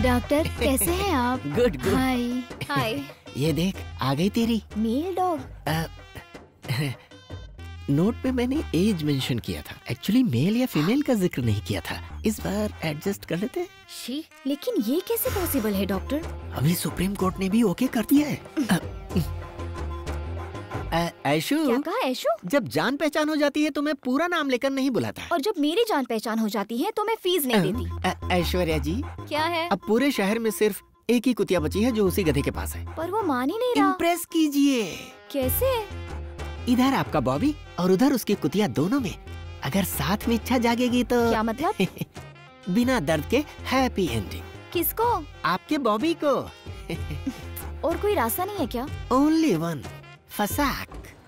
Doctor कैसे हैं आप? Good good. हाय। हाय। ये देख आ गई तेरी मेल डॉग। नोट पे मैंने एज मेंशन किया था, एक्चुअली मेल या फीमेल का जिक्र नहीं किया था। इस बार एडजस्ट कर लेते हैं। शी, लेकिन ये कैसे पॉसिबल है डॉक्टर? अभी सुप्रीम कोर्ट ने भी ओके कर दिया है। ऐशु, क्या कहा ऐशु? जब जान पहचान हो जाती है तो मैं पूरा नाम लेकर नहीं बुलाता। और जब मेरी जान पहचान हो जाती है तो मैं फीस नहीं देती। ऐश्वर्या जी, क्या है? अब पूरे शहर में सिर्फ एक ही कुतिया बची है जो उसी गधे के पास है। पर वो मान ही नहीं रहा। इम्प्रेस कीजिए। कैसे? इधर आपका बॉबी और उधर उसकी कुतिया, दोनों में अगर साथ में इच्छा जागेगी तो क्या मतलब? बिना दर्द के हैप्पी एंडिंग। किसको? आपके बॉबी को। और कोई रास्ता नहीं है क्या? ओनली वन, फसाक।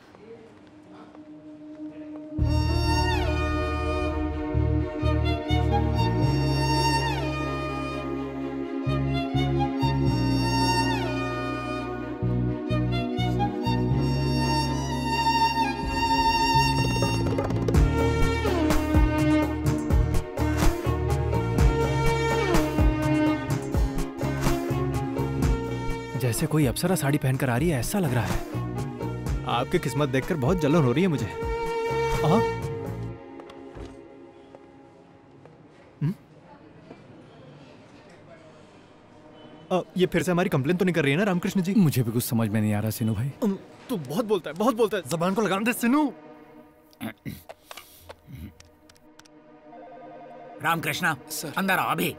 जैसे कोई अप्सरा साड़ी पहनकर आ रही है ऐसा लग रहा है। आपकी किस्मत देखकर बहुत जलन हो रही है मुझे। ये फिर से हमारी कंप्लेन तो नहीं कर रही है ना रामकृष्ण जी? मुझे भी कुछ समझ में नहीं आ रहा सिनू भाई। तू बहुत बोलता है, बहुत बोलता है। जबान को लगाम दे सिनू। रामकृष्णा अंदर आओ अभी।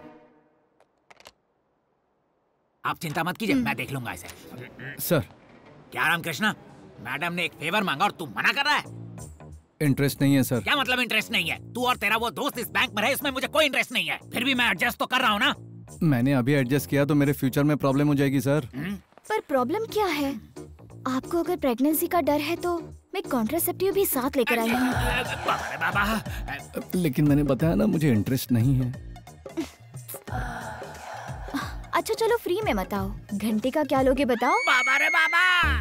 आप चिंता मत कीजिए, मैं देख लूंगा इसे। सर। क्या रामकृष्णा, मैडम ने एक फेवर मांगा और तू मना कर रहा है? इंटरेस्ट नहीं है सर। क्या मतलब इंटरेस्ट नहीं है? तू और तेरा वो दोस्त इस बैंक में रहे, इसमें मुझे कोई इंटरेस्ट नहीं है। फिर भी मैं एडजस्ट तो कर रहा हूँ ना। मैंने अभी एडजस्ट किया तो मेरे फ्यूचर में प्रॉब्लम हो जाएगी सर। पर प्रॉब्लम क्या है? आपको अगर प्रेगनेंसी का डर है तो मैं कॉन्ट्रासेप्टिव भी साथ लेकर आई हूँ। बाबा। लेकिन मैंने बताया ना मुझे इंटरेस्ट नहीं है। अच्छा चलो फ्री में मत आओ, घंटे का क्या लोगे बताओ? बाबा रे बाबा।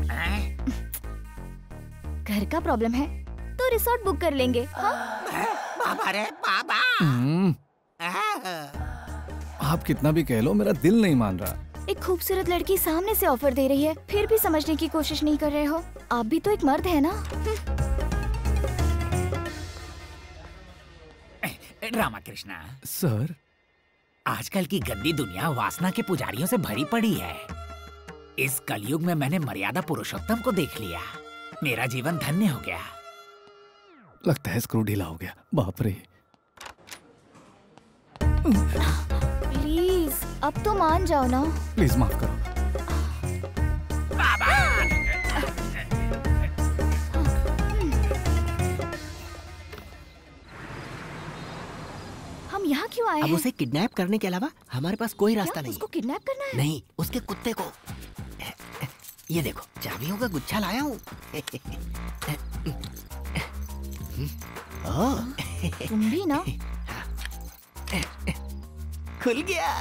घर का प्रॉब्लम है तो रिसोर्ट बुक कर लेंगे। हाँ? बाबा रे बाबा। आप कितना भी कह लो मेरा दिल नहीं मान रहा। एक खूबसूरत लड़की सामने से ऑफर दे रही है, फिर भी समझने की कोशिश नहीं कर रहे हो। आप भी तो एक मर्द है ना। रामकृष्णा सर, आजकल की गंदी दुनिया वासना के पुजारियों से भरी पड़ी है। इस कलयुग में मैंने मर्यादा पुरुषोत्तम को देख लिया, मेरा जीवन धन्य हो गया। लगता है स्क्रू ढीला हो गया। बाप रे। प्लीज अब तो मान जाओ ना। प्लीज माफ करो। बाबा। हम यहाँ क्यों आए अब हैं? उसे किडनैप करने के अलावा हमारे पास कोई रास्ता नहीं। उसको किडनैप करना है? नहीं, उसके कुत्ते को। ये देखो, चाबियों का गुच्छा लाया हूँ। तुम भी ना। खुल गया।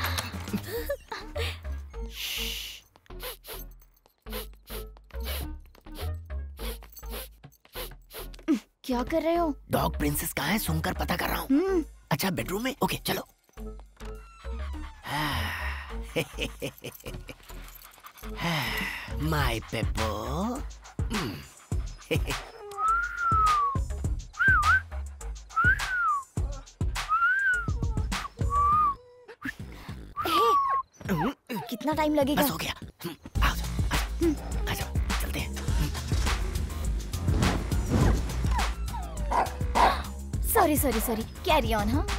क्या कर रहे हो? डॉग प्रिंसेस कहाँ है सुनकर पता कर रहा हूँ। अच्छा बेडरूम में, ओके चलो। माय पेपो। कितना टाइम लगेगा? बस हो गया। आओ जाओ, चलते हैं। Sorry sorry sorry, carry on. हाँ।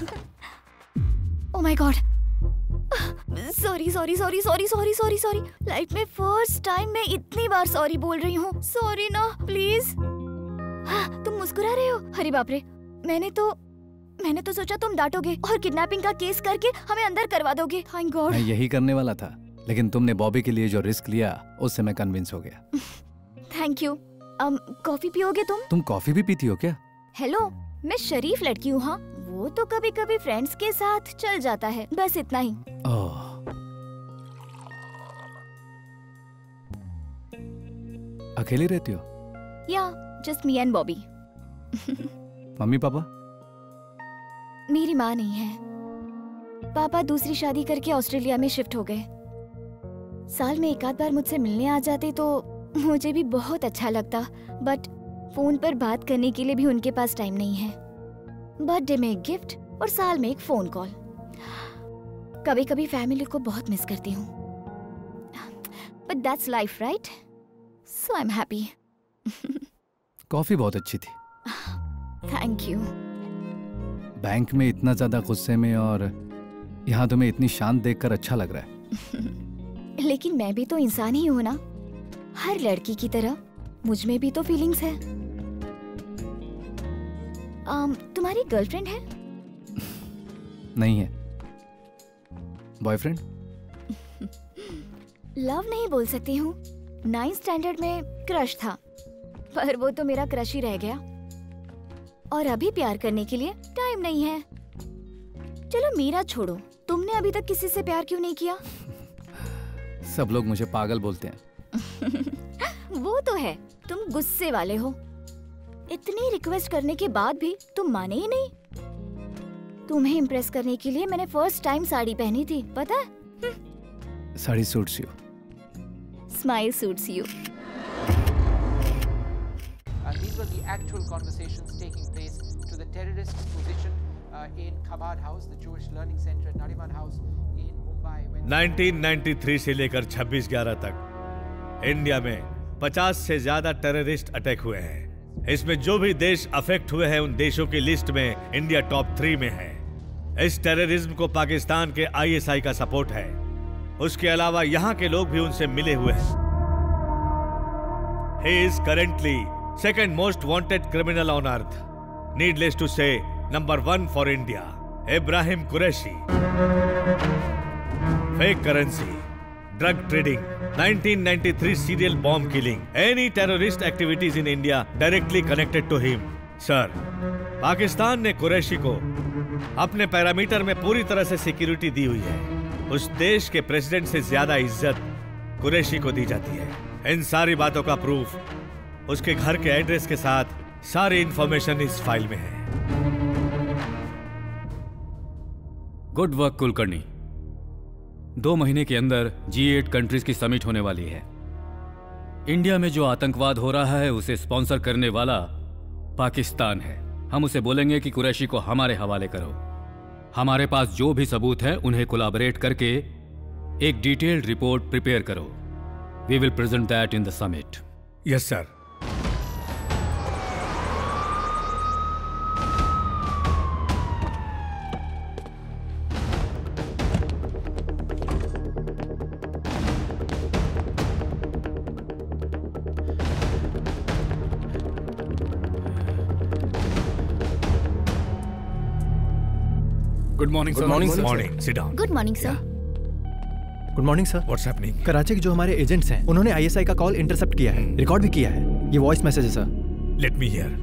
Oh my God, sorry sorry sorry sorry sorry sorry sorry. Life में फर्स्ट टाइम मैं इतनी बार सॉरी बोल रही हूँ। सॉरी ना प्लीज। हाँ, तुम मुस्कुरा रहे हो? अरे बाप रे, मैंने तो सोचा तुम डांटोगे और किडनैपिंग का केस करके हमें अंदर करवा दोगे। Thank God. मैं यही करने वाला था, लेकिन तुमने बॉबी के लिए जो रिस्क लिया उससे मैं कन्विंस हो गया। Thank you. कॉफी पियोगे तुम? तुम कॉफी भी पीती हो क्या? हेलो, मैं शरीफ लड़की हूँ। हाँ, वो तो कभी कभी फ्रेंड्स के साथ चल जाता है, बस इतना ही। अकेली रहती हो? या just me and Bobby. Mummy papa? मेरी माँ नहीं है। पापा दूसरी शादी करके ऑस्ट्रेलिया में शिफ्ट हो गए। साल में एक आध बार मुझसे मिलने आ जाते तो मुझे भी बहुत अच्छा लगता, बट फोन पर बात करने के लिए भी उनके पास टाइम नहीं है। बर्थडे में एक गिफ्ट और साल में एक फोन कॉल। कभी कभी फैमिली को बहुत मिस करती हूँ, but that's life right, so I am happy. Coffee बहुत अच्छी थी। Thank you. बैंक में इतना ज्यादा गुस्से में और यहाँ तुम्हें इतनी शांत देखकर अच्छा लग रहा है। लेकिन मैं भी तो इंसान ही हूँ ना, हर लड़की की तरह मुझ में भी तो फीलिंग्स है। तुम्हारी गर्लफ्रेंड है? नहीं है। बॉयफ्रेंड? लव नहीं बोल सकती हूँ। 9th स्टैंडर्ड में क्रश था, पर वो तो मेरा क्रश ही रह गया। और अभी प्यार करने के लिए टाइम नहीं है। चलो मेरा छोड़ो, तुमने अभी तक किसी से प्यार क्यों नहीं किया? सब लोग मुझे पागल बोलते हैं। वो तो है, तुम गुस्से वाले हो। इतनी रिक्वेस्ट करने के बाद भी तुम माने ही नहीं। तुम्हें इम्प्रेस करने के लिए मैंने फर्स्ट टाइम साड़ी पहनी थी, पता है? Sari suits you. Smile suits you. These were the actual conversations taking place to the terrorist's position in Chabad House, the Jewish Learning Center at Nariman House in Mumbai. 1993 से लेकर 26/11 तक इंडिया में 50 से ज्यादा टेररिस्ट अटैक हुए हैं। इसमें जो भी देश अफेक्ट हुए हैं उन देशों की लिस्ट में इंडिया टॉप 3 में है। इस टेररिज्म को पाकिस्तान के ISI का सपोर्ट है। उसके अलावा यहाँ के लोग भी उनसे मिले हुए हैं। He is currently second most wanted criminal on earth. Needless to say, number 1 for India, Ibrahim Qureshi. Fake currency, drug trading, 1993 serial bomb killing, any terrorist activities in India directly connected to him. Sir, Pakistan ने कुरैशी को अपने parameter में पूरी तरह से security दी हुई है। उस देश के प्रेसिडेंट से ज्यादा इज्जत कुरैशी को दी जाती है। इन सारी बातों का प्रूफ उसके घर के एड्रेस के साथ सारी इंफॉर्मेशन इस फाइल में है। Good work Kulkarni. 2 महीने के अंदर G8 कंट्रीज की समिट होने वाली है। इंडिया में जो आतंकवाद हो रहा है उसे स्पॉन्सर करने वाला पाकिस्तान है। हम उसे बोलेंगे कि कुरैशी को हमारे हवाले करो। हमारे पास जो भी सबूत है उन्हें कोलैबोरेट करके एक डिटेल्ड रिपोर्ट प्रिपेयर करो। We will present that in the summit. Yes sir. Good morning sir. Morning. Sit down. Good morning sir. Good morning sir. What's happening? Karachi के जो हमारे एजेंट्स हैं उन्होंने ISI का कॉल इंटरसेप्ट किया है, रिकॉर्ड भी किया है। ये वॉइस मैसेज है sir. Let me hear.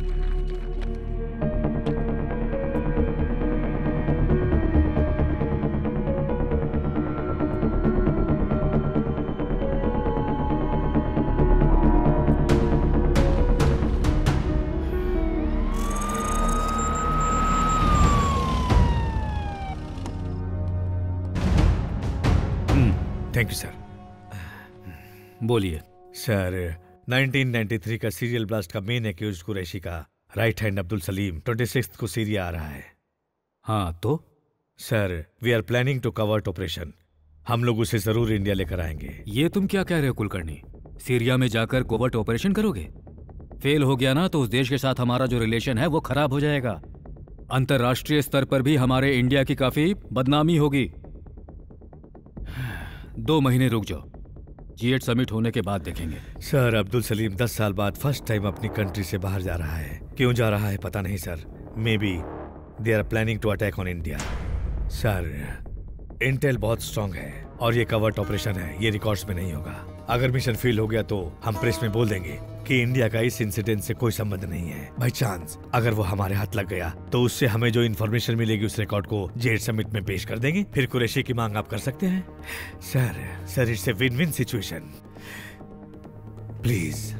Thank you sir. बोलिए सर, 1993 का सीरियल ब्लास्ट का मेन एक्यूज्ड कुरैशी का राइट हैंड अब्दुल सलीम 26 को सीरिया आ रहा है। हाँ तो sir, we are planning to covert operation. हम लोग उसे जरूर इंडिया लेकर आएंगे। ये तुम क्या कह रहे हो कुलकर्णी? सीरिया में जाकर कोवर्ट ऑपरेशन करोगे? फेल हो गया ना तो उस देश के साथ हमारा जो रिलेशन है वो खराब हो जाएगा। अंतरराष्ट्रीय स्तर पर भी हमारे इंडिया की काफी बदनामी होगी। 2 महीने रुक जाओ, G8 समिट होने के बाद देखेंगे। सर, अब्दुल सलीम 10 साल बाद फर्स्ट टाइम अपनी कंट्री से बाहर जा रहा है। क्यों जा रहा है पता नहीं sir. Maybe they are planning to attack on India. Sir, intel बहुत स्ट्रांग है और ये कवर्ट ऑपरेशन है, ये रिकॉर्ड्स में नहीं होगा। अगर मिशन फेल हो गया तो हम प्रेस में बोल देंगे कि इंडिया का इस इंसिडेंट से कोई संबंध नहीं है। बाई चांस अगर वो हमारे हाथ लग गया तो उससे हमें जो इन्फॉर्मेशन मिलेगी उस रिकॉर्ड को G8 समिट में पेश कर देंगे। फिर कुरैशी की मांग आप कर सकते हैं। Sir it's a win win situation. Please.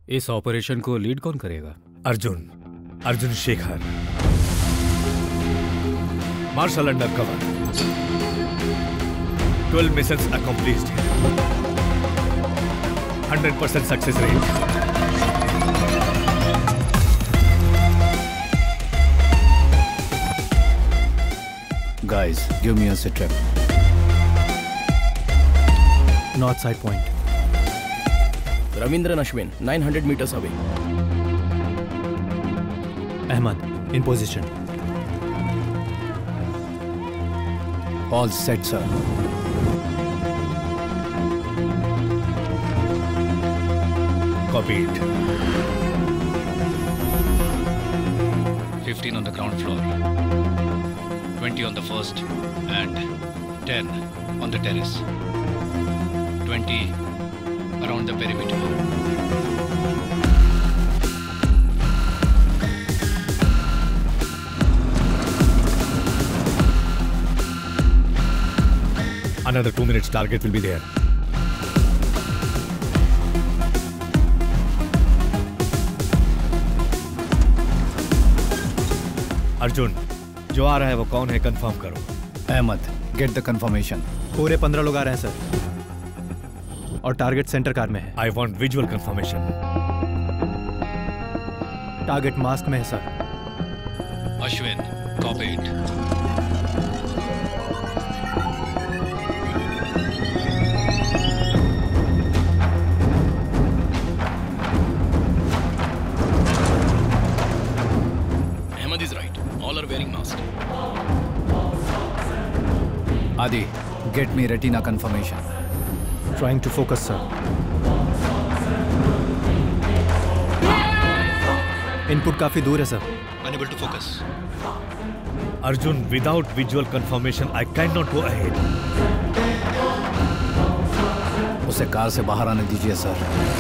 इस ऑपरेशन को लीड कौन करेगा? Arjun Shekhar, marshal undercover. 12 missions accomplished, 100% success rate. Guys, give me a sit rep. North side point. Ravindran Ashwin, 900 meters away. Ahmed, in position. All set, sir. Copied. 15 on the ground floor, 20 on the first, and 10 on the terrace. 20 around the perimeter. Another 2 minutes, target will be there. Arjun, जो आ रहा है वो कौन है, confirm करो। Ahmed, get the confirmation. पूरे 15 लोग आ रहे हैं सर, और टारगेट सेंटर कार में है। I want visual confirmation. Target mask में है सर। Ashwin, copied. Ahmed is right. All are wearing masks. Adi, get me retina confirmation. Trying to focus sir. Input काफी दूर है सर। Unable to focus. Arjun, without visual confirmation, I cannot go ahead. उसे car से बाहर आने दीजिए sir.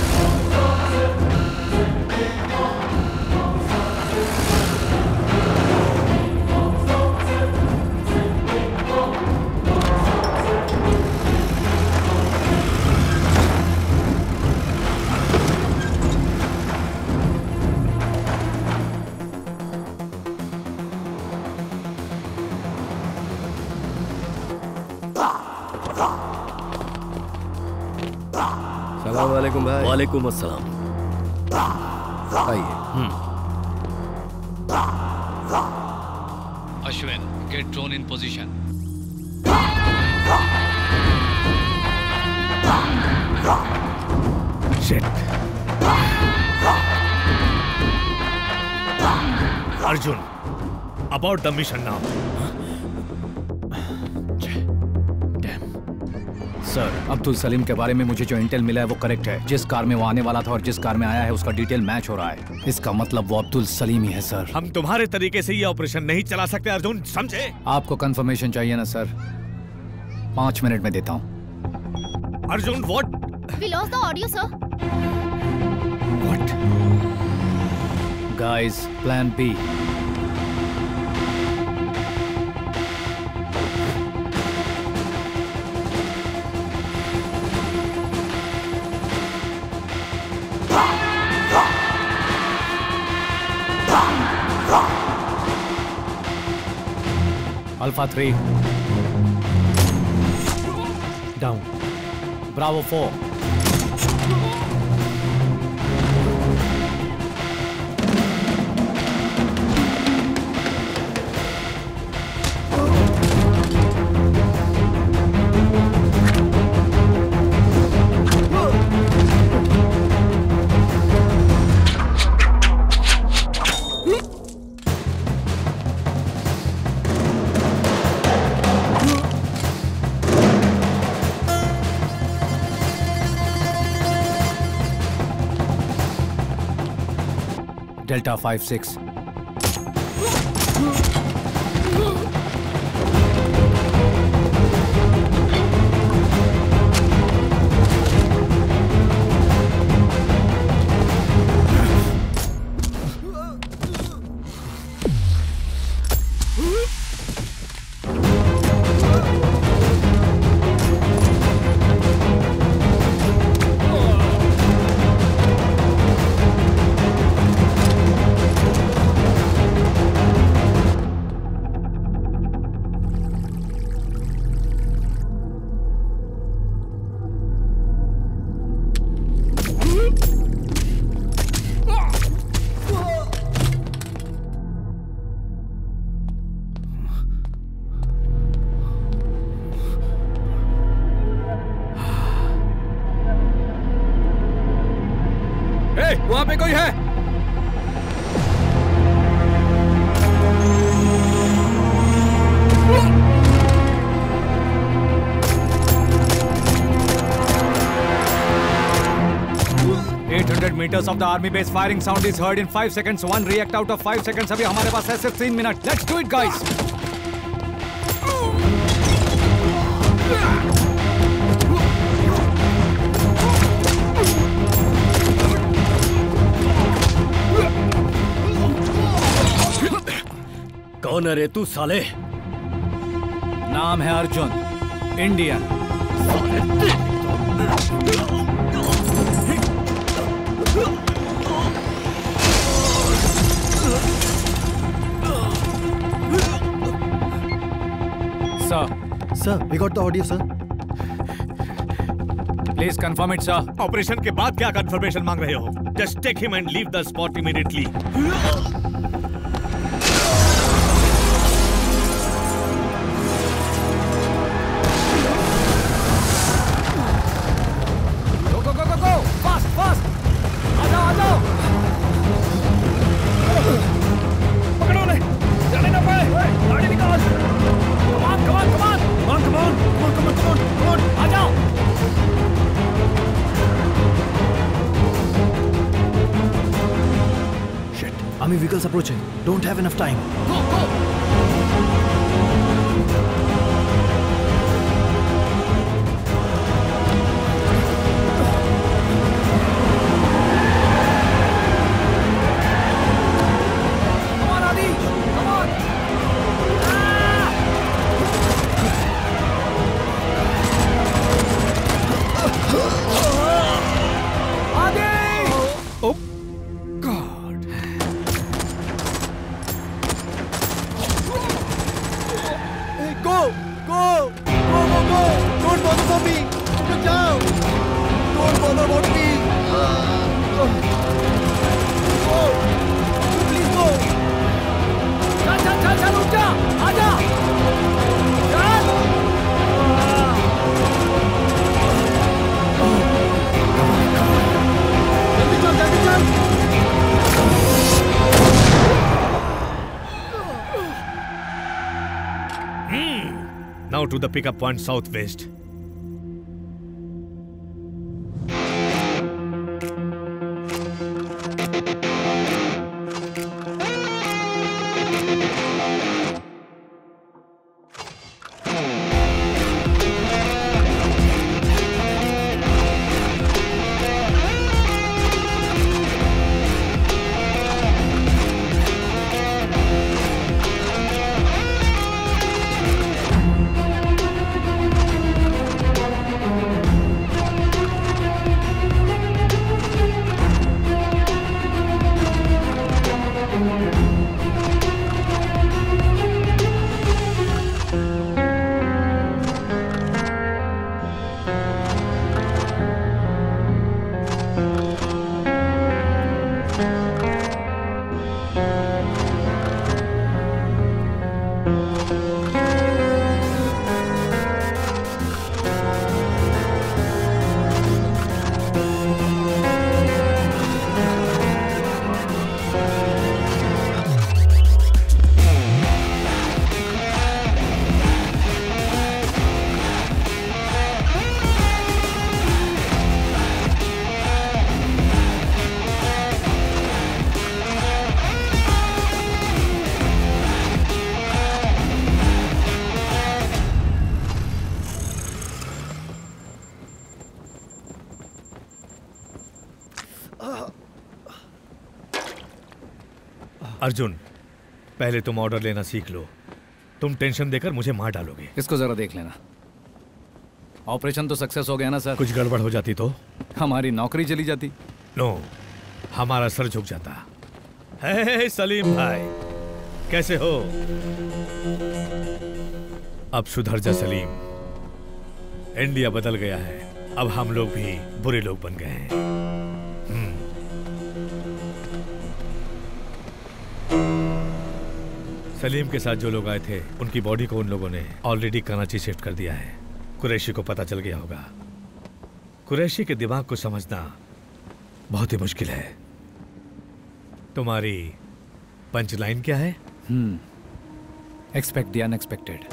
सलाम भाई। वालेकुम अस्सलाम। आइए। Ashwin, get drone in position. Shit. Arjun, about the mission now. Sir, Abdul Salim के बारे में मुझे जो इंटेल मिला है वो करेक्ट है। जिस कार में वो आने वाला था और जिस कार में आया है उसका डिटेल मैच हो रहा है। इसका मतलब वो अब्दुल सलीम ही है सर। हम तुम्हारे तरीके से ये ऑपरेशन नहीं चला सकते अर्जुन, समझे? आपको कंफर्मेशन चाहिए ना सर? 5 मिनट में देता हूँ। Arjun, what? We lost the audio, sir. What? Guys, plan B. Alpha 3. Down. Bravo 4. Delta 5-6. वहां पे कोई है? meters of the army base firing sound is heard in 5 seconds. 1 react out of 5 seconds. अभी हमारे पास है सिर्फ 3 minute. Let's do it, guys. कौन है रे तू साले? नाम है Arjun, Indian. Sir, we got the audio, sir. Please confirm it, sir. Operation के बाद क्या कंफर्मेशन मांग रहे हो? Just take him and leave the spot immediately. Go! Fast, fast! आ जाओ! पकड़ो उन्हें! जाने ना पाए! गाड़ी निकाल! Come on! आ जाओ! Shit, army vehicles approaching. Don't have enough time. Go! Now to the pickup point southwest. Arjun, पहले तुम ऑर्डर लेना सीख लो. तुम टेंशन देकर मुझे मार डालोगे. इसको जरा देख लेना. ऑपरेशन तो सक्सेस हो गया ना सर? कुछ गड़बड़ हो जाती तो हमारी नौकरी चली जाती. नो, हमारा सर झुक जाता. हे सलीम भाई, कैसे हो? अब सुधर जा सलीम. इंडिया बदल गया है. अब हम लोग भी बुरे लोग बन गए हैं. सलीम के साथ जो लोग आए थे उनकी बॉडी को उन लोगों ने ऑलरेडी कराची शिफ्ट कर दिया है. कुरैशी को पता चल गया होगा. कुरैशी के दिमाग को समझना बहुत ही मुश्किल है. तुम्हारी पंचलाइन क्या है? Expect the unexpected.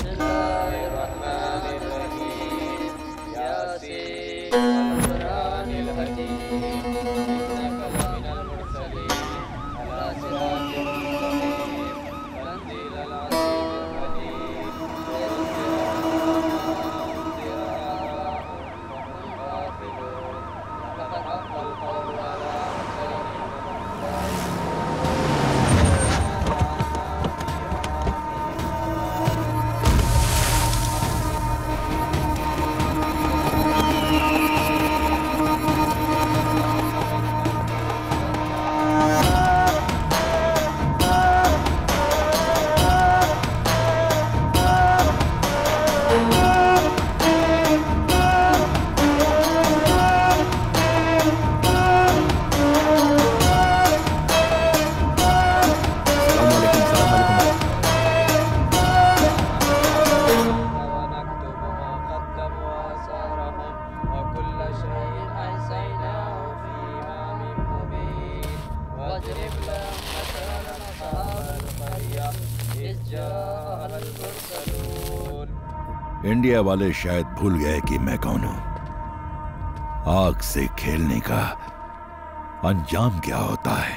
इंडिया वाले शायद भूल गए कि मैं कौन हूं। आग से खेलने का अंजाम क्या होता है,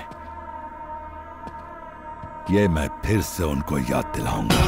ये मैं फिर से उनको याद दिलाऊंगा।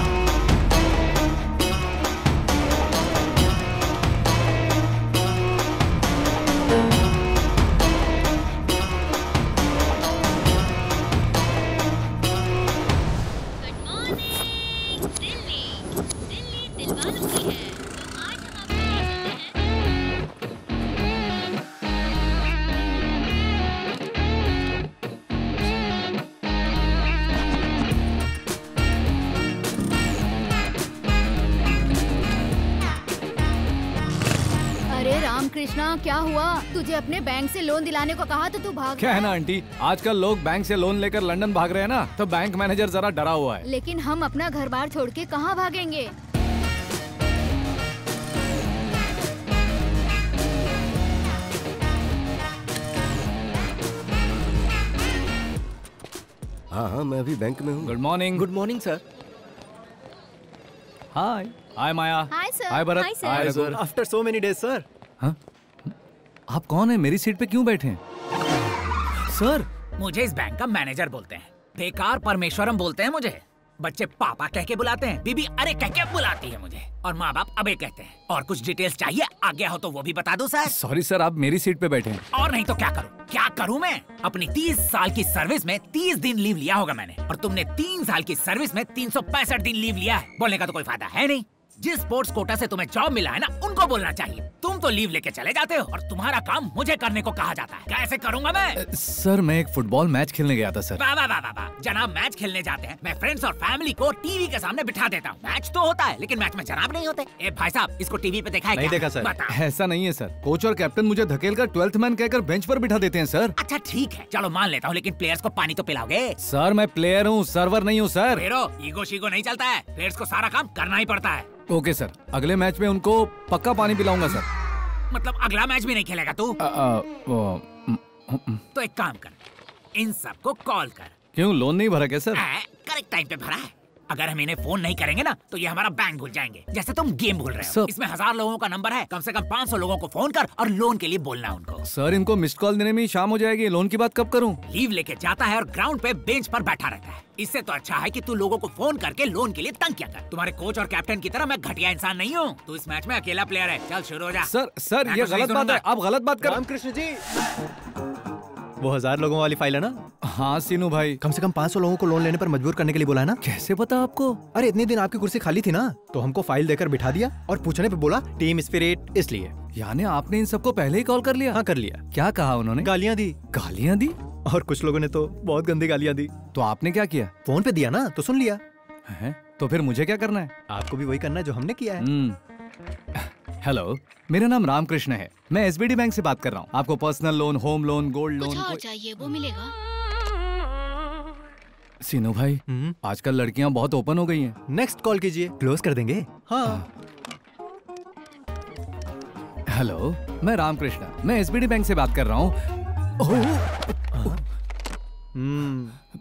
कृष्णा क्या हुआ? तुझे अपने बैंक से लोन दिलाने को कहा तो तू भाग क्या है ना आंटी, आजकल लोग बैंक से लोन लेकर लंदन भाग रहे हैं ना, तो बैंक मैनेजर जरा डरा हुआ है। लेकिन हम अपना घर बार छोड़ के कहाँ भागेंगे? हाँ, मैं अभी बैंक में हूँ। Good morning. Good morning sir. Hi. Hi Maya. Hi sir. Hi Bharat. Hi sir. After so many days sir. हाँ? आप कौन है? मेरी सीट पे क्यों बैठे हैं? सर मुझे इस बैंक का मैनेजर बोलते हैं, बेकार परमेश्वरम बोलते हैं मुझे। बच्चे पापा कह के बुलाते हैं, बीबी अरे कह के बुलाती है मुझे, और माँ बाप अबे कहते हैं। और कुछ डिटेल्स चाहिए आगे हो तो वो भी बता दो सर। सॉरी सर, आप मेरी सीट पे बैठे हैं। और नहीं तो क्या करूँ? क्या करूँ मैं? अपनी 30 साल की सर्विस में 30 दिन लीव लिया होगा मैंने, और तुमने 3 साल की सर्विस में 365 दिन लीव लिया है। बोलने का तो कोई फायदा है नहीं। जिस स्पोर्ट्स कोटा से तुम्हें जॉब मिला है ना, उनको बोलना चाहिए। तुम तो लीव लेके चले जाते हो और तुम्हारा काम मुझे करने को कहा जाता है। कैसे करूंगा मैं? सर मैं एक फुटबॉल मैच खेलने गया था सर। वाह वाह वाह वाह, जनाब मैच खेलने जाते हैं, मैं फ्रेंड्स और फैमिली को टीवी के सामने बिठा देता हूँ। मैच तो होता है लेकिन मैच में जनाब नहीं होते। ए भाई साहब, इसको टीवी पे देखा है? नहीं देखा सर। बता। ऐसा नहीं है सर, कोच और कैप्टन मुझे धकेलकर 12th मैन कहकर बेंच पर बिठा देते हैं सर। अच्छा ठीक है, चलो मान लेता हूँ, लेकिन प्लेयर्स को पानी तो पिलाओगे? सर मैं प्लेयर हूँ, सर्वर नहीं हूँ सर। ईगो शीगो नहीं चलता है, प्लेयर्स को सारा काम करना ही पड़ता है। ओके सर, अगले मैच में उनको पक्का पानी पिलाऊंगा सर। मतलब अगला मैच भी नहीं खेलेगा तू? तो एक काम कर, इन सबको कॉल कर। क्यों, लोन नहीं भरा क्या सर? करेक्ट टाइम पे भरा है। अगर हम इन्हें फोन नहीं करेंगे ना तो ये हमारा बैंक भूल जाएंगे, जैसे तुम गेम भूल रहे हो। इसमें 1000 लोगों का नंबर है, कम से कम 500 लोगों को फोन कर और लोन के लिए बोलना उनको। सर इनको मिस्ड कॉल देने में ही शाम हो जाएगी, लोन की बात कब करूं? लीव लेके जाता है और ग्राउंड पे बेंच पर बैठा रहता है। इससे तो अच्छा है कि तू लोगों को फोन करके लोन के लिए तंग किया कर। तुम्हारे कोच और कैप्टन की तरह मैं घटिया इंसान नहीं हूँ। तू इस मैच में अकेला प्लेयर है। चल शुरू हो जा। सर ये गलत बात है, आप गलत बात कर। रामकृष्ण जी, वो 1000 लोगों वाली फाइल है ना? हाँ सीनू भाई, कम से कम 500 लोगों को लोन लेने पर मजबूर करने के लिए बोला है ना? कैसे पता आपको? अरे इतने दिन आपकी कुर्सी खाली थी ना, तो हमको फाइल देकर बिठा दिया और पूछने पे बोला टीम स्पिरिट, इसलिए। यानी आपने इन सबको पहले ही कॉल कर लिया? हाँ कर लिया। क्या कहा उन्होंने? गालियाँ दी। गालियाँ दी? और कुछ लोगों ने तो बहुत गंदी गालियाँ दी। तो आपने क्या किया? फोन पे दिया ना, तो सुन लिया है? तो फिर मुझे क्या करना है? आपको भी वही करना है जो हमने किया है। हेलो, मेरा नाम रामकृष्ण है, मैं एसबीडी बैंक से बात कर रहा हूँ। आपको personal loan, home loan, gold loan कुछ और चाहिए वो मिलेगा? सीनू भाई, आजकल लड़कियां बहुत ओपन हो गई हैं। नेक्स्ट कॉल कीजिए, क्लोज कर देंगे। हाँ। हेलो, मैं रामकृष्ण, मैं एसबीडी बैंक से बात कर रहा हूँ।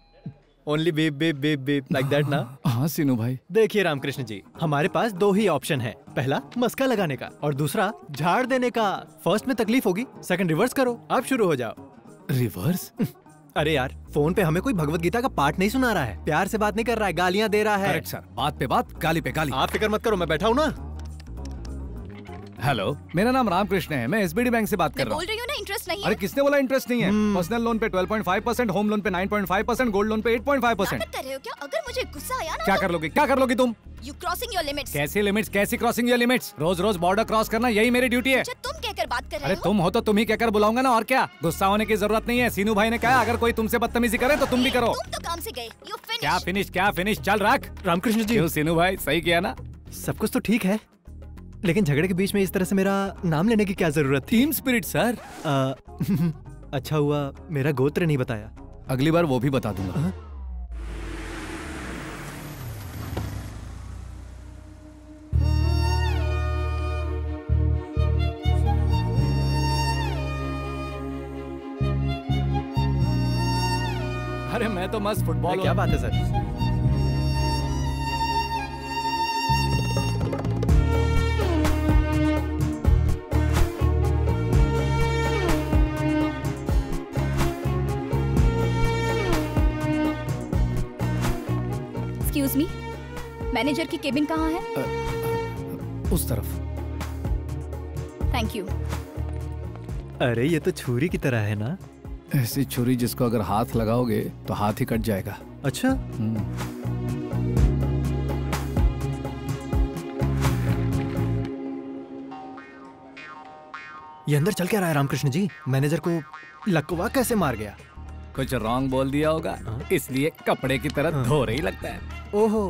Only beep beep beep beep like that ना। हाँ सीनू भाई। देखिए रामकृष्ण जी, हमारे पास 2 ही ऑप्शन है। पहला मस्का लगाने का और दूसरा झाड़ देने का। फर्स्ट में तकलीफ होगी, सेकंड रिवर्स करो। आप शुरू हो जाओ। रिवर्स? अरे यार, फोन पे हमें कोई भगवत गीता का पाठ नहीं सुना रहा है, प्यार से बात नहीं कर रहा है, गालियाँ दे रहा है। करेक्ट सर, बात पे बात, गाली पे गाली। आप फिक्र मत करो, मैं बैठा हूँ ना। हेलो, मेरा नाम रामकृष्ण है, मैं एसबीडी बैंक से बात कर रहा हूँ। बोल रही हूँ ना, इंटरेस्ट नहीं है। अरे किसने बोला इंटरेस्ट नहीं है? पर्सनल लोन पे 12.5%, होम लोन पे 9.5%, गोल्ड लोन पे 8.5%। नाटक कर रहे हो क्या? अगर मुझे गुस्सा आया ना क्या कर लोगी? क्या कर लोगी तुम? You crossing your limits. कैसी लिमिट्स? कैसी क्रॉसिंग योर लिमिट्स? रोज रोज बॉर्डर क्रॉस करना यही मेरी ड्यूटी है। तुम कहकर बात कर रहे अरे हो? तुम हो तो तुम ही कहकर बुलाऊंगा ना, और क्या। गुस्सा होने की जरूरत नहीं है। सीनू भाई ने कहा अगर कोई तुमसे बदतमीजी करे तो तुम भी करो। तुम तो काम से गए। You finish. क्या फिनिश? क्या फिनिश? चल रख। रामकृष्ण जी। क्यों सीनू भाई, सही किया ना? सब कुछ तो ठीक है, लेकिन झगड़े के बीच में इस तरह से मेरा नाम लेने की क्या जरूरत थी? Team spirit sir. अच्छा हुआ मेरा गोत्र नहीं बताया। अगली बार वो भी बता दूंगा। अरे मैं तो मस्त फुटबॉल। क्या बात है सर? एक्सक्यूज मी, मैनेजर की केबिन कहाँ है? उस तरफ। Thank you. अरे ये तो छुरी की तरह है ना? ऐसी छुरी जिसको अगर हाथ लगाओगे तो हाथ ही कट जाएगा। अच्छा। ये अंदर चल क्या रहा है रामकृष्ण जी? मैनेजर को लकवा कैसे मार गया? कुछ रॉन्ग बोल दिया होगा, इसलिए कपड़े की तरह धो रही लगता है। ओहो,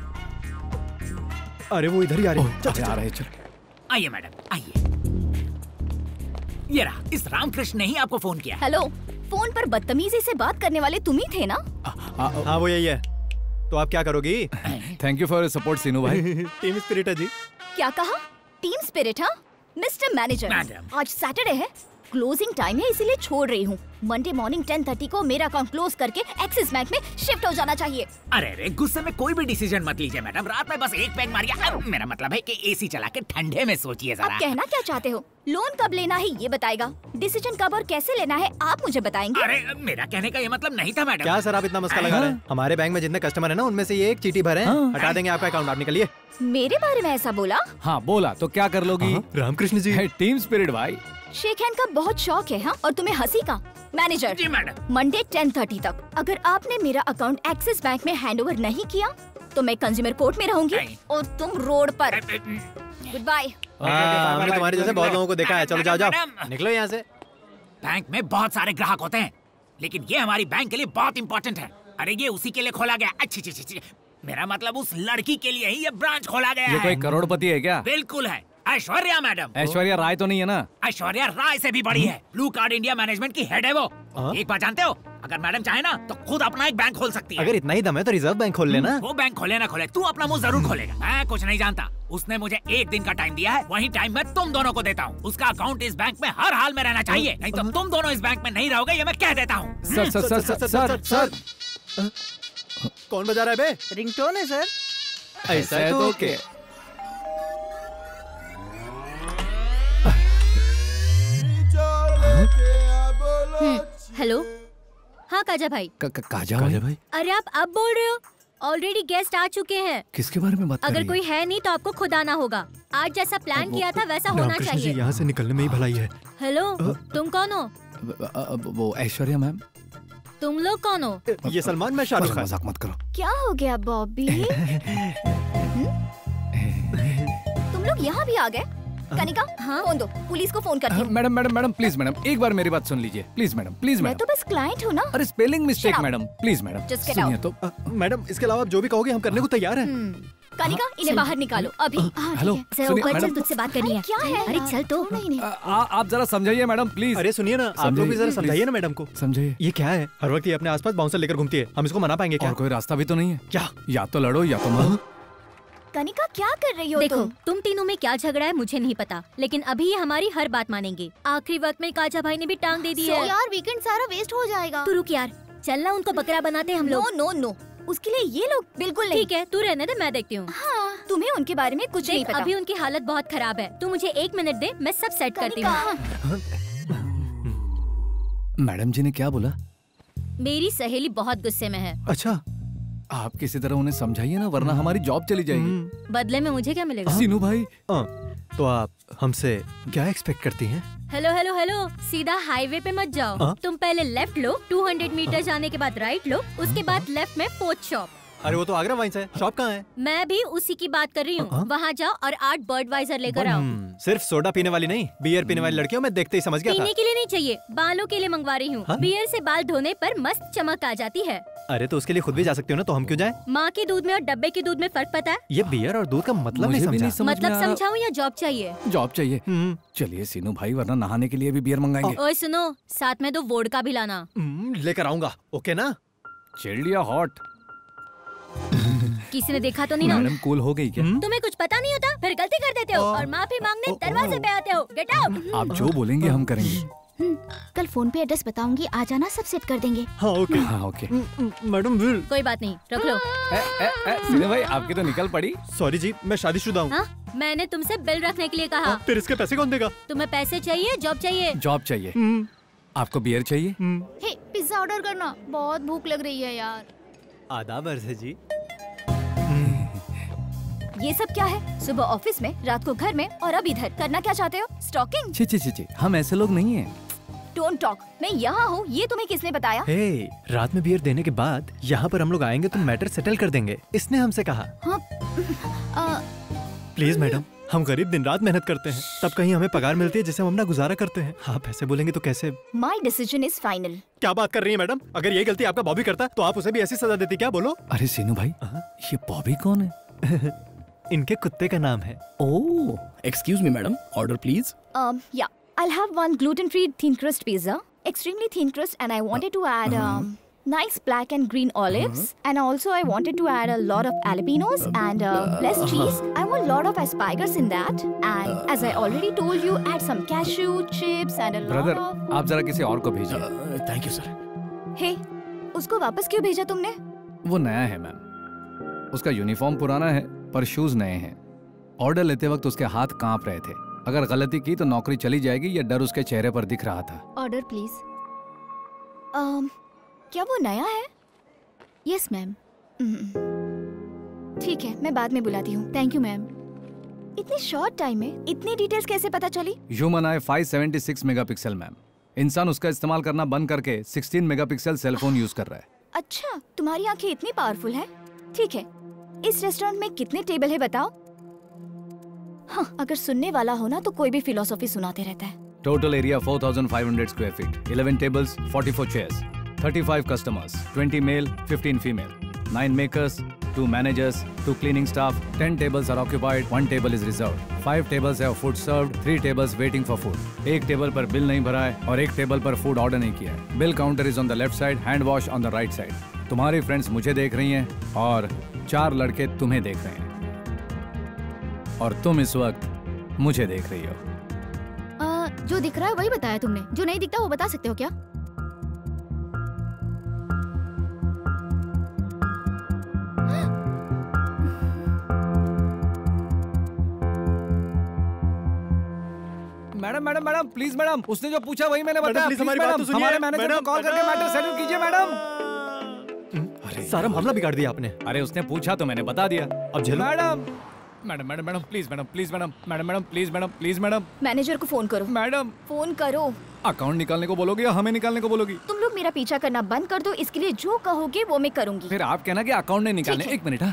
अरे वो इधर ही आ रहे हैं। चल आ रहे, चल। आइए मैडम, आइए। ये रहा, इस रामकृष्ण ने ही आपको फोन किया। हेलो, फोन पर बदतमीजी से बात करने वाले तुम ही थे ना? हाँ वो यही है। तो आप क्या करोगी? Thank you for support Seenu भाई। टीम स्पिरिट है जी। क्या कहा? Team spirit? हाँ मिस्टर मैनेजर, आज सैटरडे है, क्लोजिंग टाइम है, इसीलिए छोड़ रही हूँ। मंडे मॉर्निंग 10:30 को मेरा अकाउंट क्लोज करके एक्सिस बैंक में शिफ्ट हो जाना चाहिए। अरे गुस्से में कोई भी डिसीजन मत लीजिए मैडम, रात में बस एक पैग मारिए। मेरा मतलब है कि एसी चला के ठंडे में सोचिए जरा। आप कहना क्या चाहते हो? लोन कब लेना है ये बताएगा, डिसीजन कब और कैसे लेना है आप मुझे बताएंगे। अरे मेरा कहने का ये मतलब नहीं था मैडम। क्या सर आप इतना मस्का लगा रहे हैं? हमारे बैंक में जितने कस्टमर है ना, उनमें से ये एक चीटी भरे हैं। हटा देंगे आपका अकाउंट, आप निकलिए। मेरे बारे में ऐसा बोला? हाँ बोला, तो क्या कर लोगी? रामकृष्ण जी, टीम स्पिरिट भाई। शेक हैंड का बहुत शौक है हाँ, और तुम्हें हंसी का। मैनेजर जी मैडम, मंडे 10:30 तक अगर आपने मेरा अकाउंट एक्सिस बैंक में हैंडओवर नहीं किया तो मैं कंज्यूमर कोर्ट में रहूंगी और तुम रोड पर। Goodbye. हमने तुम्हारे जैसे बहुत लोगों को देखा है। चलो जाओ जाओ, निकलो यहाँ से। बैंक में बहुत सारे ग्राहक होते हैं, लेकिन ये हमारी बैंक के लिए बहुत इंपॉर्टेंट है। अरे ये उसी के लिए खोला गया। अच्छी मेरा मतलब उस लड़की के लिए ही ये ब्रांच खोला गया है। ये कोई करोड़पति है क्या? बिल्कुल है, ऐश्वर्या मैडम। ऐश्वर्या राय तो नहीं है ना? ऐश्वर्या राय से भी बड़ी है, ब्लू कार्ड इंडिया मैनेजमेंट की हेड है वो। एक बात जानते हो, अगर मैडम चाहे ना तो खुद अपना एक बैंक खोल सकती है। अगर इतना ही दम है तो रिजर्व बैंक खोल लेना। वो बैंक खोले ना खोले, तू अपना मुंह जरूर खोलेगा। मैं कुछ नहीं जानता, उसने मुझे 1 दिन का टाइम दिया है, वही टाइम मैं तुम दोनों को देता हूँ। उसका अकाउंट इस बैंक में हर हाल में रहना चाहिए, नहीं तो तुम दोनों इस बैंक में नहीं रहोगे, ये मैं कह देता हूँ। Sir sir sir sir sir sir कौन बजा रहा है बे? रिंगटोन है सर। ऐसा है तो ओके। हेलो, हाँ काजा भाई। काजा भाई? अरे आप अब बोल रहे हो? ऑलरेडी गेस्ट आ चुके हैं। किसके बारे में बात कर रही अगर कोई है नहीं तो आपको खुद आना होगा। आज जैसा प्लान किया था वैसा होना चाहिए। यहाँ से निकलने में ही भलाई है। हेलो, तुम कौन हो? वो ऐश्वर्या मैम। तुम लोग कौन हो? ये सलमान, मैं शाहरुख खान। मजाक मत करो। क्या हो गया बॉबी? तुम लोग यहाँ भी आ गए? कनिका, फोन दो, पुलिस को फोन करती हूँ। मैडम प्लीज मैडम, एक बार मेरी बात सुन लीजिए प्लीज मैडम, प्लीज मैडम। मैं तो बस क्लाइंट हूँ ना। अरे spelling mistake madam, please madam सुनिए तो। मैडम इसके अलावा आप जो भी कहोगे हम करने को तैयार हैं। कनिका, इन्हें बाहर निकालो अभी। हेलो, ऊपर चल, तुझसे बात करनी है। क्या है? अरे चल तो। आप जरा समझाइए मैडम प्लीज। अरे सुनिए ना, आप लोग भी जरा समझाइए ना मैडम को। समझाइए। ये क्या है? हर वक्त ये अपने आसपास बाउंसर लेकर घूमती है, हम इसको मना पाएंगे क्या? और कोई रास्ता भी तो नहीं है क्या? या तो लड़ो या तो मरो। कनिका क्या कर रही हो? देखो तुम तीनों में क्या झगड़ा है मुझे नहीं पता, लेकिन अभी ये हमारी हर बात मानेंगे। आखिरी वक्त में काजा भाई ने भी टांग दे दी है। यार वीकेंड सारा वेस्ट हो जाएगा। तू रुक यार, चलना उनको बकरा बनाते हम लोग। नो नो नो, उसके लिए ये लोग बिल्कुल नहीं। ठीक है, तू रहने दे, मैं देखती हूँ। हाँ, तुम्हें उनके बारे में कुछ नहीं पता। अभी उनकी हालत बहुत खराब है, तू मुझे 1 मिनट दे, मैं सब सेट करती हूँ। मैडम जी ने क्या बोला? मेरी सहेली बहुत गुस्से में है। अच्छा, आप किसी तरह उन्हें समझाइए ना, वरना हमारी जॉब चली जाएगी। बदले में मुझे क्या मिलेगा? सीनू भाई, तो आप हमसे क्या एक्सपेक्ट करती हैं? हेलो हेलो हेलो, सीधा हाईवे पे मत जाओ। तुम पहले लेफ्ट लो, 200 मीटर जाने के बाद राइट लो, उसके बाद लेफ्ट में पोस्ट शॉप। अरे वो तो आगरा वाइन्स है, शॉप कहाँ है? मैं भी उसी की बात कर रही हूँ। वहाँ जाओ और 8 बर्डवाइजर लेकर आओ। सिर्फ सोडा पीने वाली नहीं, बियर पीने वाली लड़कियों मैं देखते ही समझ गया था। पीने के लिए नहीं चाहिए, बालों के लिए मंगवा रही हूँ। बियर से बाल धोने पर मस्त चमक आ जाती है। अरे तो उसके लिए खुद भी जा सकती हो ना, तो हम क्यों जाएं? माँ के दूध में और डब्बे के दूध में फर्क पता है? ये बियर और दूध का मतलब नहीं समझा। मतलब समझाऊँ या जॉब चाहिए? जॉब चाहिए। चलिए सीनू भाई, वरना नहाने के लिए भी बियर मंगाएंगे। ओए सुनो, साथ में 2 वोडका भी लाना। लेकर आऊंगा, ओके ना? चिल्ड या हॉट? किसी ने देखा तो नहीं ना? मैडम कूल हो गई क्या? तुम्हें कुछ पता नहीं होता, फिर गलती कर देते हो और माफी मांगने दरवाजे पे आते हो। Get out. आप जो बोलेंगे हम करेंगे। कल फोन पे एड्रेस बताऊंगी, आ जाना, सब सेट कर देंगे। हाँ ओके। हाँ ओके। Madam bill. कोई बात नहीं, रख लो। सीनू भाई, आपकी तो निकल पड़ी। सॉरी जी, मैं शादीशुदा हूँ। हाँ? मैंने तुमसे बिल रखने के लिए कहा। फिर इसके पैसे कौन देगा? तुम्हें पैसे चाहिए, जॉब चाहिए? जॉब चाहिए। आपको बियर चाहिए? हे, पिज्जा ऑर्डर करना, बहुत भूख लग रही है यार। आदाब अर्ज़ जी। ये सब क्या है? सुबह ऑफिस में, रात को घर में और अब इधर। करना क्या चाहते हो? स्टॉकिंग? छी, हम ऐसे लोग नहीं हैं। Don't talk. मैं यहाँ हूँ, ये तुम्हें किसने बताया? हे, रात में बियर देने के बाद यहाँ पर हम लोग आएंगे तो मैटर सेटल कर देंगे, इसने हमसे कहा। हाँ? प्लीज मैडम, हम गरीब दिन रात मेहनत करते हैं, तब कहीं हमें पगार मिलती है जिससे हम अपना गुजारा करते हैं। आप ऐसे बोलेंगे तो कैसे? My decision is final. क्या बात कर रही है मैडम? अगर ये गलती आपका बॉबी करता तो आप उसे भी ऐसी सजा देती क्या? बोलो। अरे सीनू भाई, ये बॉबी कौन है? इनके कुत्ते का नाम है। Oh, excuse me madam, order please. Yeah, I'll have 1 gluten-free thin crust pizza, extremely thin crust, and I wanted to add nice black and green olives, and also I wanted to add a lot of jalapenos and less cheese. I want a lot of asparagus in that, and as I already told you, add some cashew chips and a lot brother, of. आप जरा किसी और को भेजिए। Thank you sir. Hey, उसको वापस क्यों भेजा तुमने? वो नया है मैम, उसका यूनिफॉर्म पुराना है पर शूज नए हैं। ऑर्डर लेते वक्त उसके हाथ कांप रहे थे। अगर गलती की तो नौकरी चली जाएगी, ये डर उसके चेहरे पर दिख रहा था। Order please. क्या वो नया है? Yes ma'am. ठीक है, मैं बाद में बुलाती हूँ। Thank you ma'am. इतनी शॉर्ट टाइम में इतनी डिटेल्स कैसे पता चली? Human eye 576 megapixel ma'am. इंसान उसका इस्तेमाल करना बंद करके 16 मेगापिक्सल सेलफोन यूज कर रहा है। अच्छा, तुम्हारी आंखें इतनी पावरफुल हैं? ठीक है, इस रेस्टोरेंट में कितने टेबल है बताओ? हाँ, अगर सुनने वाला हो ना तो कोई भी फिलोसॉफी सुनाते रहता है। Total area 4500 square feet, 11 tables, 44 chairs, 35 customers, 20 male, 15 female, 9 makers, 2 managers, 2 cleaning staff, 10 tables are occupied, 1 table is reserved, 5 tables have food served, 3 tables waiting for food. एक टेबल पर बिल नहीं भरा है और एक टेबल पर फूड ऑर्डर नहीं किया है। Bill counter is on the left side, hand wash on the right side. तुम्हारी फ्रेंड्स मुझे देख रही हैं और 4 लड़के तुम्हें देख रहे हैं और तुम इस वक्त मुझे देख रही हो। जो दिख रहा है वही बताया तुमने, जो नहीं दिखता वो बता सकते हो क्या? Madam madam madam please madam, उसने जो पूछा वही मैंने बताया। प्लीज हमारी बात तो सुनिए। हमारे मैनेजर को कॉल करके मैटर सेटल कीजिए मैडम। अरे सारा मामला बिगाड़ दिया आपने। अरे उसने पूछा तो मैंने बता दिया। अब झेलो। Madam madam madam madam please madam, please madam, madam madam please madam, please madam. Manager को फोन करो। मैडम फोन करो। अकाउंट निकालने को बोलोगी या हमें निकालने को बोलोगी? तुम लोग मेरा पीछा करना बंद कर दो, इसके लिए जो कहोगे वो मैं करूंगी। फिर आप कहना कि अकाउंट नहीं निकालने। एक मिनट।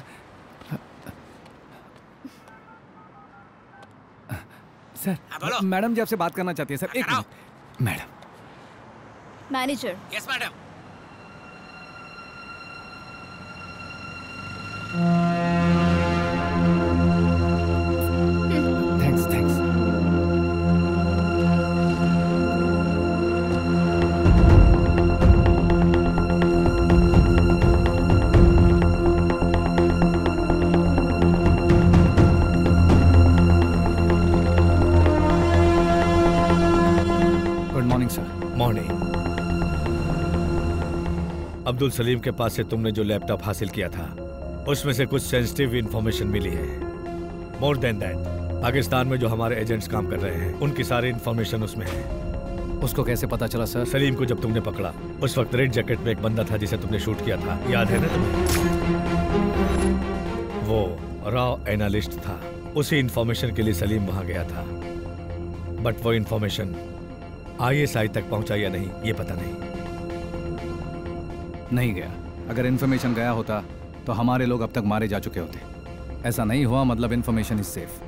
सर, मैडम जी आपसे बात करना चाहती है सर। एक minute. Madam. Manager. Yes madam. Thanks thanks. Abdul Salim के पास से तुमने जो लैपटॉप हासिल किया था उसमें से कुछ सेंसिटिव इंफॉर्मेशन मिली है। मोर देन दैट, पाकिस्तान में जो हमारे एजेंट्स काम कर रहे हैं उनकी सारी इंफॉर्मेशन उसमें है। उसको कैसे पता चला सर? सलीम को जब तुमने पकड़ा उस वक्त रेड जैकेट में एक बंदा था जिसे तुमने शूट किया था, याद है ना तुम्हें? वो रॉ एनालिस्ट था। उसी इंफॉर्मेशन के लिए सलीम वहां गया था, बट वो इंफॉर्मेशन ISI तक पहुंचा या नहीं ये पता नहीं गया। अगर इन्फॉर्मेशन गया होता तो हमारे लोग अब तक मारे जा चुके होते। ऐसा नहीं हुआ, मतलब इन्फॉर्मेशन इज सेफ।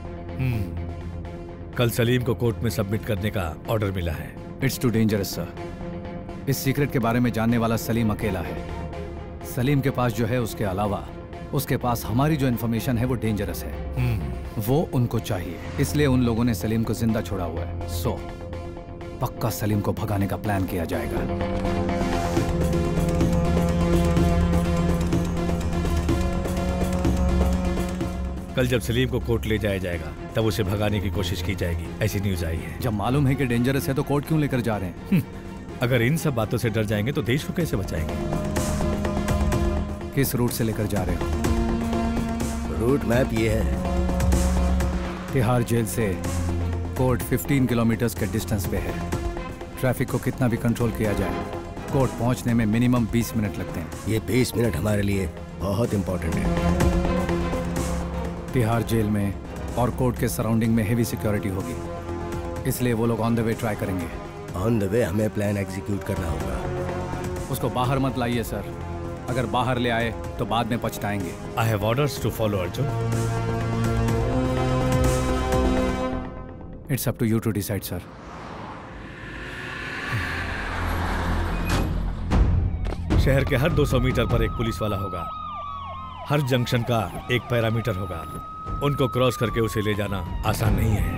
कल सलीम को कोर्ट में सबमिट करने का ऑर्डर मिला है। It's too dangerous sir. इस सीक्रेट के बारे में जानने वाला सलीम अकेला है। सलीम के पास जो है उसके अलावा उसके पास हमारी जो इन्फॉर्मेशन है वो डेंजरस है। वो उनको चाहिए, इसलिए उन लोगों ने सलीम को जिंदा छोड़ा हुआ है। सो पक्का सलीम को भगाने का प्लान किया जाएगा। कल जब सलीम को कोर्ट ले जाया जाएगा तब उसे भगाने की कोशिश की जाएगी, ऐसी न्यूज आई है। जब मालूम है कि डेंजरस है तो कोर्ट क्यों लेकर जा रहे हैं? अगर इन सब बातों से डर जाएंगे तो देश को कैसे बचाएंगे? किस रूट से लेकर जा रहे हो? रूट मैप ये है। तिहाड़ जेल से कोर्ट 15 किलोमीटर्स के डिस्टेंस पे है। ट्रैफिक को कितना भी कंट्रोल किया जाए, कोर्ट पहुंचने में मिनिमम 20 मिनट लगते हैं। ये 20 मिनट हमारे लिए बहुत इंपॉर्टेंट है। तिहाड़ जेल में और कोर्ट के सराउंडिंग में हेवी सिक्योरिटी होगी, इसलिए वो लोग ऑन द वे ट्राई करेंगे। ऑन द वे हमें प्लान एग्जीक्यूट करना होगा। उसको बाहर मत लाइए सर, अगर बाहर ले आए तो बाद में पछताएंगे। I have orders to follow Arjun. It's up to you to decide sir. शहर के हर 200 मीटर पर एक पुलिस वाला होगा। हर जंक्शन का एक पैरामीटर होगा। उनको क्रॉस करके उसे ले जाना आसान नहीं है।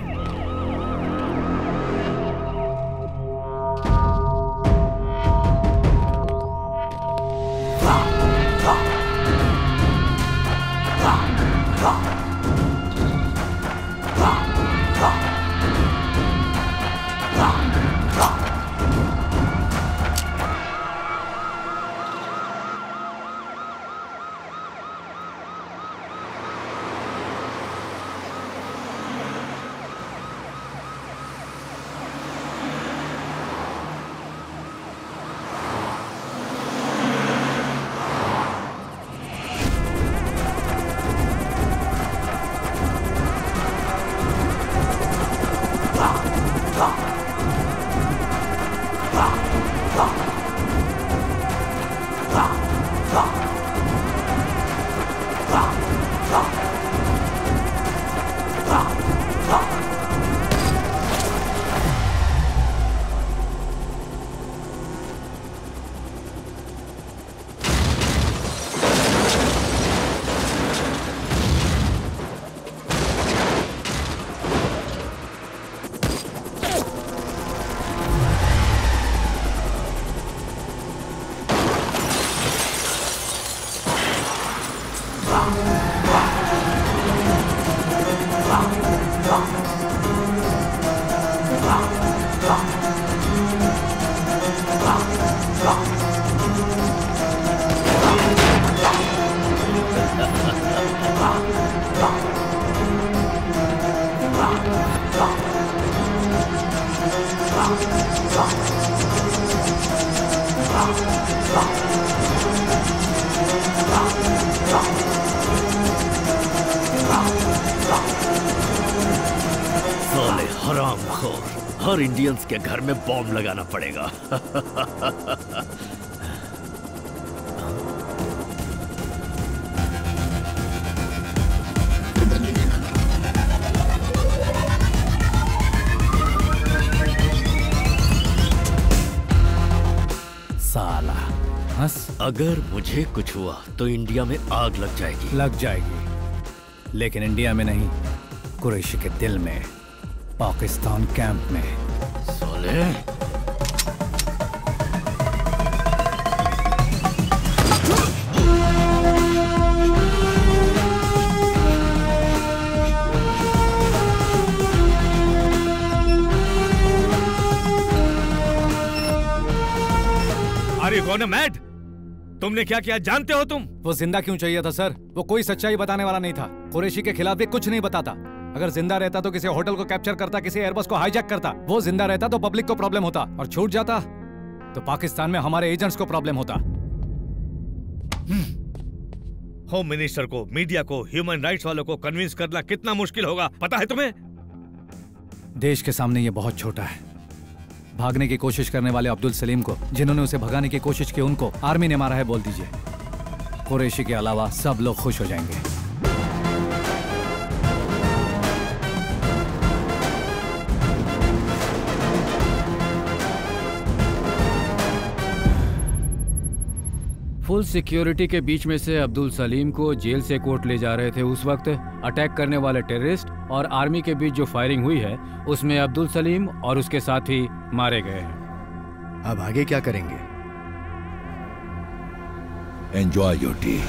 साले हरामखोर, हर इंडियंस के घर में बॉम्ब लगाना पड़ेगा। साला हंस। अगर मुझे कुछ हुआ तो इंडिया में आग लग जाएगी। लग जाएगी, लेकिन इंडिया में नहीं, कुरैशी के दिल में, पाकिस्तान कैंप में। साले Are you gonna mad? तुमने क्या किया जानते हो तुम? वो जिंदा क्यों चाहिए था सर? वो कोई सच्चाई बताने वाला नहीं था। कुरैशी के खिलाफ भी कुछ नहीं बताता। अगर जिंदा रहता तो किसी होटल को कैप्चर करता, किसी एयरबस को हाईजैक करता। वो जिंदा रहता तो पब्लिक को प्रॉब्लम होता, और छूट जाता तो पाकिस्तान में हमारे एजेंट्स को प्रॉब्लम होता। होम मिनिस्टर को, मीडिया को, ह्यूमन राइट्स वालों को कन्विंस करना कितना मुश्किल होगा पता है तुम्हें? देश के सामने ये बहुत छोटा है। भागने की कोशिश करने वाले अब्दुल सलीम को, जिन्होंने उसे भगाने की कोशिश की, उनको आर्मी ने मारा है बोल दीजिए। कुरैशी के अलावा सब लोग खुश हो जाएंगे। फुल सिक्योरिटी के बीच में से अब्दुल सलीम को जेल से कोर्ट ले जा रहे थे। उस वक्त अटैक करने वाले टेररिस्ट और आर्मी के बीच जो फायरिंग हुई है उसमें अब्दुल सलीम और उसके साथी मारे गए हैं। अब आगे क्या करेंगे? Enjoy your T.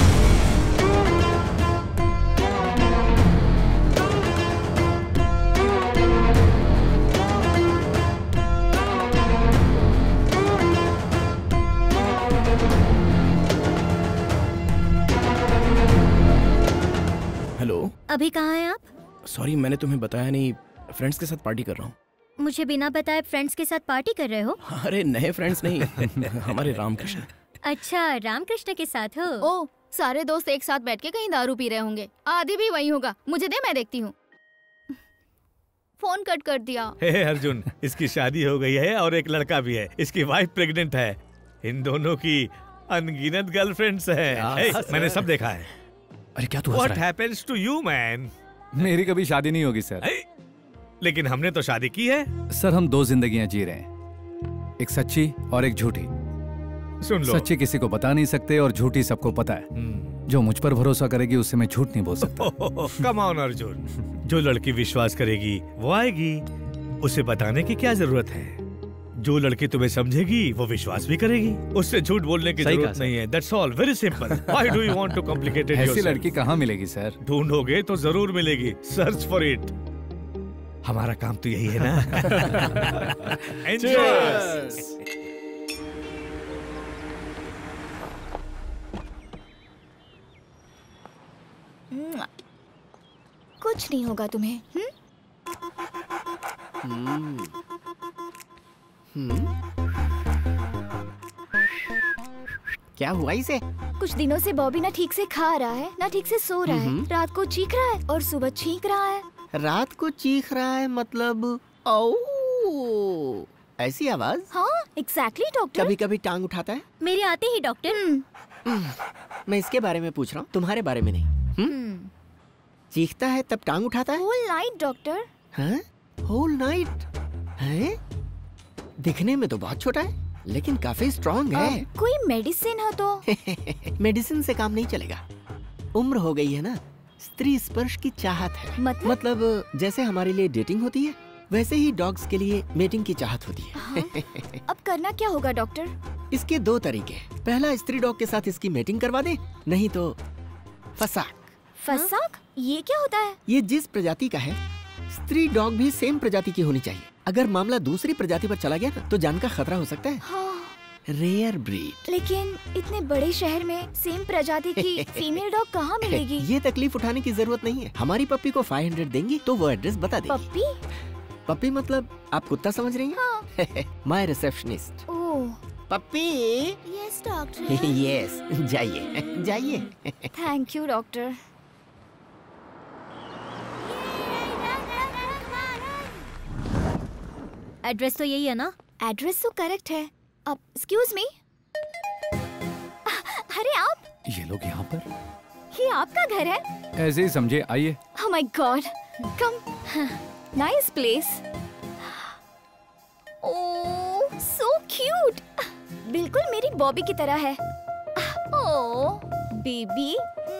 हेलो, अभी कहाँ हैं आप? सॉरी मैंने तुम्हें बताया नहीं, फ्रेंड्स के साथ पार्टी कर रहा हूँ। मुझे बिना बताए फ्रेंड्स के साथ पार्टी कर रहे हो? अरे नए फ्रेंड्स नहीं, हमारे रामकृष्ण। अच्छा, रामकृष्ण के साथ हो? ओ, सारे दोस्त एक साथ बैठ के कहीं दारू पी रहे होंगे। आदि भी वही होगा। मुझे दे, मैं देखती हूँ। फोन कट कर दिया। हे अर्जुन, इसकी शादी हो गई है और एक लड़का भी है। इसकी वाइफ प्रेग्नेंट है। इन दोनों की अनगिनत गर्लफ्रेंड्स हैं। मैंने सब देखा है। अरे क्या तू What happens to you, man? मेरी कभी शादी नहीं होगी सर। लेकिन हमने तो शादी की है। सर हम दो जिंदगियां जी रहे हैं, एक सच्ची और एक झूठी। सुन लो, सच्ची किसी को बता नहीं सकते और झूठी सबको पता है। जो मुझ पर भरोसा करेगी उससे मैं झूठ नहीं बोल सकता। कम ऑन अर्जुन, जो लड़की विश्वास करेगी वो आएगी। उसे बताने की क्या जरूरत है? जो लड़की तुम्हें समझेगी वो विश्वास भी करेगी। उससे झूठ बोलने की जरूरत नहीं है। That's all, very simple. Why do you want to complicate it yourself? ऐसी लड़की कहाँ मिलेगी सर? ढूंढोगे तो जरूर मिलेगी। Search for it. हमारा काम तो यही है ना। Enjoy. कुछ नहीं होगा तुम्हें। क्या हुआ इसे? कुछ दिनों से बॉबी ना ठीक से खा रहा है, ना ठीक से सो रहा है। रात को चीख रहा है और सुबह छींक रहा है। रात को चीख रहा है मतलब ओ ऐसी आवाज? हाँ एग्जैक्टली डॉक्टर। कभी कभी टांग उठाता है। मेरे आते ही डॉक्टर। मैं इसके बारे में पूछ रहा हूँ, तुम्हारे बारे में नहीं। चीखता है तब टांग उठाता है? Whole night doctor. हाँ? होल नाइट है? दिखने में तो बहुत छोटा है लेकिन काफी स्ट्रॉन्ग है। कोई मेडिसिन हो तो? मेडिसिन से काम नहीं चलेगा। उम्र हो गई है ना, स्त्री स्पर्श की चाहत है। मतलब जैसे हमारे लिए डेटिंग होती है वैसे ही डॉग्स के लिए मेटिंग की चाहत होती है। हाँ? अब करना क्या होगा डॉक्टर? इसके दो तरीके। पहला, स्त्री डॉग के साथ इसकी मेटिंग करवा दे, नहीं तो फसाक। फसाक? ये क्या होता है? ये जिस प्रजाति का है स्त्री डॉग भी सेम प्रजाति की होनी चाहिए। अगर मामला दूसरी प्रजाति पर चला गया ना तो जान का खतरा हो सकता है। हाँ। Rare breed. लेकिन इतने बड़े शहर में सेम प्रजाति की फीमेल डॉग कहाँ मिलेगी? ये तकलीफ उठाने की जरूरत नहीं है। हमारी पप्पी को 500 देंगी तो वो एड्रेस बता देगी। पप्पी? पप्पी मतलब आप कुत्ता समझ रही हैं? हाँ। My receptionist. Oh puppy. Yes doctor. Yes, जाइए जाइए। Thank you doctor. एड्रेस तो यही है ना? एड्रेस तो करेक्ट है। अब एक्सक्यूज मी, अरे आप? ये लोग यहाँ पर? ये आपका घर है? ऐसे ही समझे, आइए। Oh my God, come, nice place. Oh, so cute. बिल्कुल मेरी बॉबी की तरह है। Oh, baby.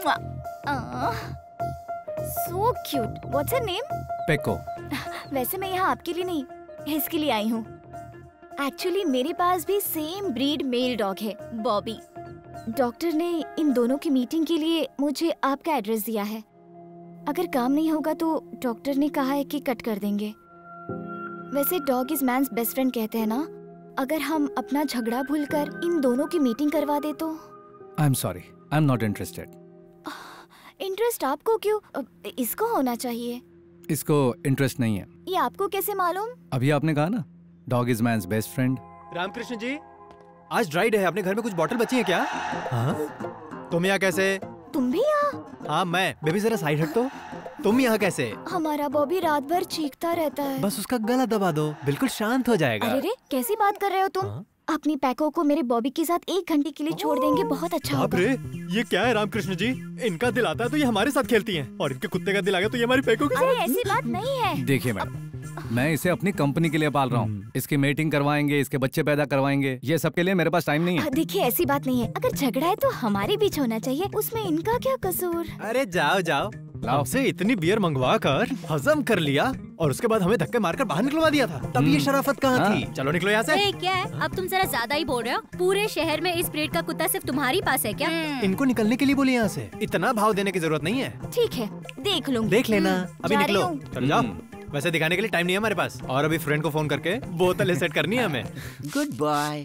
So cute. What's her name? Peko. वैसे मैं यहाँ आपके लिए नहीं, इसके लिए आई हूँ। एक्चुअली मेरे पास भी सेम ब्रीड मेल डॉग है, बॉबी। डॉक्टर ने इन दोनों की मीटिंग के लिए मुझे आपका एड्रेस दिया है। अगर काम नहीं होगा तो डॉक्टर ने कहा है कि कट कर देंगे। वैसे dog is man's best friend कहते हैं ना, अगर हम अपना झगड़ा भूलकर इन दोनों की मीटिंग करवा दे तो? I am sorry, I am not interested. Interest आपको क्यों? इसको होना चाहिए। इसको इंटरेस्ट नहीं है। ये आपको कैसे मालूम? अभी आपने कहा ना, dog is man's best friend. Ramakrishna ji, आज ड्राई डे है, अपने घर में कुछ बॉटल बची है क्या? हाँ? तुम यहाँ कैसे? तुम भी यहाँ? हाँ मैं। बेबी जरा साइड हट तो। तुम यहाँ कैसे? हमारा बॉबी रात भर चीखता रहता है। बस उसका गला दबा दो, बिल्कुल शांत हो जाएगा। अरे रे, कैसी बात कर रहे हो तुम? अपनी पैको को मेरे बॉबी के साथ 1 घंटे के लिए छोड़ देंगे, बहुत अच्छा होगा। बाप रे, ये क्या है रामकृष्ण जी? इनका दिल आता है तो ये हमारे साथ खेलती हैं, और इनके कुत्ते का दिल आ गया तो ये हमारी पैको के साथ। अरे ऐसी बात नहीं है। देखिए मैडम, मैं इसे अपनी कंपनी के लिए पाल रहा हूँ। इसकी मीटिंग करवाएंगे, इसके बच्चे पैदा करवाएंगे, ये सब के लिए मेरे पास टाइम नहीं है। देखिए ऐसी बात नहीं है, अगर झगड़ा है तो हमारे बीच होना चाहिए, उसमें इनका क्या कसूर? अरे जाओ जाओ, आपसे इतनी बियर मंगवा कर हजम कर लिया और उसके बाद हमें धक्के मारकर बाहर निकलवा दिया था, तब ये शराफत कहाँ थी? चलो निकलो यहाँ से। क्या है, अब तुम जरा ज्यादा ही बोल रहे हो। पूरे शहर में इस ब्रीड का कुत्ता सिर्फ तुम्हारी पास है क्या? इनको निकलने के लिए बोले यहाँ से, इतना भाव देने की जरूरत नहीं है। ठीक है, देख लूंगी। देख लेना, अभी निकलो। चलो जाओ, वैसे दिखाने के लिए टाइम नहीं है हमारे पास, और अभी फ्रेंड को फोन करके बोतल सेट करनी है हमें। Good boy.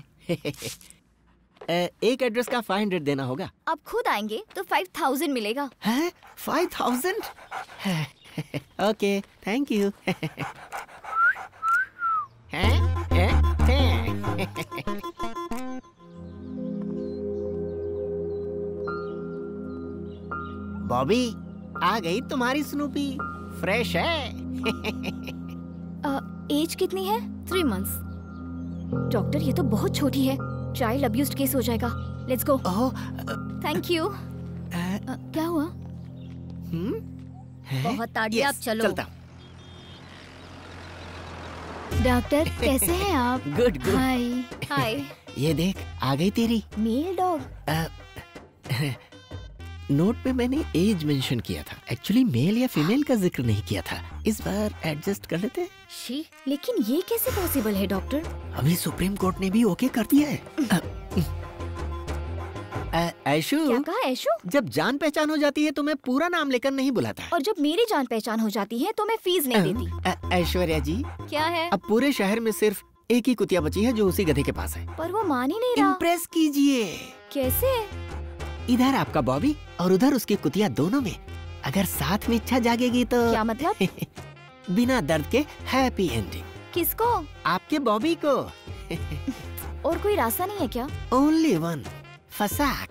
एक एड्रेस का 500 देना होगा। आप खुद आएंगे तो 5000 मिलेगा। है 5000? Okay, thank you. बॉबी, आ गई तुम्हारी स्नूपी, फ्रेश है। एज कितनी है? 3 months। डॉक्टर, ये तो बहुत छोटी है, चाइल्ड अब्यूज केस हो जाएगा। Let's go. Thank you. क्या हुआ? बहुत ताड़िया, आप चलो। चलता। डॉक्टर कैसे हैं आप? Good good. Hi hi. ये देख, आ गई तेरी मेल डॉग। नोट में मैंने एज मेंशन किया था, एक्चुअली मेल या फीमेल का जिक्र नहीं किया था। इस बार एडजस्ट कर लेते हैं। शी, लेकिन ये कैसे पॉसिबल है डॉक्टर? अभी सुप्रीम कोर्ट ने भी ओके कर दिया है। ऐशु, क्या कहा ऐशु? जब जान पहचान हो जाती है तो मैं पूरा नाम लेकर नहीं बुलाता। और जब मेरी जान पहचान हो जाती है तो मैं फीस नहीं देती। ऐश्वर्या जी, क्या है? अब पूरे शहर में सिर्फ एक ही कुतिया बची है जो उसी गधे के पास है। पर वो मान ही नहीं रहा। इम्प्रेस कीजिए। कैसे? इधर आपका बॉबी और उधर उसकी कुतिया, दोनों में अगर साथ में इच्छा जागेगी तो। क्या मतलब? बिना दर्द के हैप्पी एंडिंग। किसको? आपके बॉबी को। और कोई रास्ता नहीं है क्या? ओनली वन, फसाक।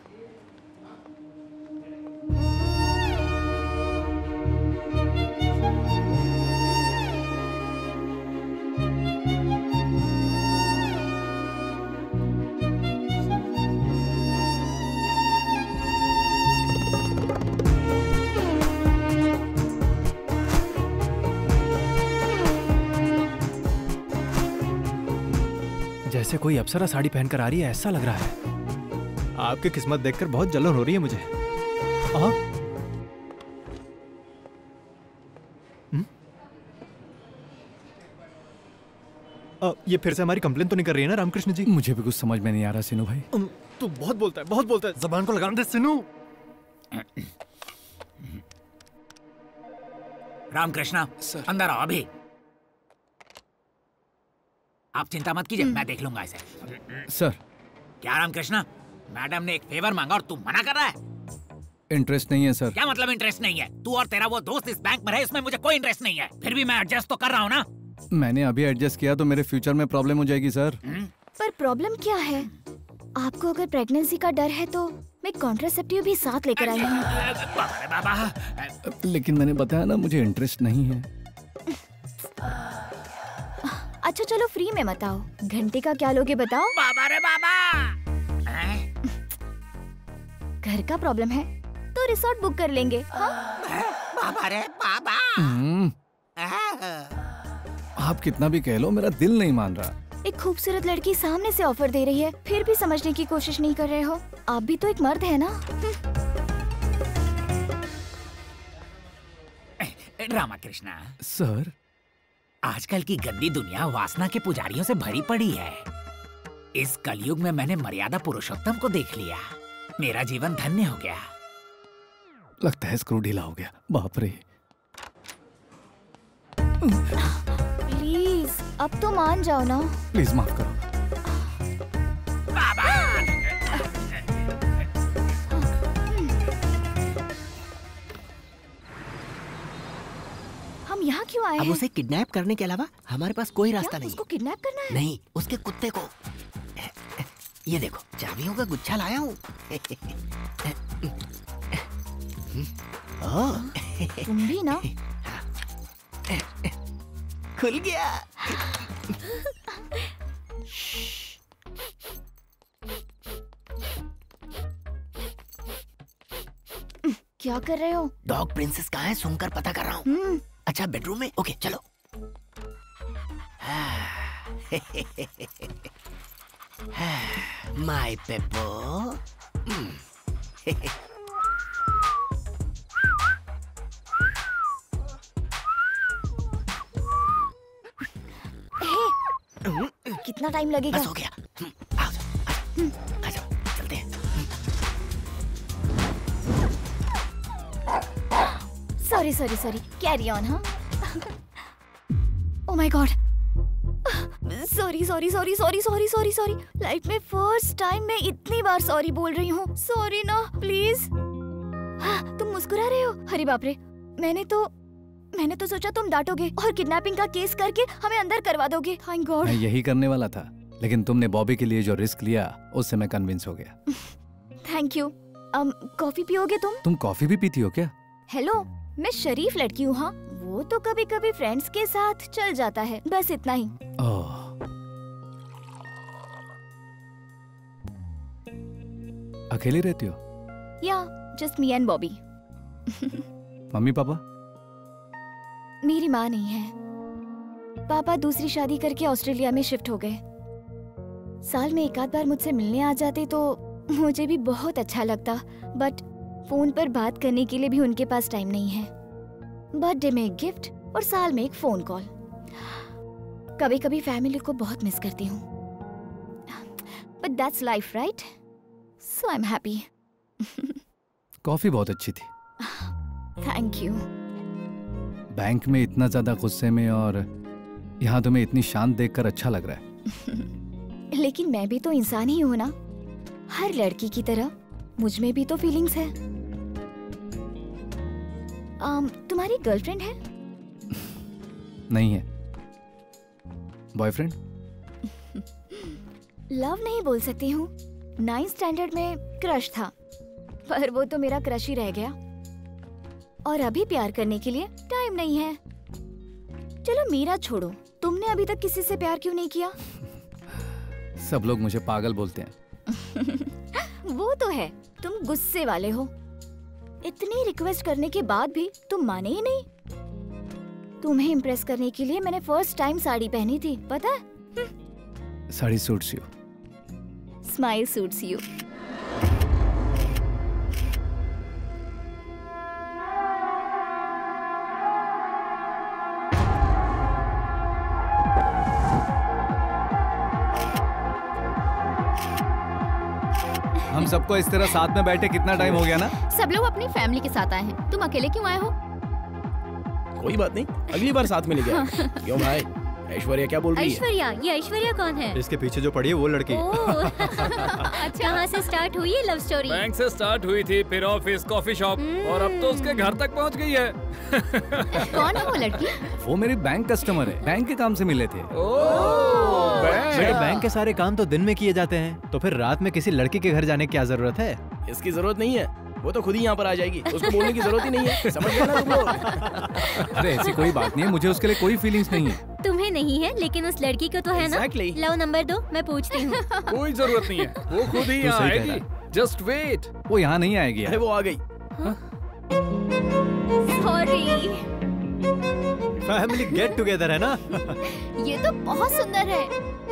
जैसे कोई अप्सरा साड़ी पहनकर आ रही है, ऐसा लग रहा है। आपकी किस्मत देखकर बहुत जलन हो रही है मुझे। ये फिर से हमारी कंप्लेन तो नहीं कर रही है ना रामकृष्ण जी? मुझे भी कुछ समझ में नहीं आ रहा सिनू भाई। तू बहुत बोलता है, बहुत बोलता है, जबान को लगाने दे सिनू। रामकृष्णा, अंदर आओ अभी। आप चिंता मत कीजिए, मैं देख लूंगा इसे। सर। क्या रामकृष्णा, मैडम ने एक फेवर मांगा और तू मना कर रहा है? इंटरेस्ट नहीं है सर। क्या मतलब इंटरेस्ट नहीं है? तू और तेरा वो दोस्त इस बैंक में रहे, इसमें मुझे कोई इंटरेस्ट नहीं है। फिर भी मैं एडजस्ट तो कर रहा हूँ ना। मैंने अभी एडजस्ट किया तो मेरे फ्यूचर में प्रॉब्लम हो जाएगी सर। पर प्रॉब्लम क्या है? आपको अगर प्रेगनेंसी का डर है तो मैं कॉन्ट्रासेप्टिव भी साथ लेकर आई हूँ। बाबा। लेकिन मैंने बताया ना, मुझे इंटरेस्ट नहीं है। अच्छा चलो, फ्री में मत आओ। घंटे का क्या लोगे बताओ? बाबा रे बाबा। घर का प्रॉब्लम है तो रिसोर्ट बुक कर लेंगे। बाबा रे बाबा। आप कितना भी कह लो, मेरा दिल नहीं मान रहा। एक खूबसूरत लड़की सामने से ऑफर दे रही है, फिर भी समझने की कोशिश नहीं कर रहे हो। आप भी तो एक मर्द है ना। रामकृष्णा सर, आजकल की गंदी दुनिया वासना के पुजारियों से भरी पड़ी है। इस कलयुग में मैंने मर्यादा पुरुषोत्तम को देख लिया, मेरा जीवन धन्य हो गया। लगता है स्क्रू ढीला हो गया। बाप रे। प्लीज अब तो मान जाओ ना। प्लीज माफ करो। क्यों आए अब हैं? उसे किडनैप करने के अलावा हमारे पास कोई रास्ता नहीं। उसको किडनैप करना है? नहीं, उसके कुत्ते को। ये देखो, चाबियों का गुच्छा लाया हूँ। तुम भी ना। खुल गया। क्या कर रहे हो? डॉग प्रिंसेस कहाँ है सुनकर पता कर रहा हूँ। अच्छा, बेडरूम में? ओके चलो। माय पेपो। कितना टाइम लगेगा? बस हो गया। आ जाओ, चलते हैं। Sorry carry on. हाँ oh my God, sorry life में फर्स्ट टाइम मैं इतनी बार सॉरी बोल रही हूँ। सॉरी ना प्लीज। हाँ, तुम मुस्कुरा रहे हो? अरे बाप रे, मैंने तो सोचा तुम डांटोगे और किडनैपिंग का केस करके हमें अंदर करवा दोगे। Thank God. मैं यही करने वाला था, लेकिन तुमने बॉबी के लिए जो रिस्क लिया उससे मैं कन्विंस हो गया। Thank you. कॉफी पियोगे तुम? तुम कॉफी भी पीती हो क्या? हेलो, मैं शरीफ लड़की हूँ। हाँ, वो तो कभी कभी फ्रेंड्स के साथ चल जाता है, बस इतना ही। अकेली रहती हो? या just me and Bobby. Mummy papa? मेरी माँ नहीं है। पापा दूसरी शादी करके ऑस्ट्रेलिया में शिफ्ट हो गए। साल में एक आध बार मुझसे मिलने आ जाते तो मुझे भी बहुत अच्छा लगता, बट फोन पर बात करने के लिए भी उनके पास टाइम नहीं है। बर्थडे में एक गिफ्ट और साल में एक फोन कॉल। कभी कभी फैमिली को बहुत मिस करती हूँ, but that's life right, so I am happy. Coffee बहुत अच्छी थी। Thank you. बैंक में इतना ज्यादा गुस्से में और यहाँ तुम्हें इतनी शांत देखकर अच्छा लग रहा है। लेकिन मैं भी तो इंसान ही हूँ ना, हर लड़की की तरह मुझ में भी तो फीलिंग्स है। तुम्हारी गर्लफ्रेंड है? नहीं है। बॉयफ्रेंड? लव नहीं बोल सकती हूँ। 9th स्टैंडर्ड में क्रश था, पर वो तो मेरा क्रश ही रह गया और अभी प्यार करने के लिए टाइम नहीं है। चलो मेरा छोड़ो, तुमने अभी तक किसी से प्यार क्यों नहीं किया? सब लोग मुझे पागल बोलते हैं। वो तो है, तुम गुस्से वाले हो। इतनी रिक्वेस्ट करने के बाद भी तुम माने ही नहीं। तुम्हें इम्प्रेस करने के लिए मैंने फर्स्ट टाइम साड़ी पहनी थी, पता है? Sari suits you. Smile suits you. हम सबको इस तरह साथ में बैठे कितना टाइम हो गया ना? सब लोग अपनी फैमिली के साथ आए हैं, तुम अकेले क्यों आए हो? कोई बात नहीं, अगली बार साथ मिलेंगे। क्यों भाई, ऐश्वर्या क्या बोल रही है? ऐश्वर्या? ये ऐश्वर्या कौन है? इसके पीछे जो पड़ी है वो लड़की। कहाँ से स्टार्ट हुई है लव स्टोरी? बैंक से स्टार्ट हुई थी, फिर ऑफिस, कॉफी शॉप और अब तो उसके घर तक पहुंच गई है। कौन है वो लड़की? वो मेरी बैंक कस्टमर है, बैंक के काम से मिले थे। बेटे, बैंक के सारे काम तो दिन में किए जाते हैं, तो फिर रात में किसी लड़की के घर जाने की क्या जरूरत है? इसकी जरूरत नहीं है, वो तो खुद ही यहाँ पर आ जाएगी, उसको बोलने की जरूरत ही नहीं है। समझ गए ना तुम लोग? अरे ऐसी कोई बात नहीं है, मुझे उसके लिए कोई फीलिंग्स नहीं है। तुम्हें नहीं है, लेकिन उस लड़की को तो है ना? लो नंबर दो, मैं पूछती हूँ। कोई जरूरत नहीं है, वो खुद ही यहाँ आएगी। Just wait. वो यहाँ नहीं आएगी। अरे वो आ गई। सॉरी। फैमिली गेट टुगेदर है ना? ये तो बहुत सुंदर है।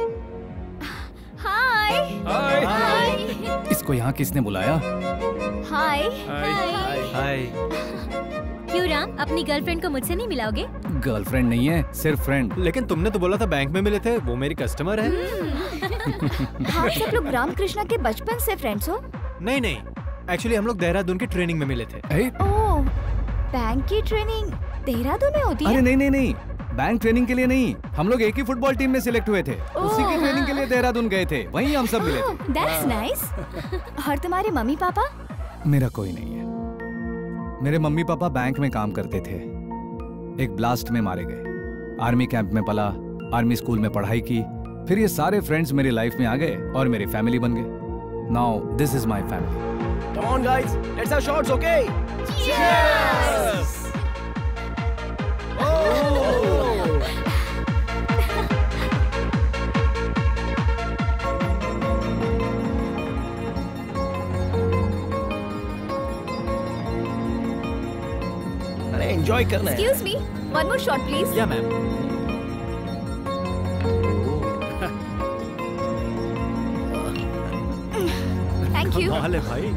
हाय। हाय। इसको यहाँ किसने बुलाया? हाय। हाय। क्यों राम, अपनी गर्लफ्रेंड को मुझसे नहीं मिलाओगे? गर्लफ्रेंड नहीं है, सिर्फ फ्रेंड। लेकिन तुमने तो बोला था बैंक में मिले थे, वो मेरी कस्टमर है। हाँ, सब लोग रामकृष्णा के बचपन से फ्रेंड्स हो? नहीं, एक्चुअली हम लोग देहरादून की ट्रेनिंग में मिले थे। ओह, बैंक की ट्रेनिंग देहरादून में होती है? अरे नहीं, बैंक ट्रेनिंग के लिए नहीं, हम लोग एक ही फुटबॉल टीम में सिलेक्ट हुए थे, उसी की ट्रेनिंग के लिए देहरादून गए थे, वहीं हम सब मिले थे। That's nice। और तुम्हारे मम्मी पापा? मेरा कोई नहीं है। मेरे मम्मी पापा बैंक में काम करते थे, एक ब्लास्ट में मारे गए। आर्मी कैंप में पला, आर्मी स्कूल में पढ़ाई की, फिर ये सारे फ्रेंड्स मेरी लाइफ में आ गए और मेरी फैमिली बन गए। Now this is my family. Come on guys, let's have shots, okay? Cheers! अरे एंजॉय करना है। Excuse me, one more shot please. Yeah, ma'am. Thank you. कमाल है भाई।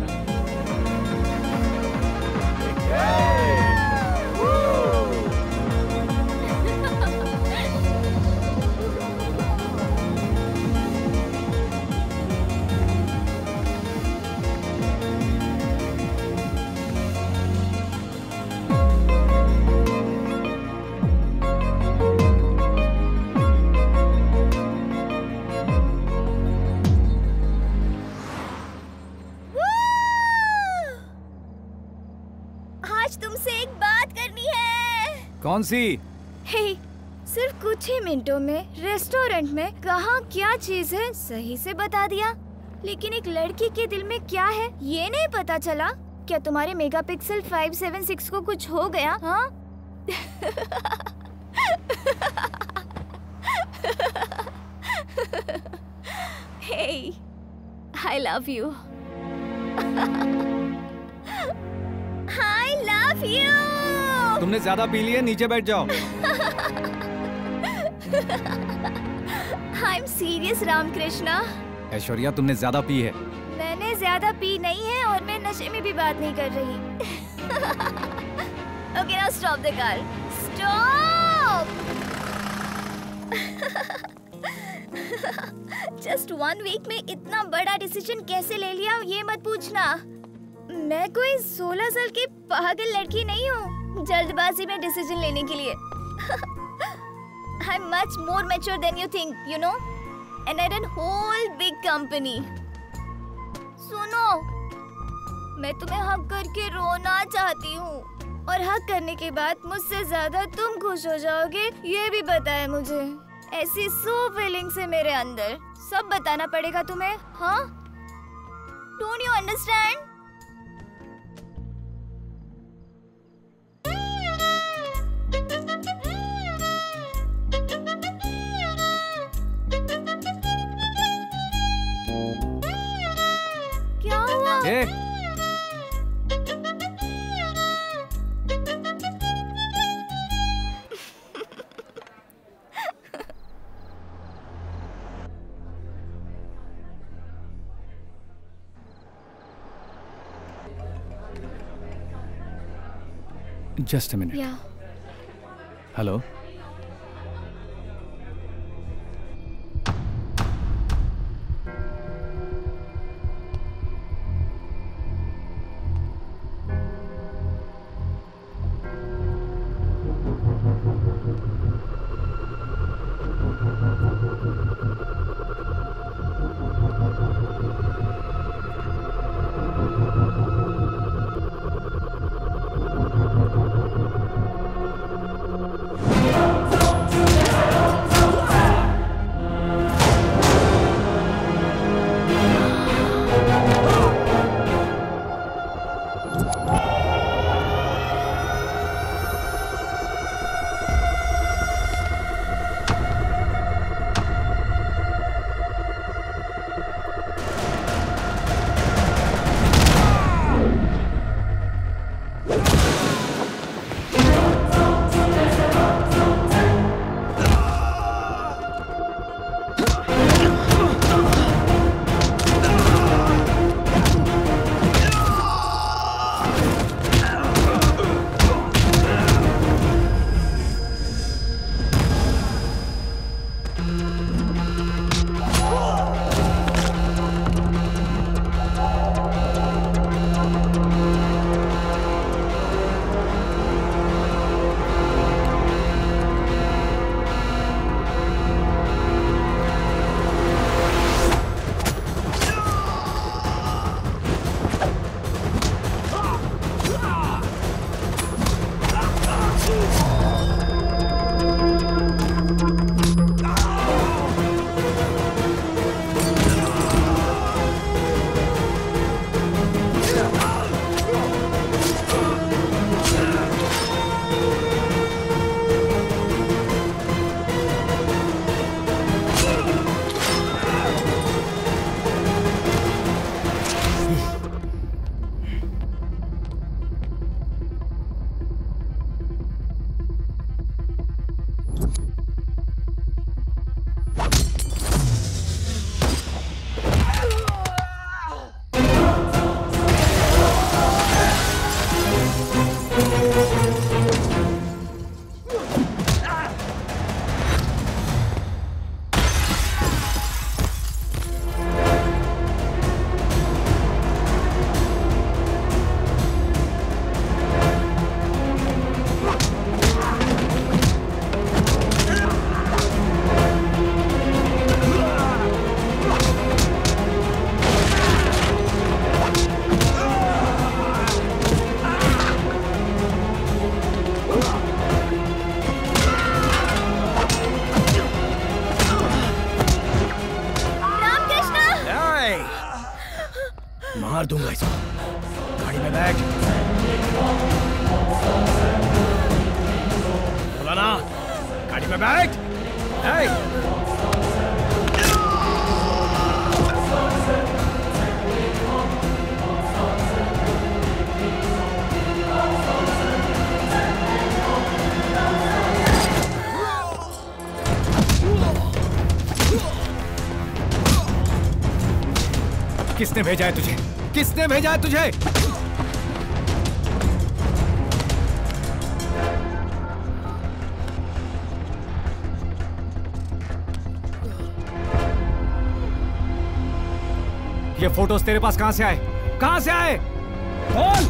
कौन सी? हे, सिर्फ कुछ ही मिनटों में रेस्टोरेंट में कहाँ क्या चीज है सही से बता दिया, लेकिन एक लड़की के दिल में क्या है ये नहीं पता चला। क्या तुम्हारे मेगापिक्सल 576 को कुछ हो गया? हाँ? हे, I love you. I love you. तुमने ज्यादा पी लिया, नीचे बैठ जाओ। I'm serious Ramakrishna. ऐश्वर्या तुमने ज्यादा पी है। मैंने ज्यादा पी नहीं है और मैं नशे में भी बात नहीं कर रही। Okay, now stop the car. Stop. Just 1 week में इतना बड़ा डिसीजन कैसे ले लिया ये मत पूछना। मैं कोई 16 साल की पागल लड़की नहीं हूँ जल्दबाजी में डिसीजन लेने के लिए। I'm much more mature than you think, you know, and I run whole big company. सुनो, मैं तुम्हें हक करके रोना चाहती हूँ और हक करने के बाद मुझसे ज्यादा तुम खुश हो जाओगे ये भी पता है मुझे। ऐसी सो फीलिंग्स है मेरे अंदर, सब बताना पड़ेगा तुम्हें, हाँ? Don't you understand? क्या हुआ? Just a minute. Yeah. Hello. मार दूंगा इसको। गाड़ी में बैठ। फलाना, गाड़ी में बैठ। किसने भेजा है तुझे? किसने भेजा है तुझे? ये फोटोज तेरे पास कहां से आए? कहां से आए? बोल!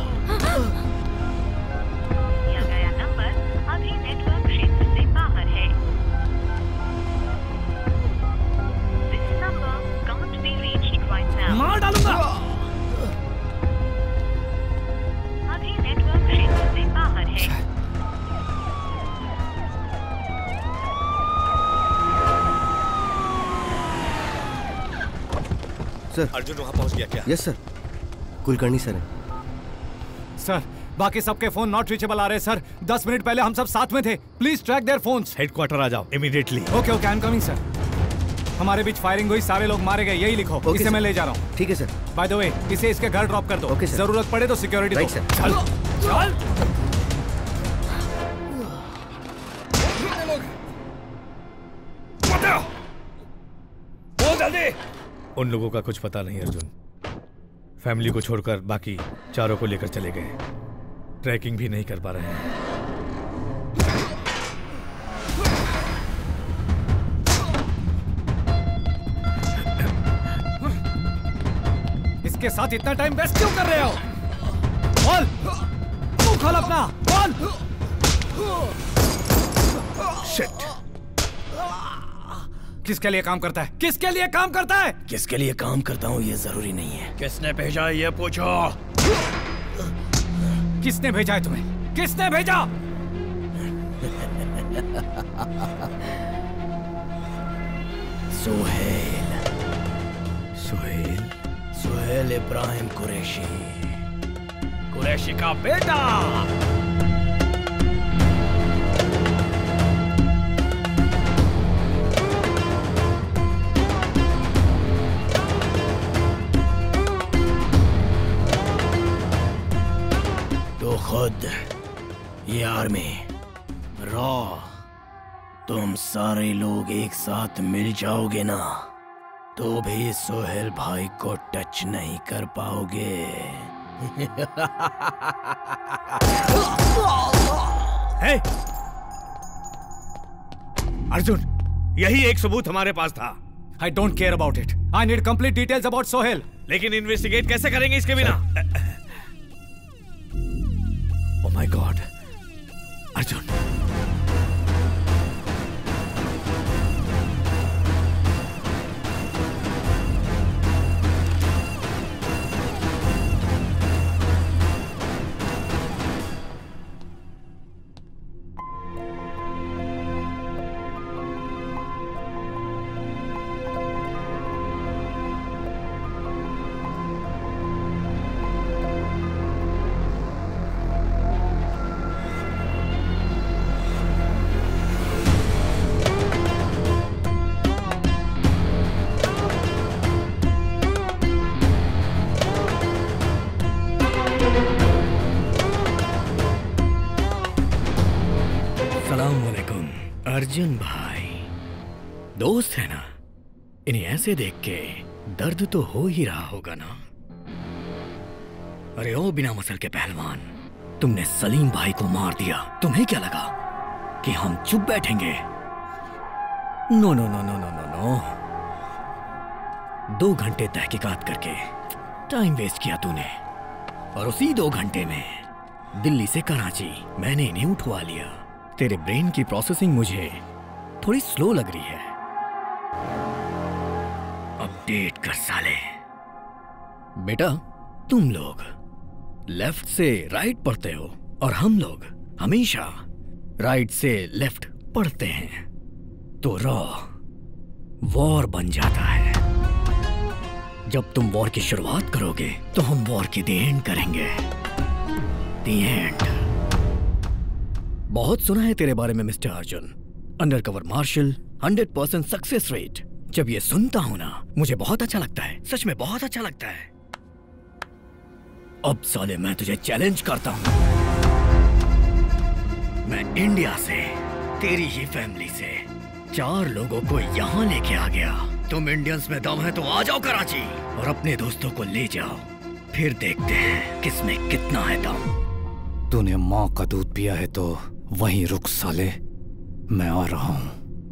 दिया गया नंबर अभी नेटवर्क क्षेत्र से बाहर है। This number can't be reached right now. मार डालूंगा। अभी नेटवर्क क्षेत्र से बाहर है। सर, अर्जुन वहां पहुंच गया क्या? यस सर, कुलकर्णी सर है। सर, बाकी सबके फोन नॉट रीचेबल आ रहे हैं सर। 10 मिनट पहले हम सब साथ में थे। Please track their phones. Headquarter आ जाओ immediately. Okay okay, I am coming sir. हमारे बीच फायरिंग हुई, सारे लोग मारे गए, यही लिखो। इसे मैं ले जा रहा हूँ। ठीक है सर। बाय द वे, इसे इसके घर ड्रॉप कर दो। Okay sir. जरूरत पड़े तो सिक्योरिटी राइट दो। सर। चल चल। बोल जल्दी। उन लोगों का कुछ पता नहीं अर्जुन। फैमिली को छोड़कर बाकी चारों को लेकर चले गए। ट्रैकिंग भी नहीं कर पा रहे हैं। इसके साथ इतना टाइम वेस्ट क्यों कर रहे हो? बोल, मुंह खोल अपना, बोल। शिट। किसके लिए काम करता है? किसके लिए काम करता है? किसके लिए काम करता हूँ ये जरूरी नहीं है। किसने भेजा ये पूछो। किसने भेजा है तुम्हें? किसने भेजा? सुहेल। सुहेल? सुहेल इब्राहिम कुरैशी, कुरैशी का बेटा। तो खुद ये आर्मी रॉ, तुम सारे लोग एक साथ मिल जाओगे ना, तो भी सोहेल भाई को टच नहीं कर पाओगे। है? अर्जुन, यही एक सबूत हमारे पास था। I don't care about it. I need complete details about Sohail. लेकिन इन्वेस्टिगेट कैसे करेंगे इसके बिना? Oh my God, Arjun. Arjun भाई, दोस्त है ना, इन्हें ऐसे देख के दर्द तो हो ही रहा होगा ना। अरे ओ बिना मसल के पहलवान, तुमने सलीम भाई को मार दिया, तुम्हें क्या लगा कि हम चुप बैठेंगे? No no no no no no no. 2 घंटे तहकीकात करके टाइम वेस्ट किया तूने, और उसी 2 घंटे में दिल्ली से कराची मैंने इन्हें उठवा लिया। तेरे ब्रेन की प्रोसेसिंग मुझे थोड़ी स्लो लग रही है। अपडेट कर साले। बेटा, तुम लोग लेफ्ट से राइट पढ़ते हो और हम लोग हमेशा राइट से लेफ्ट पढ़ते हैं, तो रॉ वॉर बन जाता है। जब तुम वॉर की शुरुआत करोगे तो हम वॉर की द एंड करेंगे। The end. बहुत सुना है तेरे बारे में mister Arjun, undercover marshal, 100% success rate. जब ये सुनता हूं ना, मुझे बहुत अच्छा लगता है, सच में बहुत अच्छा लगता है। अब साले मैं तुझे चैलेंज करता हूं। मैं इंडिया से, तेरी ही फैमिली से 4 लोगों को यहां लेके आ गया। तुम इंडियंस में दम है तो आ जाओ कराची और अपने दोस्तों को ले जाओ, फिर देखते हैं किसमें कितना है दम। तूने माँ का दूध पिया है तो वहीं रुक साले, मैं आ रहा हूं।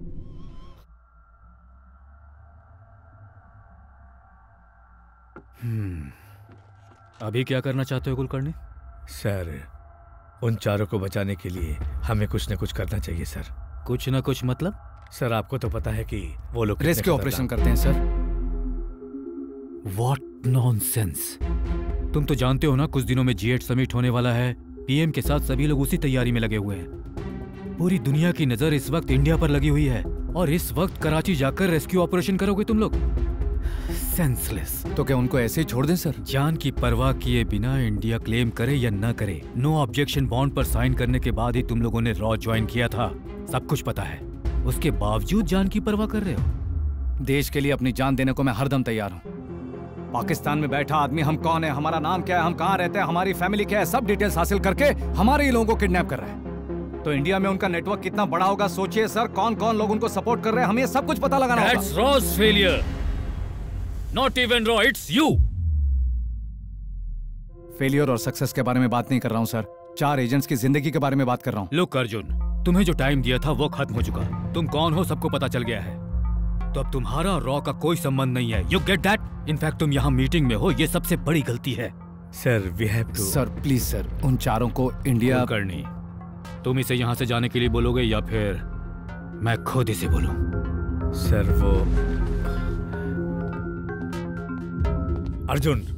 अभी क्या करना चाहते हो कुलकर्णी? सर, उन 4 को बचाने के लिए हमें कुछ न कुछ करना चाहिए सर। कुछ न कुछ मतलब? सर, आपको तो पता है कि वो लोग रेस्क्यू ऑपरेशन करते हैं सर। What nonsense. तुम तो जानते हो ना, कुछ दिनों में G8 समिट होने वाला है। पीएम के साथ सभी लोग उसी तैयारी में लगे हुए हैं। पूरी दुनिया की नजर इस वक्त इंडिया पर लगी हुई है, और इस वक्त कराची जाकर रेस्क्यू ऑपरेशन करोगे तुम लोग? सेंसलेस। तो क्या उनको ऐसे ही छोड़ दें सर? जान की परवाह किए बिना इंडिया क्लेम करे या न करे, नो ऑब्जेक्शन बॉन्ड पर साइन करने के बाद ही तुम लोगों ने रॉ ज्वाइन किया था। सब कुछ पता है, उसके बावजूद जान की परवाह कर रहे हो। देश के लिए अपनी जान देने को मैं हरदम तैयार हूँ। पाकिस्तान में बैठा आदमी हम कौन है, हमारा नाम क्या है, हम कहाँ रहते हैं, हमारी फैमिली क्या है, सब डिटेल्स हासिल करके हमारे ही लोगों को किडनैप कर रहा है। तो इंडिया में उनका नेटवर्क कितना बड़ा होगा सोचिए सर। कौन कौन लोग उनको सपोर्ट कर रहे हैं, हमें सब कुछ पता लगाना होगा। That's Raw's failure. Not even Raw, it's you. Failure और सक्सेस के बारे में बात नहीं कर रहा हूँ सर, 4 एजेंट्स की जिंदगी के बारे में बात कर रहा हूँ। लुक अर्जुन, तुम्हें जो टाइम दिया था वो खत्म हो चुका। तुम कौन हो सबको पता चल गया है, तो अब तुम्हारा रॉ का कोई संबंध नहीं है। You get that? इनफैक्ट तुम यहाँ मीटिंग में हो, ये सबसे बड़ी गलती है। Sir, we have to. Sir please sir, उन 4 को इंडिया करनी। तुम इसे यहाँ से जाने के लिए बोलोगे या फिर मैं खुद इसे बोलूं? सर वो अर्जुन।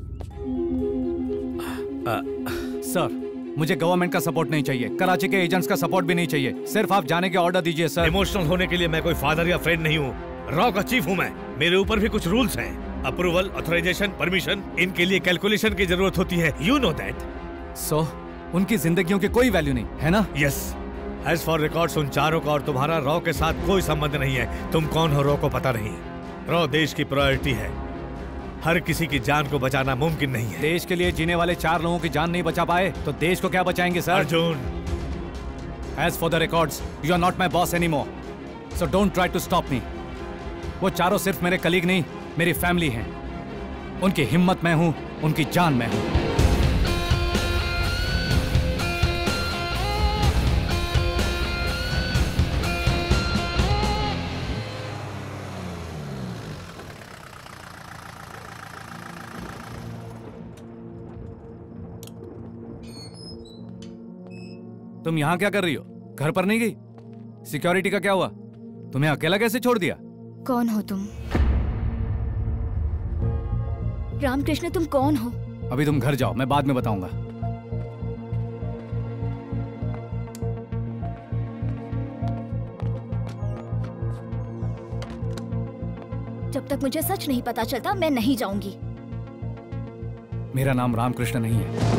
सर, मुझे गवर्नमेंट का सपोर्ट नहीं चाहिए, कराची के एजेंट्स का सपोर्ट भी नहीं चाहिए, सिर्फ आप जाने के ऑर्डर दीजिए सर। इमोशनल होने के लिए मैं कोई फादर या फ्रेंड नहीं हूँ। रॉ का चीफ हूँ मैं, मेरे ऊपर भी कुछ रूल्स हैं। अप्रूवल, ऑथराइजेशन, परमिशन, इनके लिए कैलकुलेशन की जरूरत होती है। You know that. सो उनकी जिंदगियों की कोई वैल्यू नहीं है ना? यस। एज फॉर रिकॉर्ड्स, उन 4 का और तुम्हारा रॉ के साथ कोई संबंध नहीं है। तुम कौन हो रॉ को पता नहीं। रॉ देश की प्रायोरिटी है, हर किसी की जान को बचाना मुमकिन नहीं है। देश के लिए जीने वाले 4 लोगों की जान नहीं बचा पाए तो देश को क्या बचाएंगे sir? Arjun, as for the records, you are not my boss anymore, so don't try to stop me. वो 4 सिर्फ मेरे कलीग नहीं, मेरी फैमिली हैं। उनकी हिम्मत मैं हूं, उनकी जान मैं हूं। तुम यहाँ क्या कर रही हो? घर पर नहीं गई? सिक्योरिटी का क्या हुआ? तुम्हें अकेला कैसे छोड़ दिया? कौन हो तुम? रामकृष्ण, तुम कौन हो? अभी तुम घर जाओ, मैं बाद में बताऊंगा। जब तक मुझे सच नहीं पता चलता मैं नहीं जाऊंगी। मेरा नाम रामकृष्ण नहीं है।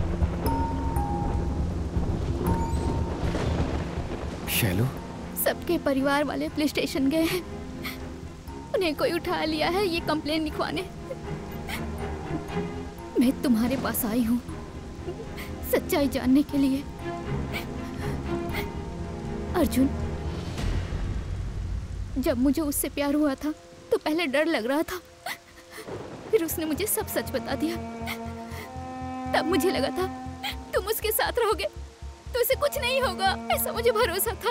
सबके मेरे परिवार वाले पुलिस स्टेशन गए हैं। उन्हें कोई उठा लिया है ये कंप्लेन लिखवाने। मैं तुम्हारे पास आई हूँ सच्चाई जानने के लिए। अर्जुन, जब मुझे उससे प्यार हुआ था तो पहले डर लग रहा था, फिर उसने मुझे सब सच बता दिया। तब मुझे लगा था तुम उसके साथ रहोगे तो उसे कुछ नहीं होगा, ऐसा मुझे भरोसा था।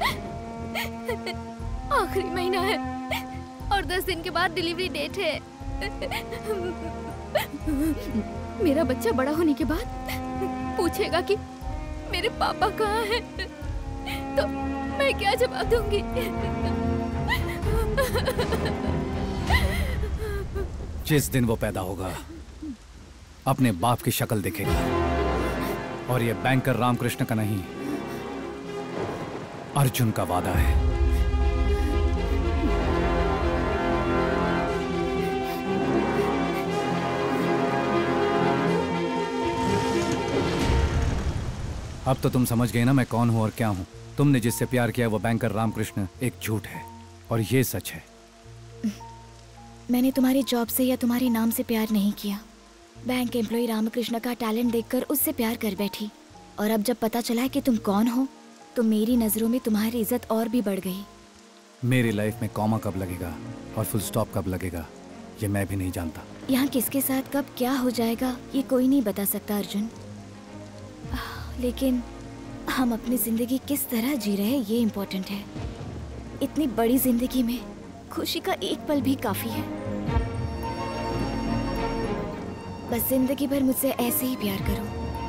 आखिरी महीना है और 10 दिन के बाद डिलीवरी डेट है। मेरा बच्चा बड़ा होने के बाद पूछेगा कि मेरे पापा कहाँ हैं, तो मैं क्या जवाब दूंगी? जिस दिन वो पैदा होगा अपने बाप की शक्ल देखेगा, और ये बैंकर रामकृष्ण का नहीं, अर्जुन का वादा है। अब तो तुम समझ गए ना मैं कौन हूं और क्या हूं। तुमने जिससे प्यार किया वो बैंकर रामकृष्ण एक झूठ है और ये सच है। मैंने तुम्हारी जॉब से या तुम्हारे नाम से प्यार नहीं किया। बैंक एम्प्लॉय रामकृष्ण का टैलेंट देखकर उससे प्यार कर बैठी, और अब जब पता चला है कि तुम कौन हो तो मेरी नजरों में तुम्हारी इज्जत और भी बढ़ गई। मेरी लाइफ में कॉमा कब लगेगा और फुल स्टॉप कब लगेगा ये मैं भी नहीं जानता। यहाँ किसके साथ कब क्या हो जाएगा ये कोई नहीं बता सकता अर्जुन, लेकिन हम अपनी जिंदगी किस तरह जी रहे हैं ये इम्पोर्टेंट है। इतनी बड़ी जिंदगी में खुशी का एक पल भी काफी है। बस जिंदगी भर मुझसे ऐसे ही प्यार करो।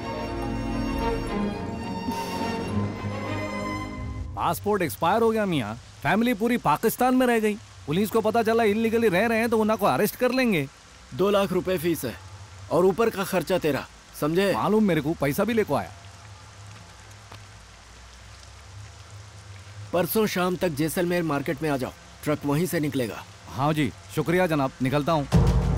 पासपोर्ट एक्सपायर हो गया मियाँ, फैमिली पूरी पाकिस्तान में रह गई। पुलिस को पता चला इलीगली रह रहे हैं तो उन्हें को अरेस्ट कर लेंगे। 2 लाख रुपए फीस है और ऊपर का खर्चा तेरा, समझे? मालूम मेरे को, पैसा भी लेको आया। परसों शाम तक जैसलमेर मार्केट में आ जाओ, ट्रक वहीं से निकलेगा। हाँ जी, शुक्रिया जनाब, निकलता हूँ।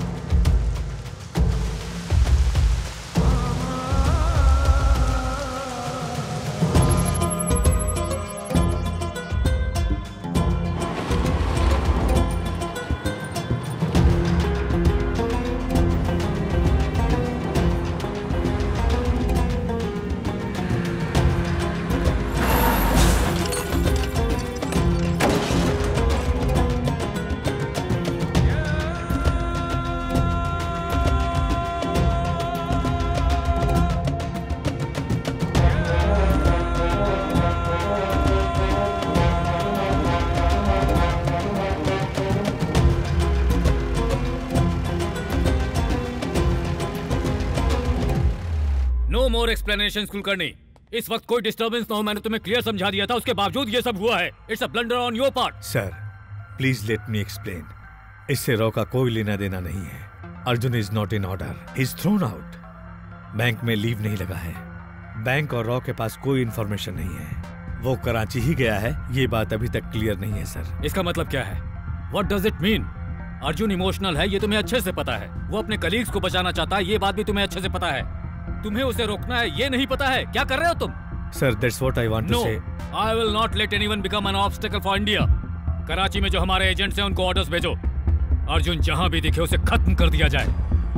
No more explanation Kulkarni. इस वक्त कोई डिस्टर्बेंस ना हो, मैंने तुम्हें क्लियर समझा दिया था, उसके बावजूद ये सब हुआ है। It's a blunder on your part. Sir please let me explain. इससे रॉ का कोई लेना देना नहीं है। Arjun is not in order, he is thrown out. Bank में लीव नहीं लगा है। बैंक और रॉ के पास कोई इंफॉर्मेशन नहीं है। वो कराची ही गया है, ये बात अभी तक क्लियर नहीं है सर। इसका मतलब क्या है? What does it mean? Arjun emotional है, ये तुम्हें अच्छे से पता है। वो अपने कलीग्स को बचाना चाहता है, ये बात भी तुम्हें अच्छे से पता है। तुम्हें उसे रोकना है, ये नहीं पता है? क्या कर रहे हो तुम? Sir that's what I want to say. I will not let anyone become an obstacle for India. Karachi में जो हमारे एजेंट्स हैं उनको ऑर्डर्स भेजो। अर्जुन जहां भी दिखे उसे खत्म कर दिया जाए।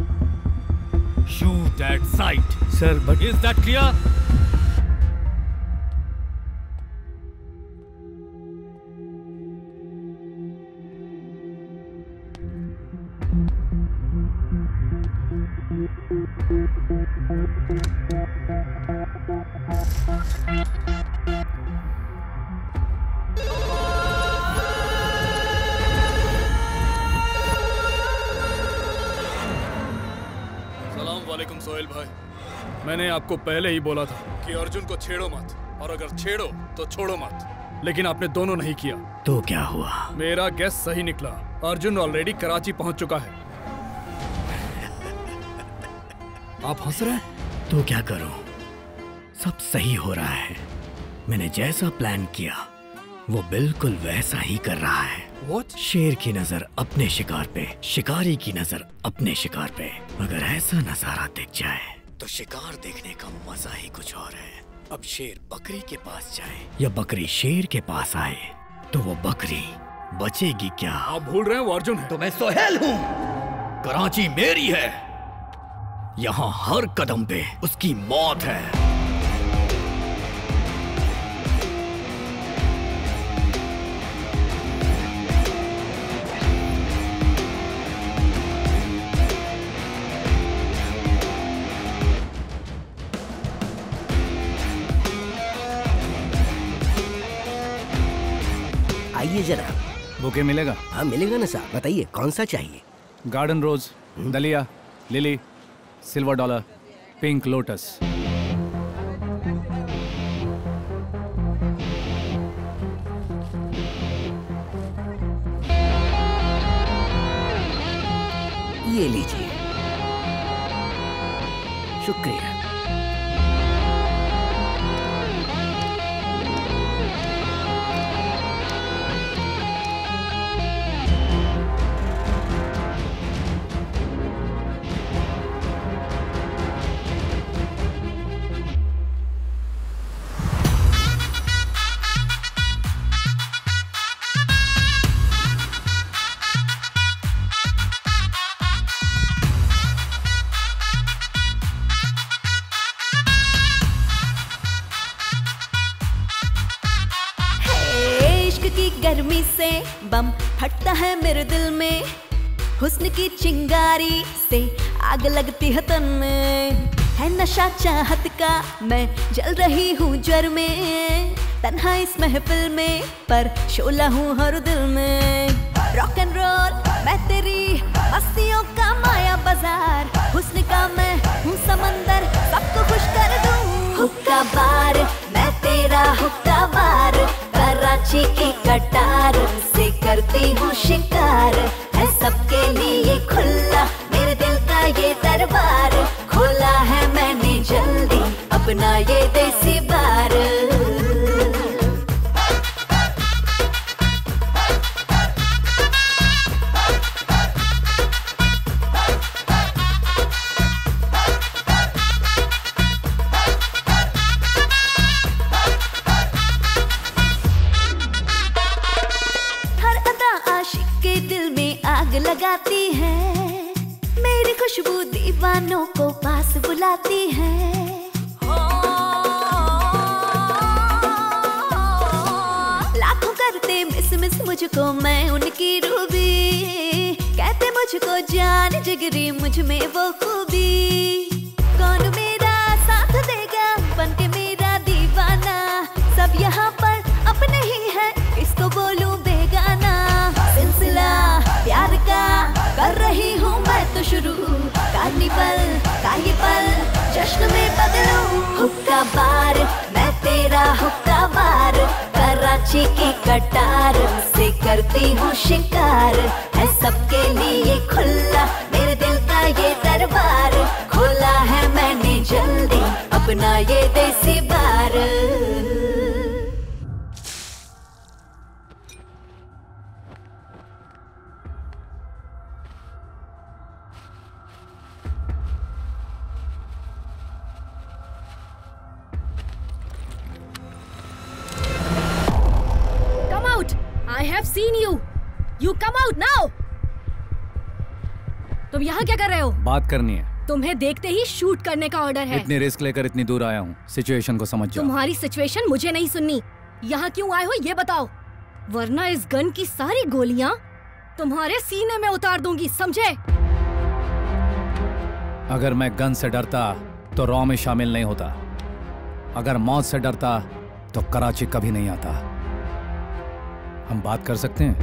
Shoot at sight. Sir but is that clear? वालेकुम सोहेल भाई, मैंने आपको पहले ही बोला था कि अर्जुन को छेड़ो मत, और अगर छेड़ो तो छोड़ो मत, लेकिन आपने दोनों नहीं किया। तो क्या हुआ? मेरा गैस सही निकला। अर्जुन ऑलरेडी कराची पहुंच चुका है। आप हंस रहे हैं? तो क्या करूं? सब सही हो रहा है। मैंने जैसा प्लान किया वो बिल्कुल वैसा ही कर रहा है। What? शेर की नजर अपने शिकार पे, शिकारी की नजर अपने शिकार पे। अगर ऐसा नजारा दिख जाए तो शिकार देखने का मजा ही कुछ और है। अब शेर बकरी के पास जाए या बकरी शेर के पास आए, तो वो बकरी बचेगी क्या? आप भूल रहे हैं वो अर्जुन है। तो मैं सोहेल हूँ। कराची मेरी है। यहाँ हर कदम पे उसकी मौत है। आइए जरा। बुके मिलेगा? हाँ मिलेगा ना साहब, बताइए कौन सा चाहिए? Garden rose, dahlia, lily, silver dollar, pink lotus. ये लीजिए। शुक्रिया। गर्मी से बम फटता है मेरे दिल में, हुस्न की चिंगारी से आग लगती है तन में, है नशा चाहत का मैं जल रही हूँ ज्वर में, तन्हा इस महफिल में पर शोला हूँ हर दिल में। रॉक एंड रोल मैं तेरी मस्तियों का माया बाजार, हुस्न का मैं हूँ समंदर सबको खुश कर दूँ। हुक्का बार मैं तेरा हुक्का बार, कराची की कटार से करती हूँ शिकार, है सबके लिए खुला मेरे दिल का ये दरबार, खोला है मैंने जल्दी अपना ये देसी बार। लगाती है मेरी खुशबू दीवानों को पास बुलाती है। लाखों करते मिस मुझको मैं उनकी रूबी, कहते मुझको जान जिगरी मुझ में वो खूबी। कौन मेरा साथ देगा बनके मेरा दीवाना, सब यहाँ पर अपने ही है किसको बोलूं बेगाना। सिलसिला प्यार का कर रही हूँ मैं तो शुरू, कार्निवल का ये पल जश्न में बदलूं। हुक्का बार मैं तेरा हुक्का बार, कराची की कटार से करती हूँ शिकार, है सबके लिए खुला मेरे दिल का ये दरबार, खोला है मैंने जल्दी अपना ये देसी बार। I have seen you. You come out now. तुम यहाँ क्या कर रहे हो? बात करनी है। तुम्हें देखते ही शूट करने का ऑर्डर है। इतनी रिस्क लेकर इतनी दूर आया हूँ, सिचुएशन को समझ जाओ। तुम्हारी सिचुएशन मुझे नहीं सुननी। यहाँ क्यों आए हो ये बताओ, वरना इस गन की सारी गोलियाँ तुम्हारे सीने में उतार दूंगी, समझे? अगर मैं गन से डरता तो रॉ में शामिल नहीं होता, अगर मौत से डरता तो कराची कभी नहीं आता। हम बात कर सकते हैं?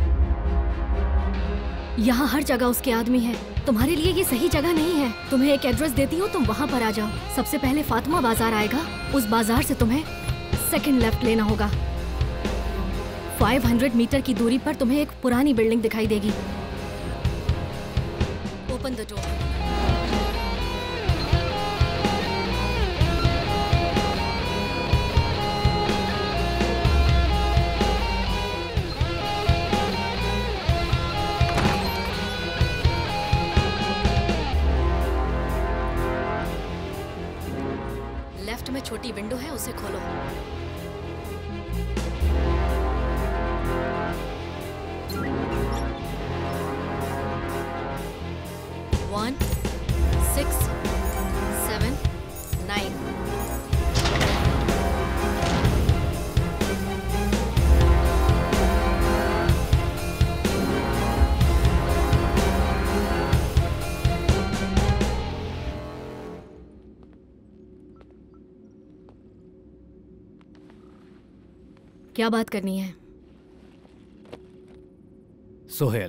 यहाँ हर जगह उसके आदमी हैं। तुम्हारे लिए ये सही जगह नहीं है। तुम्हें एक एड्रेस देती हूँ, तुम वहाँ पर आ जाओ। सबसे पहले फातिमा बाजार आएगा, उस बाजार से तुम्हें सेकंड लेफ्ट लेना होगा। 500 मीटर की दूरी पर तुम्हें एक पुरानी बिल्डिंग दिखाई देगी। Open the door. लेफ्ट में छोटी विंडो है, उसे खोलो। क्या बात करनी है? सोहेल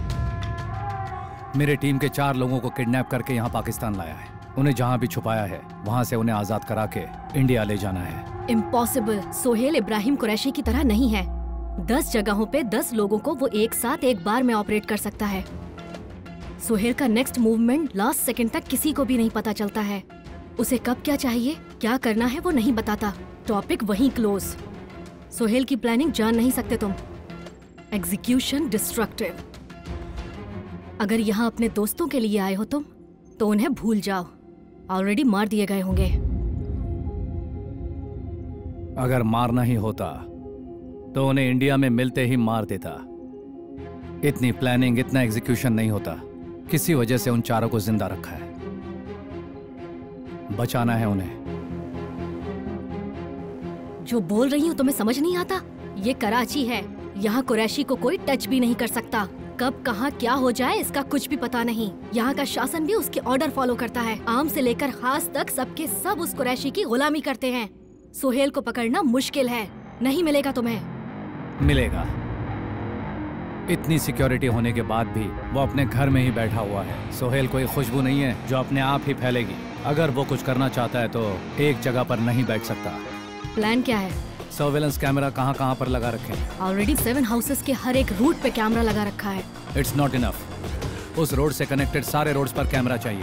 मेरे टीम के 4 लोगों को किडनैप करके यहाँ पाकिस्तान लाया है। उन्हें जहाँ भी छुपाया है वहाँ से उन्हें आजाद करा के इंडिया ले जाना है। इम्पॉसिबल। सोहेल इब्राहिम कुरैशी की तरह नहीं है। 10 जगहों पे 10 लोगों को वो एक साथ एक बार में ऑपरेट कर सकता है। सोहेल का नेक्स्ट मूवमेंट लास्ट सेकंड तक किसी को भी नहीं पता चलता है। उसे कब क्या चाहिए, क्या करना है वो नहीं बताता। टॉपिक वहीं क्लोज। सोहेल की प्लानिंग जान नहीं सकते तुम। Execution destructive. अगर यहाँ अपने दोस्तों के लिए आए हो तुम तो उन्हें भूल जाओ, ऑलरेडी मार दिए गए होंगे। अगर मारना ही होता तो उन्हें इंडिया में मिलते ही मार देता। इतनी प्लानिंग, इतना एग्जीक्यूशन नहीं होता। किसी वजह से उन 4 को जिंदा रखा है। बचाना है उन्हें। जो बोल रही हूँ तुम्हें समझ नहीं आता? ये कराची है, यहाँ कुरैशी को कोई टच भी नहीं कर सकता। कब कहाँ क्या हो जाए इसका कुछ भी पता नहीं। यहाँ का शासन भी उसके ऑर्डर फॉलो करता है। आम से लेकर खास तक सबके सब उस कुरैशी की गुलामी करते हैं। सोहेल को पकड़ना मुश्किल है। नहीं मिलेगा तुम्हें। मिलेगा। इतनी सिक्योरिटी होने के बाद भी वो अपने घर में ही बैठा हुआ है। सोहेल कोई खुशबू नहीं है जो अपने आप ही फैलेगी। अगर वो कुछ करना चाहता है तो एक जगह पर नहीं बैठ सकता। प्लान क्या है? सर्वेलेंस कैमरा कहाँ पर लगा रखे हैं? ऑलरेडी 7 हाउसेस के हर एक रूट पे कैमरा लगा रखा है। It's not enough. उस रोड से कनेक्टेड सारे रोड्स पर कैमरा चाहिए।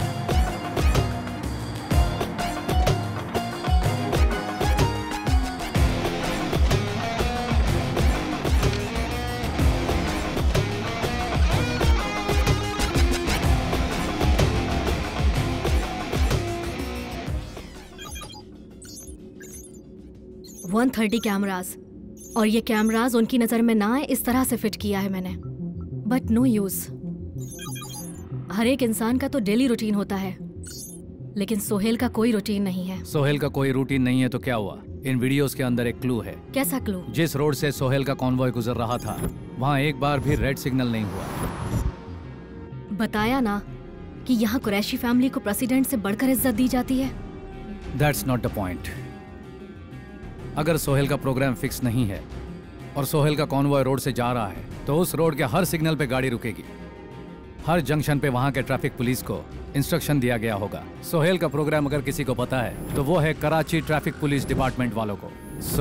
वन 130 कैमराज, और ये कैमराज उनकी नजर में ना आए इस तरह से फिट किया है मैंने। But no use. हर एक इंसान का तो डेली रूटीन होता है, लेकिन सोहेल का कोई रूटीन नहीं है। सोहेल का कोई रूटीन नहीं है तो क्या हुआ? इन वीडियोस के अंदर एक क्लू है। कैसा क्लू? जिस रोड से सोहेल का कॉन्वॉय गुजर रहा था वहाँ एक बार भी रेड सिग्नल नहीं हुआ। बताया ना कि यहाँ कुरैशी फैमिली को प्रेसिडेंट से बढ़कर इज्जत दी जाती है। That's not the point. अगर सोहेल का प्रोग्राम फिक्स नहीं है और सोहेल का कॉन्वॉय रोड से जा रहा है तो उस रोड के हर सिग्नल पे गाड़ी रुकेगी। हर जंक्शन पे वहाँ के ट्रैफिक पुलिस को इंस्ट्रक्शन दिया गया होगा। सोहेल का प्रोग्राम अगर किसी को पता है तो वो है कराची ट्रैफिक पुलिस डिपार्टमेंट वालों को।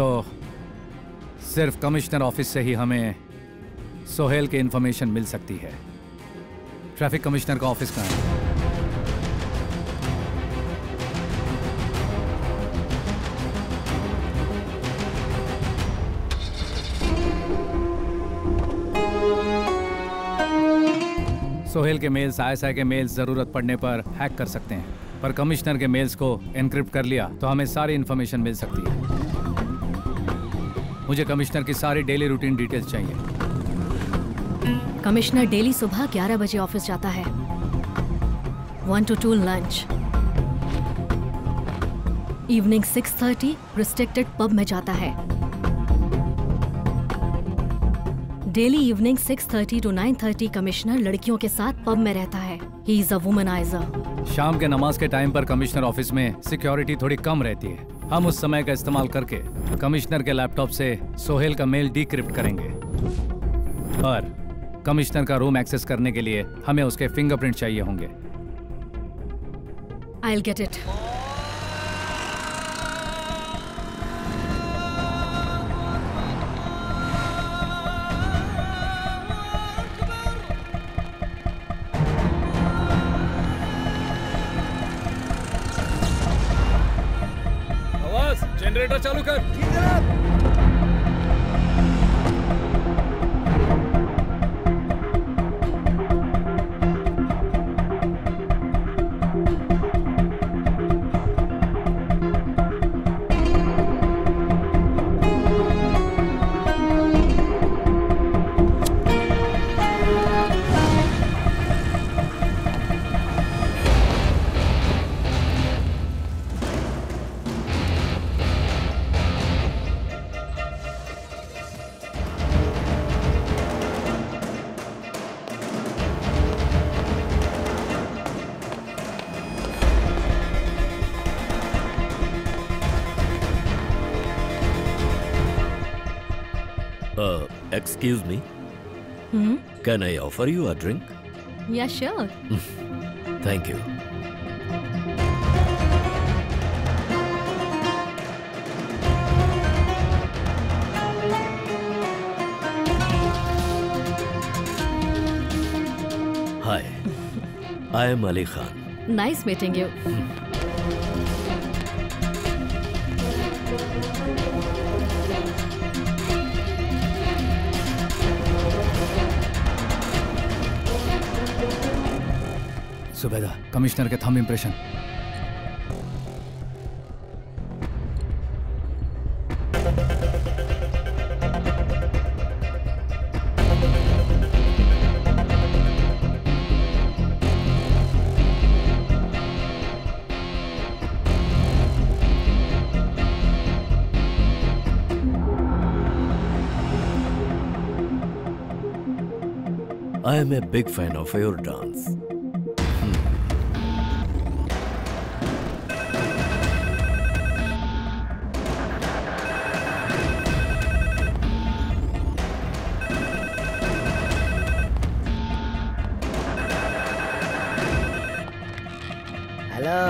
सिर्फ कमिश्नर ऑफिस से ही हमें सोहेल की इंफॉर्मेशन मिल सकती है। ट्रैफिक कमिश्नर का ऑफिस कहाँ है? सोहेल के मेल्स, आईएसआई के मेल्स जरूरत पड़ने पर हैक कर सकते हैं, पर कमिश्नर के मेल्स को एनक्रिप्ट कर लिया तो हमें सारी इंफॉर्मेशन मिल सकती है। मुझे कमिश्नर की सारी डेली रूटीन डिटेल्स चाहिए। कमिश्नर डेली सुबह 11 बजे ऑफिस जाता है। 1 to 2 लंच। इवनिंग 6:30 रिस्ट्रिक्टेड पब में जाता है। डेली इवनिंग 6:30 to 9:30 कमिश्नर लड़कियों के साथ पब में रहता है। He is a womaniser. शाम के नमाज के टाइम पर कमिश्नर ऑफिस में सिक्योरिटी थोड़ी कम रहती है। हम उस समय का इस्तेमाल करके कमिश्नर के लैपटॉप से सोहेल का मेल डिक्रिप्ट करेंगे। पर कमिश्नर का रूम एक्सेस करने के लिए हमें उसके फिंगरप्रिंट चाहिए होंगे। I'll get it. आवाज, जनरेटर चालू कर। Excuse me. Can I offer you a drink? Yeah, sure. Thank you. Hi, I am Ali Khan. Nice meeting you. Zubeda, commissioner के thumb impression. I am a big fan of your dance. Hello.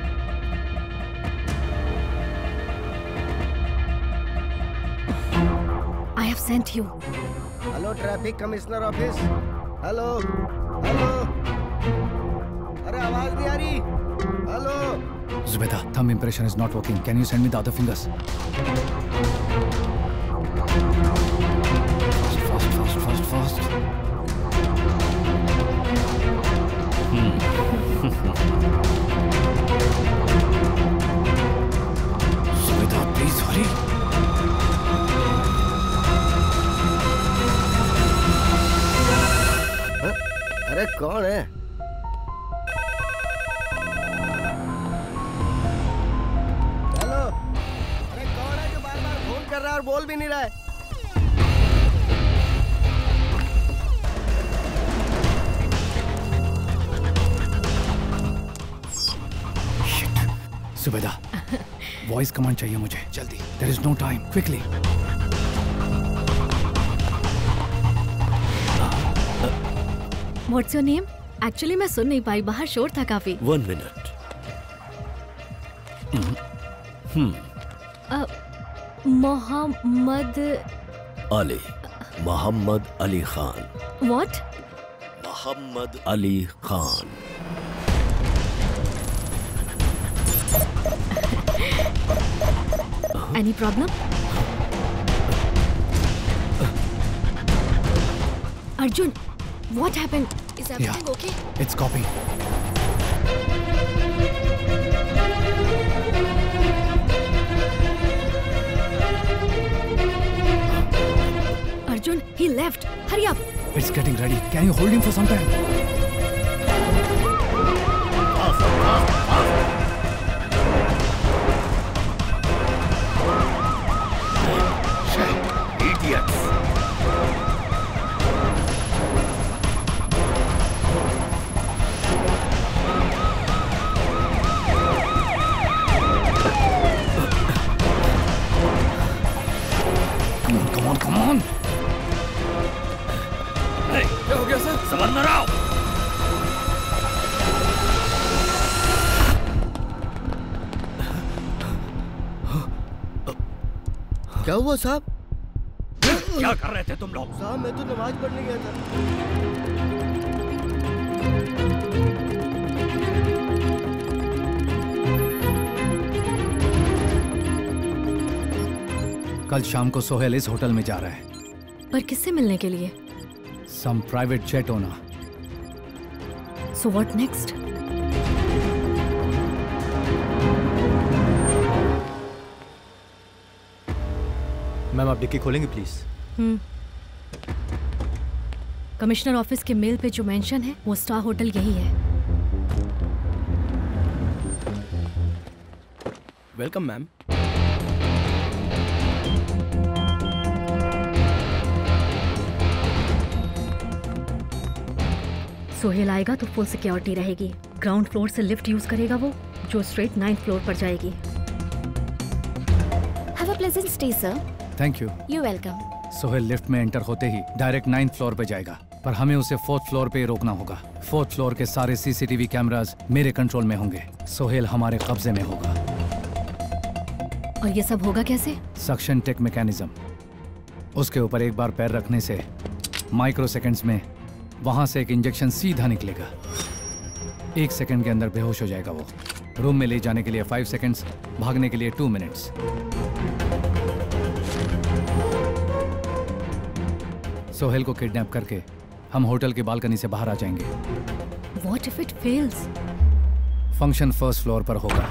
I have sent you. Hello, traffic commissioner office. Hello hello, अरे आवाज नहीं आ रही। Hello Zubeda, thumb impression is not working. Can you send me the other fingers? Fast. Zubeda, please hurry. अरे कौन है? Hello, अरे कौन है जो बार-बार फोन कर रहा है और बोल भी नहीं रहा है? Zubeda, वॉइस कमांड चाहिए मुझे जल्दी। There is no time. Quickly. What's your name? Actually मैं सुन नहीं पाई, बाहर शोर था काफी। 1 minute. Mohammad Ali. Muhammad Ali Khan. What? Muhammad Ali Khan. Any problem? Arjun, what happened? Is everything okay? It's copy. Arjun, he left. Hurry up. It's getting ready. Can you hold him for some time? Idiots. Come on. Hey, क्या हो गया sir? संभल रहा हूं। क्या हुआ साहब? क्या कर रहे थे तुम लोग? साहब मैं तो नमाज पढ़ने गया था। कल शाम को सोहेल इस होटल में जा रहा है। पर किससे मिलने के लिए? Some private jet owner. So what next? Ma'am आप डिक्की खोलेंगे प्लीज? कमिश्नर ऑफिस के मेल पे जो मेंशन है वो स्टार होटल यही है। Welcome ma'am. सोहेल आएगा तो फुल सिक्योरिटी रहेगी। ग्राउंड फ्लोर से लिफ्ट यूज करेगा वो, जो स्ट्रेट 9th फ्लोर पर जाएगी। Have a pleasant stay, sir. Thank you. You're welcome. Sohail lift में एंटर होते ही डायरेक्ट 9th फ्लोर पे जाएगा, पर हमें उसे 4th फ्लोर पे रोकना होगा। 4th फ्लोर के सारे सीसीटीवी कैमरास मेरे कंट्रोल में होंगे। सोहेल हमारे कब्जे में होगा। और ये सब होगा कैसे? Suction tech mechanism. उसके ऊपर एक बार पैर रखने से माइक्रो सेकंड्स में वहां से एक इंजेक्शन सीधा निकलेगा। 1 सेकंड के अंदर बेहोश हो जाएगा वो। रूम में ले जाने के लिए 5 सेकंड्स, भागने के लिए 2 मिनट्स। सोहेल को किडनैप करके हम होटल की बालकनी से बाहर आ जाएंगे। What if it fails? Function 1st floor पर होगा।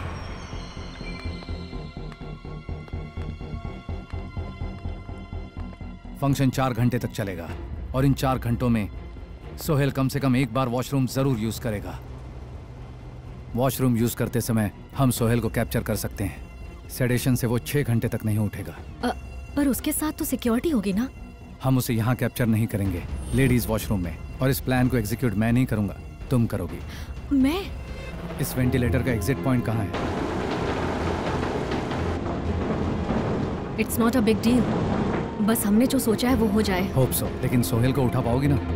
फंक्शन 4 घंटे तक चलेगा और इन 4 घंटों में सोहेल कम से कम एक बार वॉशरूम जरूर यूज करेगा। वॉशरूम यूज करते समय हम सोहेल को कैप्चर कर सकते हैं। सेडेशन से वो 6 घंटे तक नहीं उठेगा। पर उसके साथ तो सिक्योरिटी होगी ना? हम उसे यहाँ कैप्चर नहीं करेंगे, लेडीज वॉशरूम में। और इस प्लान को एग्जीक्यूट मैं नहीं करूंगा, तुम करोगी। मैं? इस वेंटिलेटर का एग्जिट पॉइंट कहाँ है? It's not a big deal. बस हमने जो सोचा है वो हो जाए। Hope so. लेकिन सोहेल को उठा पाओगी ना?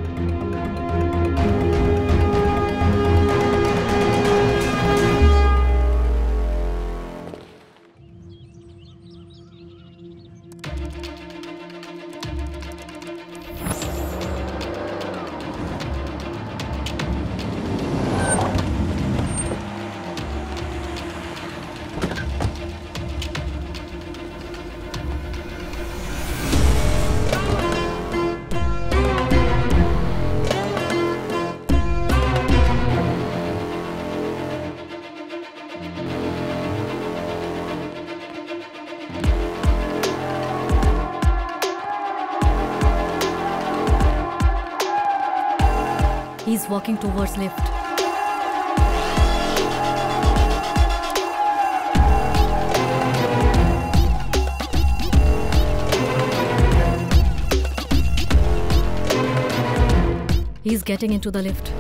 He's walking towards lift. He's getting into the lift.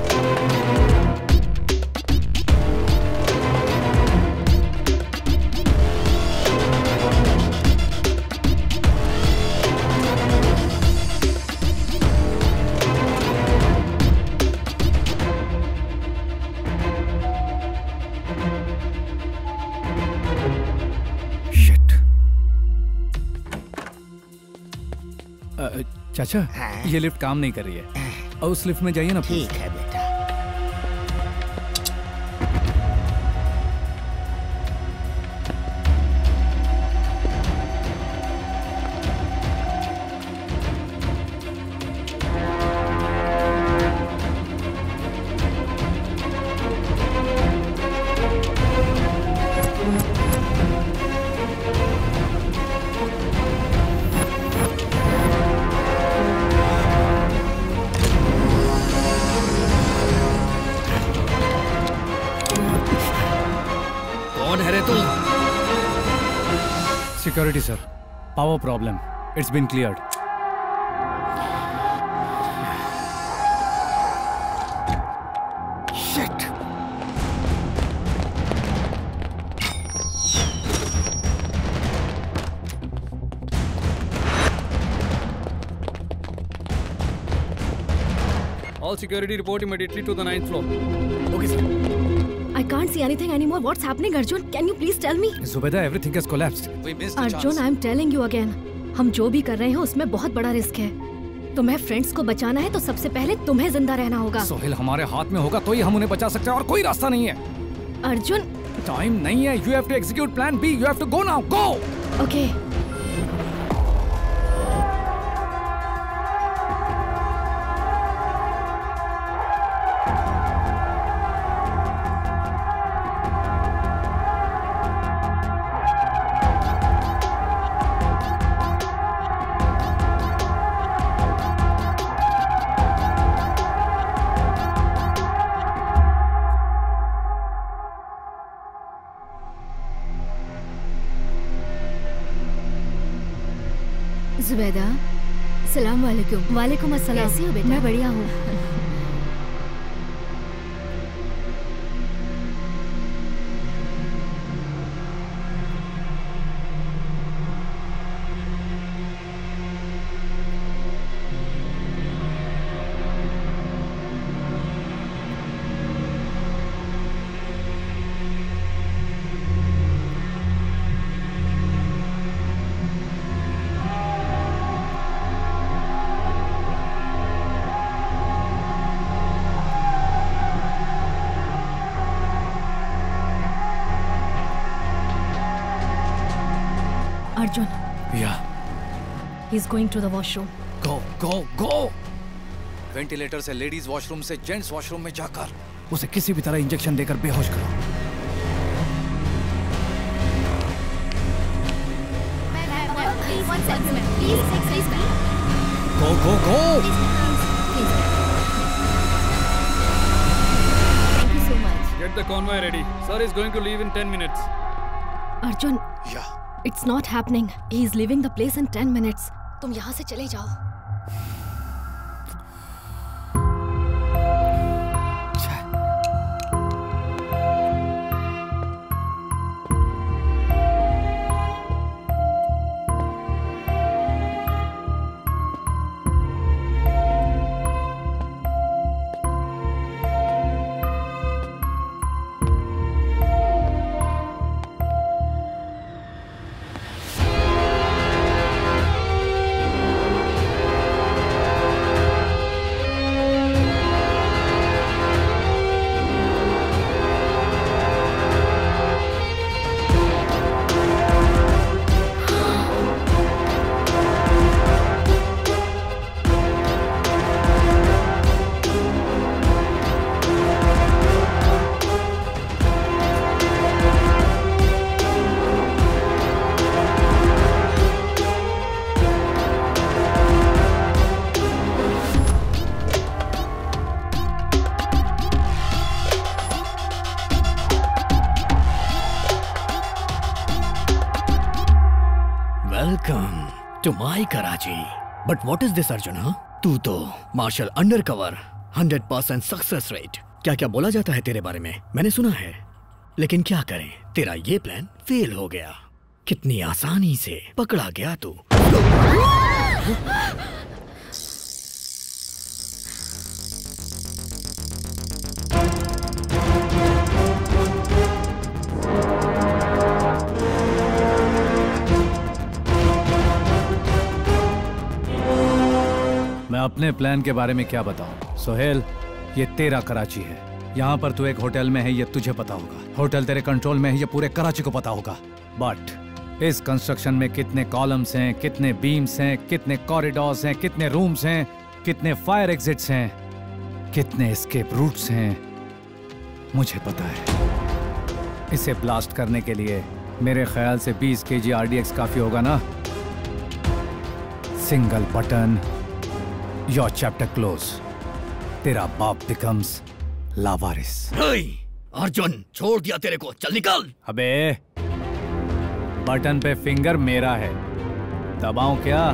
चाचा, ये लिफ्ट काम नहीं कर रही है। और उस लिफ्ट में जाइए ना। ठीक है बेटा। Security, sir. Power problem. It's been cleared. Shit. All security report immediately to the 9th floor. Okay, sir. I can't see anything anymore. What's happening, Arjun? Can you please tell me? Zubeda, everything has collapsed. We missed the Arjun, I'm telling you again. हम जो भी कर रहे हैं उसमें बहुत बड़ा risk है। तुम्हें फ्रेंड्स को बचाना है तो सबसे पहले तुम्हें जिंदा रहना होगा। सोहेल हमारे हाथ में होगा तो ही हम उन्हें बचा सकते हैं और कोई रास्ता नहीं है। अर्जुन, टाइम नहीं है। You have to execute plan B. You have to go now. Go. Okay. Zubaida, सलाम वालेकुम। वालेकुम अस्सलाम। कैसी हो बेटा? मैं बढ़िया हूँ। अर्जुन, या he is going to the washroom. Go go go. Ventilator से लेडीज वॉशरूम से जेंट्स वॉशरूम में जाकर उसे किसी भी तरह इंजेक्शन देकर बेहोश करो। गो go go. Get the convoy ready. Sir is going to leave in 10 minutes. Arjun, it's not happening. He is leaving the place in 10 minutes. तुम यहाँ से चले जाओ। To my Karachi. But what is this, Arjun? हाँ? तू तो martial undercover 100% success rate क्या क्या बोला जाता है तेरे बारे में, मैंने सुना है। लेकिन क्या करें, तेरा ये प्लान फेल हो गया। कितनी आसानी से पकड़ा गया तू। मैं अपने प्लान के बारे में क्या बताऊं? सोहेल, ये तेरा कराची है। यहाँ पर तू एक होटल में है, ये तुझे पता होगा। होटल तेरे कंट्रोल में है, ये पूरे कराची को पता होगा। बट इस कंस्ट्रक्शन में कितने कॉलम्स हैं, कितने बीम्स हैं, कितने कॉरिडोर्स हैं, कितने रूम्स हैं, कितने फायर एग्जिट्स हैं, कितने एस्केप रूट्स हैं, मुझे पता है। इसे ब्लास्ट करने के लिए मेरे ख्याल से 20 kg RDX काफी होगा ना? Single button, your chapter close. तेरा बाप बिकम्स लावारिस। अर्जुन, छोड़ दिया तेरे को, चल निकल। अबे, बटन पे फिंगर मेरा है, दबाऊं क्या?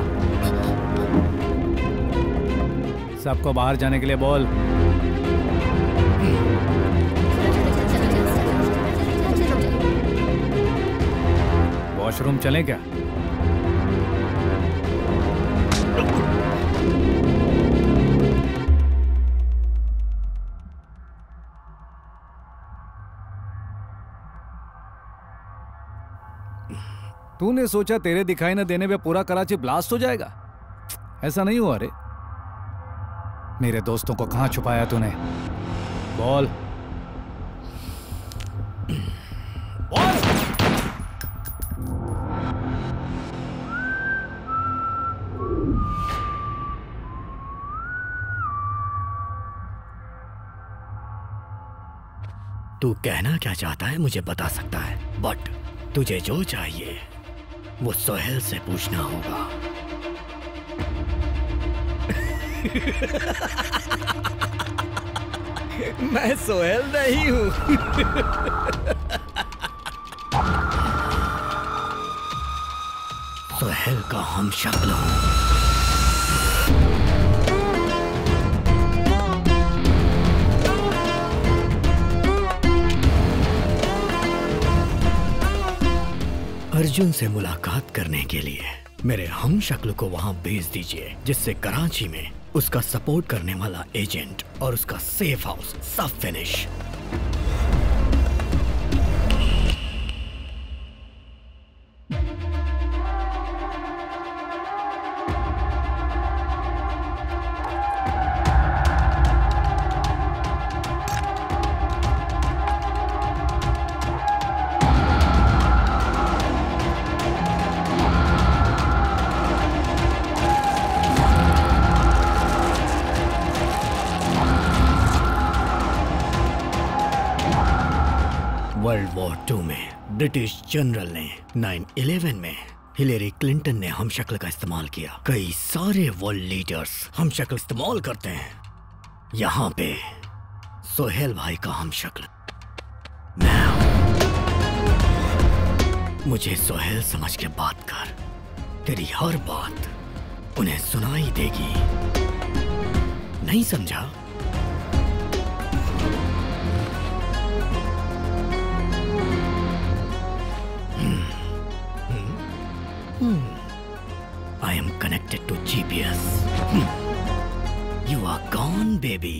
सबको बाहर जाने के लिए बोल। वॉशरूम चलें क्या? तूने सोचा तेरे दिखाई न देने पे पूरा कराची ब्लास्ट हो जाएगा? ऐसा नहीं हुआ रे। मेरे दोस्तों को कहां छुपाया तूने? बोल बोल। तू कहना क्या चाहता है मुझे बता सकता है, बट तुझे जो चाहिए वो सोहेल से पूछना होगा। मैं सोहेल नहीं हूं। सोहेल का हम शक्ल हूं। अर्जुन से मुलाकात करने के लिए मेरे हम शक्ल को वहां भेज दीजिए, जिससे कराची में उसका सपोर्ट करने वाला एजेंट और उसका सेफ हाउस सब फिनिश। वर्ल्ड वॉर 2 में ब्रिटिश जनरल ने 9/11 में हिलेरी क्लिंटन ने हमशक्ल का इस्तेमाल किया। कई सारे वर्ल्ड लीडर्स हमशक्ल इस्तेमाल करते हैं। यहाँ पे सोहेल भाई का हमशक्ल मैं हूं। मुझे सोहेल समझ के बात कर। तेरी हर बात उन्हें सुनाई देगी। नहीं समझा? I am connected to GPS. You are gone, baby.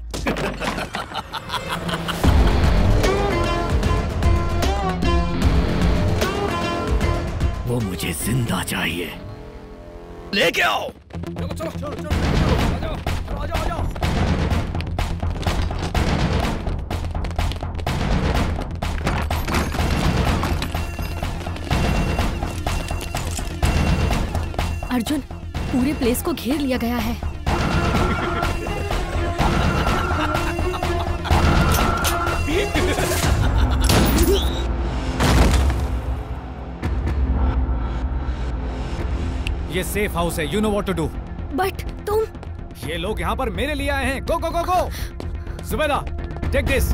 वो मुझे जिंदा चाहिए। लेके आओ। चलो चलो चलो चलो आ जाओ आ जाओ। अर्जुन, पूरे प्लेस को घेर लिया गया है। ये सेफ हाउस है, you know what to do. But तुम, ये लोग यहाँ पर मेरे लिए आए हैं। Go go go go. Zubeda, take this.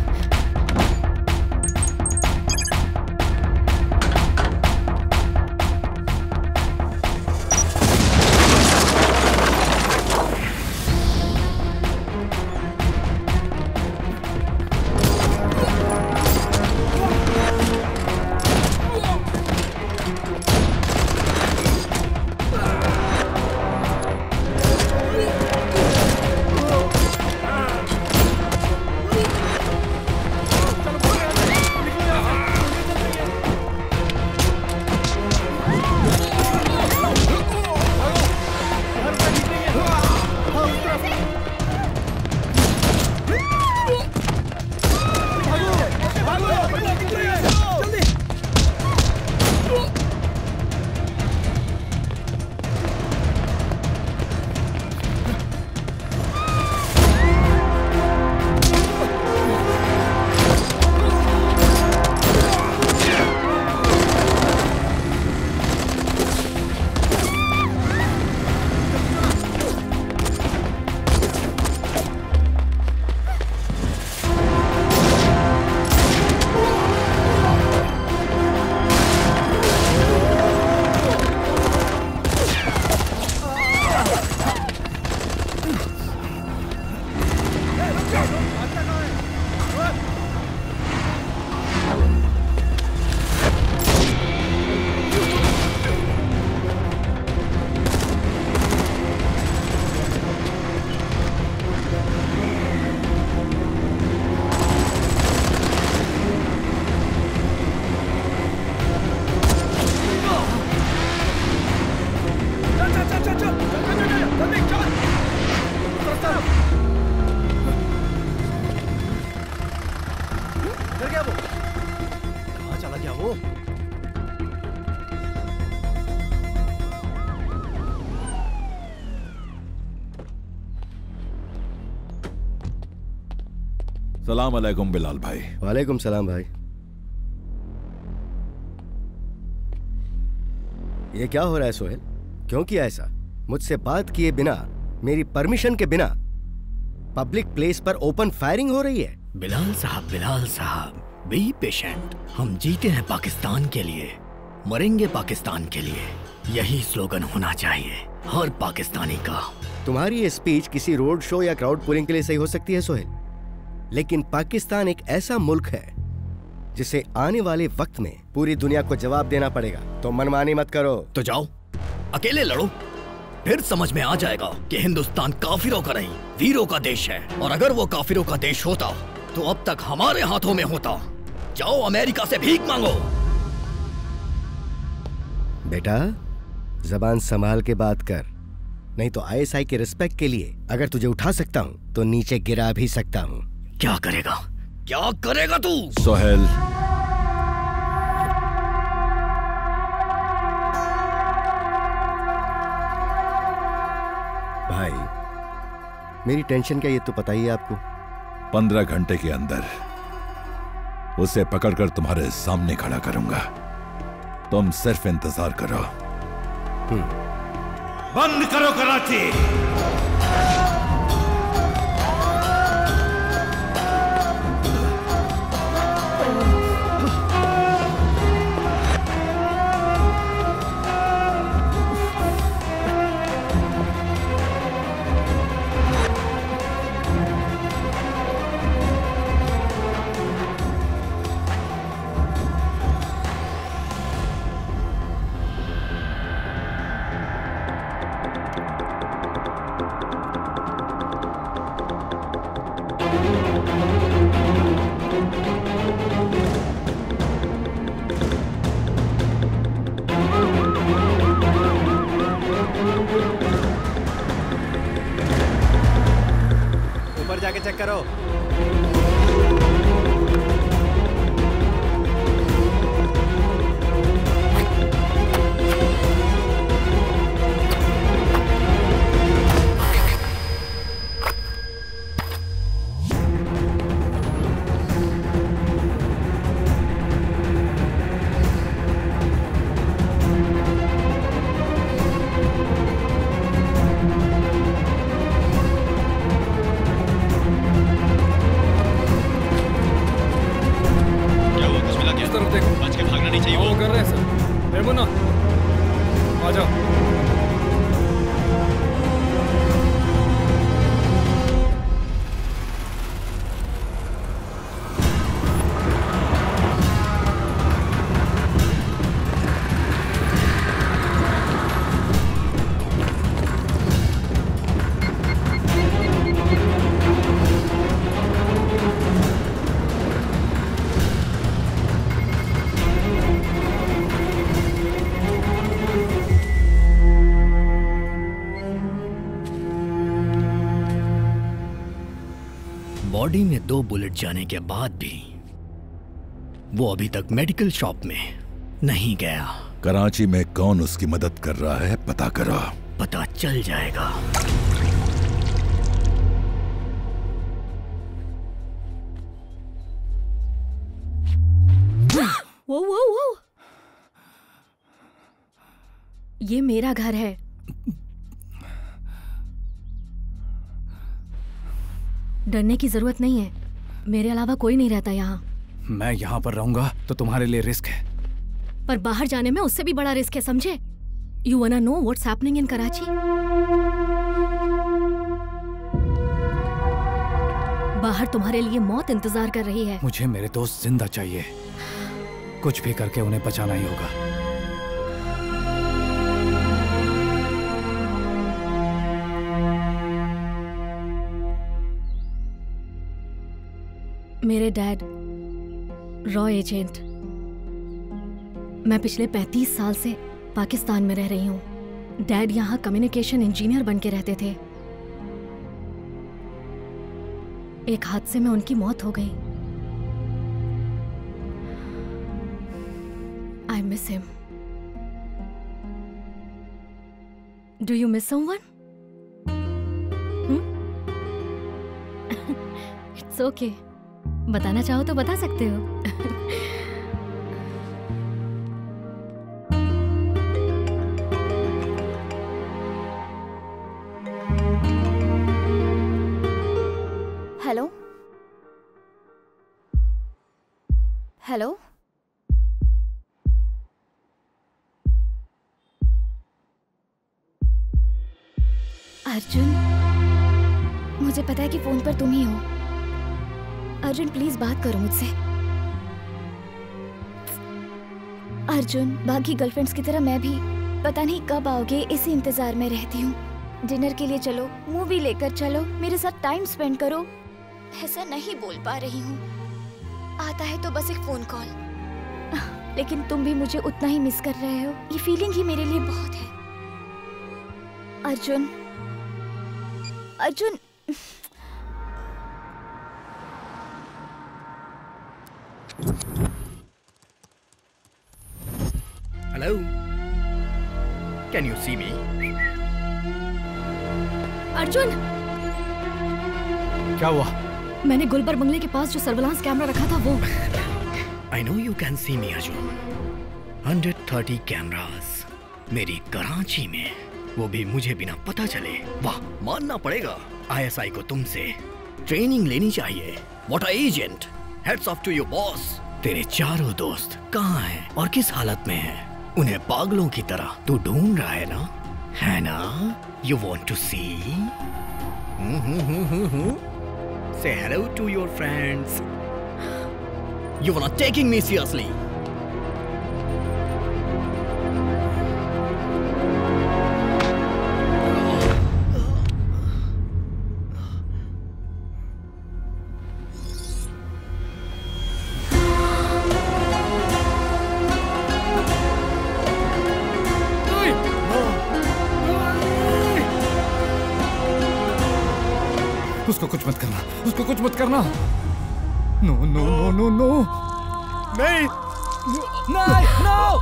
सलाम अलैकुम बिलाल भाई। वालेकुम सलाम भाई। ये क्या हो रहा है सोहेल? क्यों किया ऐसा? मुझसे बात किए बिना, मेरी परमिशन के बिना पब्लिक प्लेस पर ओपन फायरिंग हो रही है। बिलाल साहब, बी पेशेंट। हम जीते हैं पाकिस्तान के लिए, मरेंगे पाकिस्तान के लिए। यही स्लोगन होना चाहिए हर पाकिस्तानी का। तुम्हारी ये स्पीच किसी रोड शो या क्राउड पुलिंग के लिए सही हो सकती है सोहेल, लेकिन पाकिस्तान एक ऐसा मुल्क है जिसे आने वाले वक्त में पूरी दुनिया को जवाब देना पड़ेगा। तो मनमानी मत करो। तो जाओ अकेले लड़ो, फिर समझ में आ जाएगा कि हिंदुस्तान काफिरों का नहीं वीरों का देश है। और अगर वो काफिरों का देश होता तो अब तक हमारे हाथों में होता। जाओ अमेरिका से भीख मांगो। बेटा जबान संभाल के बात कर, नहीं तो आईएसआई के रिस्पेक्ट के लिए अगर तुझे उठा सकता हूँ तो नीचे गिरा भी सकता हूँ। क्या करेगा तू? सोहेल, भाई मेरी टेंशन क्या ये तो पता ही है आपको। 15 घंटे के अंदर उसे पकड़कर तुम्हारे सामने खड़ा करूंगा। तुम सिर्फ इंतजार करो। बंद करो कराची। ऊपर जाके चेक करो। बॉडी में 2 बुलेट जाने के बाद भी वो अभी तक मेडिकल शॉप में नहीं गया। कराची में कौन उसकी मदद कर रहा है पता करो। पता चल जाएगा। वो ये मेरा घर है। डरने की जरूरत नहीं है, मेरे अलावा कोई नहीं रहता यहाँ। मैं यहाँ पर रहूंगा तो तुम्हारे लिए रिस्क है, पर बाहर जाने में उससे भी बड़ा रिस्क है, समझे? You wanna know what's happening in Karachi? बाहर तुम्हारे लिए मौत इंतजार कर रही है। मुझे मेरे दोस्त जिंदा चाहिए, कुछ भी करके उन्हें बचाना ही होगा। मेरे डैड रॉ एजेंट। मैं पिछले 35 साल से पाकिस्तान में रह रही हूँ। डैड यहाँ कम्युनिकेशन इंजीनियर बन के रहते थे। एक हादसे में उनकी मौत हो गई। I miss him. Do you miss someone? It's okay. बताना चाहो तो बता सकते हो। हेलो हेलो, अर्जुन, मुझे पता है कि फोन पर तुम ही हो। अर्जुन प्लीज बात करो मुझसे। अर्जुन, बाकी गर्लफ्रेंड्स की तरह मैं भी पता नहीं कब आओगे इसी इंतजार में रहती हूँ। डिनर के लिए चलो, मूवी लेकर चलो, मेरे साथ टाइम स्पेंड करो। ऐसा नहीं बोल पा रही हूँ, आता है तो बस एक फोन कॉल। लेकिन तुम भी मुझे उतना ही मिस कर रहे हो, ये फीलिंग ही मेरे लिए बहुत है। Arjun, Arjun, hello, can you see me? Arjun, क्या हुआ? मैंने गुलबर बंगले के पास जो सर्विलांस कैमरा रखा था वो I know you can see me, Arjun. 130 cameras मेरी कराची में, वो भी मुझे बिना पता चले। वाह, मानना पड़ेगा ISI को तुमसे ट्रेनिंग लेनी चाहिए। What a agent! Heads off to your boss. तेरे चारों दोस्त कहाँ हैं और किस हालत में हैं? उन्हें पागलों की तरह तू ढूंढ रहा है ना? है ना? You want to see? Say hello to your friends. You are not taking me seriously. उसको कुछ मत करना, उसको कुछ मत करना। No no no no no, नहीं नहीं, no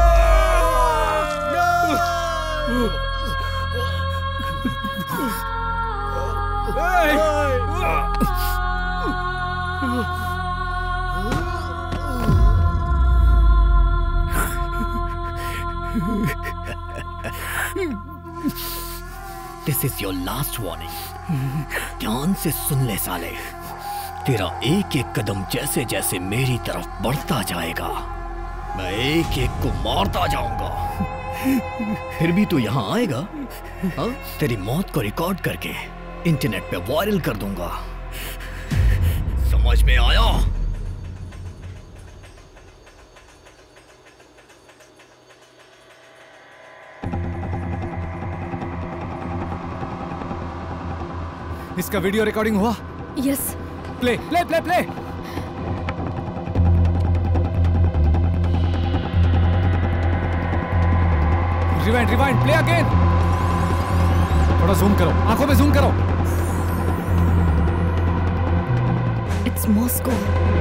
This is your last warning. ध्यान से सुन ले साले, तेरा एक एक कदम जैसे जैसे मेरी तरफ बढ़ता जाएगा, मैं एक एक को मारता जाऊंगा। फिर भी तू यहाँ आएगा? हाँ? तेरी मौत को रिकॉर्ड करके इंटरनेट पे वायरल कर दूंगा, समझ में आया? इसका वीडियो रिकॉर्डिंग हुआ? Yes. Play play play play. Rewind rewind, play again. थोड़ा जूम करो, आंखों में जूम करो। It's Moscow.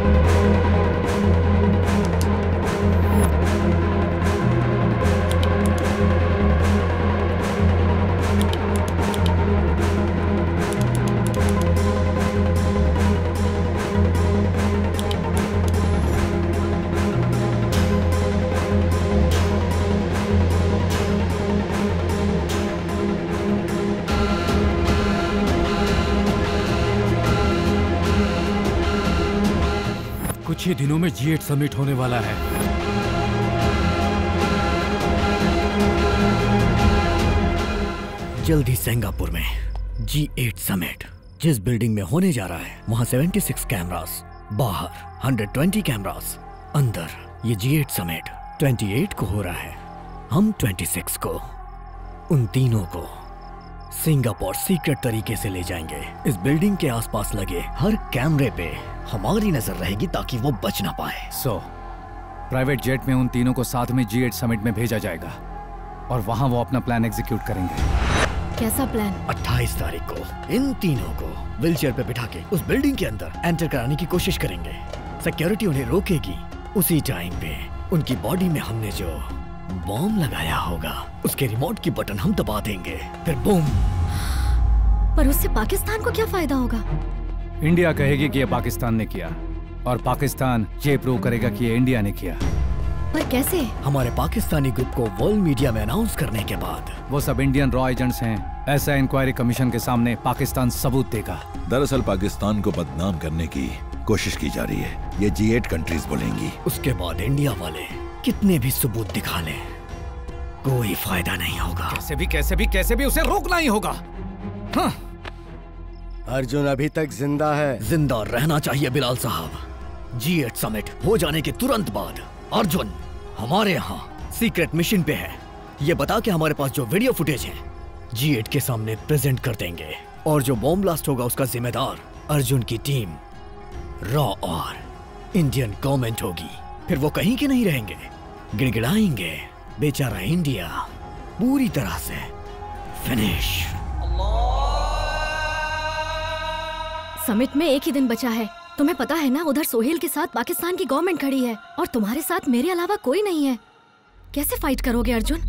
कुछ ही दिनों में G8 समिट होने वाला है। जल्दी सिंगापुर में G8 समिट जिस बिल्डिंग में होने जा रहा है, वहां 76 कैमरास, बाहर 120 कैमरास, अंदर ये G8 समिट 28 को हो रहा है। हम 26 को उन तीनों को सिंगापुर सीक्रेट तरीके से ले जाएंगे। इस बिल्डिंग के आसपास लगे हर कैमरे पे हमारी नजर रहेगी ताकि वो बच ना पाए। प्राइवेट जेट में उन तीनों को साथ में G8 समिट में भेजा जाएगा और वहां वो अपना प्लान एग्जीक्यूट करेंगे। कैसा प्लान? 28 तारीख को इन तीनों को व्हीलचेयर पे बिठा के उस बिल्डिंग के अंदर एंटर कराने की कोशिश करेंगे। सिक्योरिटी उन्हें रोकेगी। उसी टाइम पे उनकी बॉडी में हमने जो बॉम्ब लगाया होगा उसके रिमोट की बटन हम दबा देंगे, फिर बूम। पर उससे पाकिस्तान को क्या फायदा होगा? इंडिया कहेगी कि ये पाकिस्तान ने किया और पाकिस्तान ये प्रूव करेगा कि ये इंडिया ने किया। पर कैसे? हमारे पाकिस्तानी ग्रुप को वर्ल्ड मीडिया में अनाउंस करने के बाद। वो सब इंडियन रॉ एजेंट्स हैं। ऐसा इंक्वायरी कमीशन के सामने पाकिस्तान सबूत देगा। दरअसल पाकिस्तान को बदनाम करने की कोशिश की जा रही है, ये G8 कंट्रीज बोलेंगी। उसके बाद इंडिया वाले कितने भी सबूत दिखा लें, कोई फायदा नहीं होगा। कैसे भी उसे रोकना ही होगा। हाँ। अर्जुन अभी तक जिंदा है। जिंदा रहना चाहिए बिलाल साहब। G8 समिट हो जाने के तुरंत बाद अर्जुन हमारे यहाँ सीक्रेट मिशन पे है। ये बता के हमारे पास जो वीडियो फुटेज है G8 के सामने प्रेजेंट कर देंगे और जो बॉम्ब ब्लास्ट होगा उसका जिम्मेदार अर्जुन की टीम रॉ और इंडियन गवर्नमेंट होगी। फिर वो कहीं के नहीं रहेंगे, गिड़गिड़ाएंगे। बेचारा इंडिया पूरी तरह से फिनिश। समिट में एक ही दिन बचा है। तुम्हें पता है ना, उधर सोहेल के साथ पाकिस्तान की गवर्नमेंट खड़ी है और तुम्हारे साथ मेरे अलावा कोई नहीं है। कैसे फाइट करोगे अर्जुन?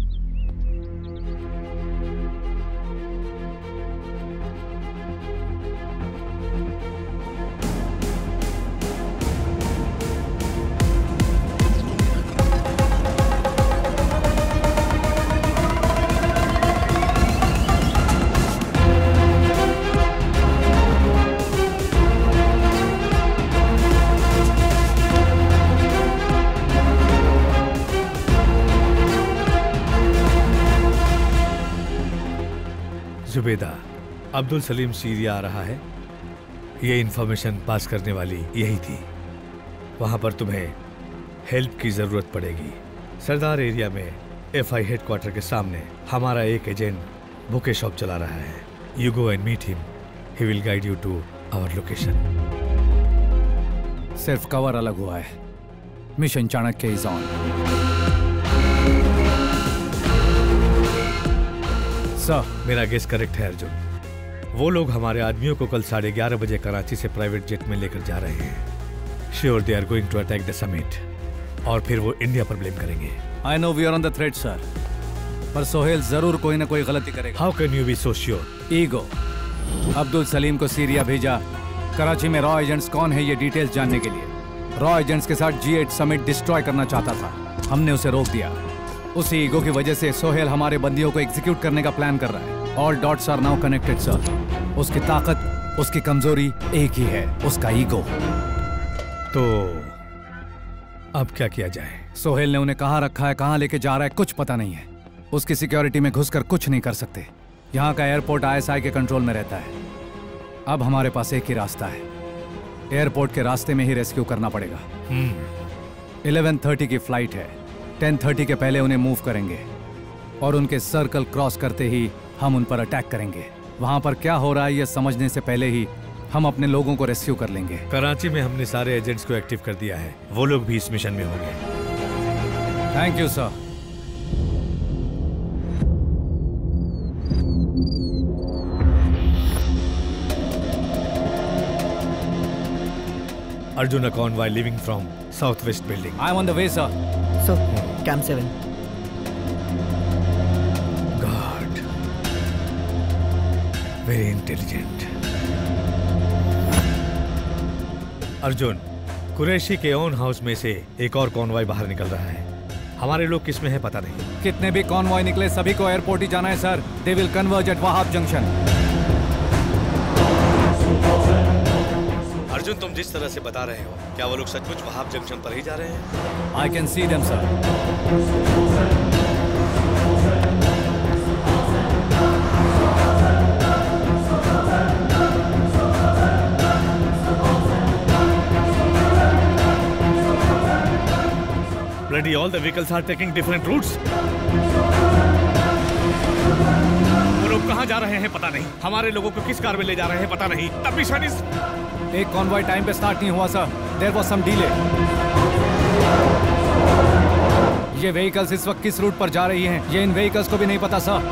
जुबेदा, अब्दुल सलीम सीरिया आ रहा है। ये इन्फॉर्मेशन पास करने वाली यही थी। वहां पर तुम्हें हेल्प की जरूरत पड़ेगी। सरदार एरिया में FI हेडक्वार्टर के सामने हमारा एक एजेंट बुके शॉप चला रहा है। You go and meet him, he will guide you to our location. सिर्फ कवर अलग हुआ है। Mission Chanakya is on. Sir, मेरा गेस करेक्ट है अर्जुन। वो लोग हमारे आदमियों को कल 11:30 बजे कराची से प्राइवेट जेट में लेकर जा रहे हैं। Sure they are going to attack the summit और फिर वो इंडिया पर ब्लेम करेंगे। I know we are on the threat sir, पर सोहेल जरूर कोई ना कोई गलती करेगा। How can you be so sure? Ego. Abdul Salim को सीरिया भेजा कराची में रॉ एजेंट्स कौन है ये डिटेल्स जानने के लिए। रॉ एजेंट्स के साथ G8 समिट डिस्ट्रॉय करना चाहता था, हमने उसे रोक दिया। उसी ईगो की वजह से सोहेल हमारे बंदियों को एग्जीक्यूट करने का प्लान कर रहा है। All dots are now connected sir. उसकी ताकत, उसकी कमजोरी एक ही है, उसका ईगो। तो अब क्या किया जाए? सोहेल ने उन्हें कहाँ रखा है, कहाँ लेके जा रहा है, कुछ पता नहीं है। उसकी सिक्योरिटी में घुसकर कुछ नहीं कर सकते। यहाँ का एयरपोर्ट ISI के कंट्रोल में रहता है। अब हमारे पास एक ही रास्ता है, एयरपोर्ट के रास्ते में ही रेस्क्यू करना पड़ेगा। 11:30 की फ्लाइट है, 10:30 के पहले उन्हें मूव करेंगे और उनके सर्कल क्रॉस करते ही हम उन पर अटैक करेंगे। वहां पर क्या हो रहा है ये समझने से पहले ही हम अपने लोगों को रेस्क्यू कर लेंगे। कराची में हमने सारे एजेंट्स को एक्टिव कर दिया है, वो लोग भी इस मिशन में होंगे। Thank you sir. Arjun, a convoy leaving from southwest building. I'm on the way, sir. So, Camp 7. God. Very intelligent. Arjun, Qureshi के ओन हाउस में से एक और कॉन्वॉय बाहर निकल रहा है। हमारे लोग किसमें है पता नहीं। कितने भी कॉन्वॉय निकले सभी को एयरपोर्ट ही जाना है sir. They will converge at Wahab junction. Arjun, तुम जिस तरह से बता रहे हो, क्या वो लोग सचमुच वहाब जंक्शन पर ही जा रहे हैं? I can see them sir. Bloody all the vehicles are taking different routes. वो लोग कहाँ जा रहे हैं पता नहीं। हमारे लोगों को किस कार में ले जा रहे हैं पता नहीं। तब भी शायद एक कॉन्वॉय टाइम पे स्टार्ट नहीं हुआ sir. There was some delay. ये व्हीकल्स इस वक्त किस रूट पर जा रही हैं ये इन व्हीकल्स को भी नहीं पता सर।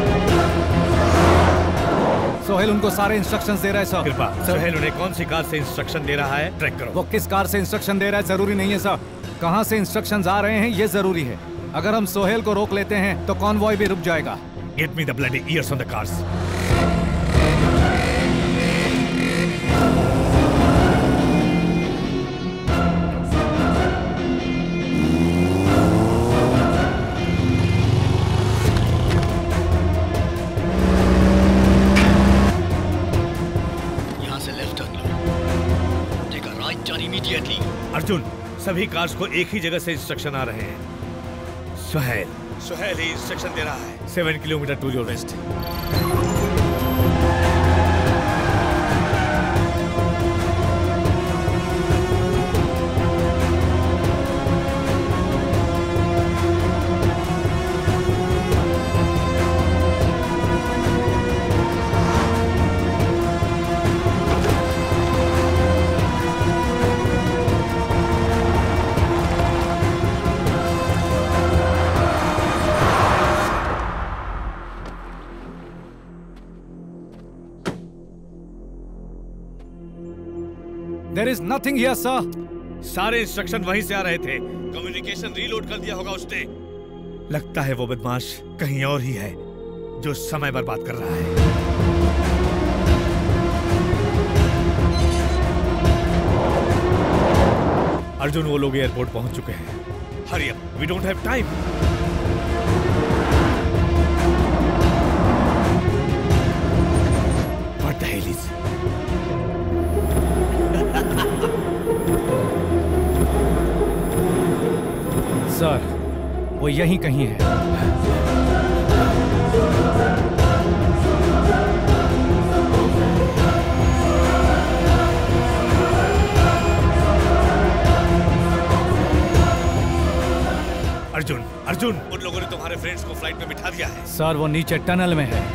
सोहेल उनको सारे इंस्ट्रक्शंस दे रहा है सर। कृपा, सोहेल उन्हें कौन सी कार से इंस्ट्रक्शन दे रहा है ट्रैक करो। वो किस कार से इंस्ट्रक्शन दे रहा है जरूरी नहीं है सर। कहां से इंस्ट्रक्शंस आ रहे हैं ये जरूरी है। अगर हम सोहेल को रोक लेते हैं तो कॉन्वॉय भी रुक जाएगा। Get me the bloody ears on the cars. यहाँ से लेफ्ट टर्न लो। Take a right turn immediately. Arjun, सभी कार्स को एक ही जगह से इंस्ट्रक्शन आ रहे हैं। सोहेल ही इंस्ट्रक्शन दे रहा है। 7 kilometre to your west. There is nothing here, sir. सारे इंस्ट्रक्शन वहीं से आ रहे थे। कम्युनिकेशन रीलोड कर दिया होगा उसने। लगता है वो बदमाश कहीं और ही है जो समय बर्बाद कर रहा है। अर्जुन, वो लोग एयरपोर्ट पहुंच चुके हैं। Hurry up, we don't have time. What the hell is? Sir, वो यहीं कहीं है। अर्जुन, उन लोगों ने तुम्हारे फ्रेंड्स को फ्लाइट में बिठा दिया है। सर वो नीचे टनल में है।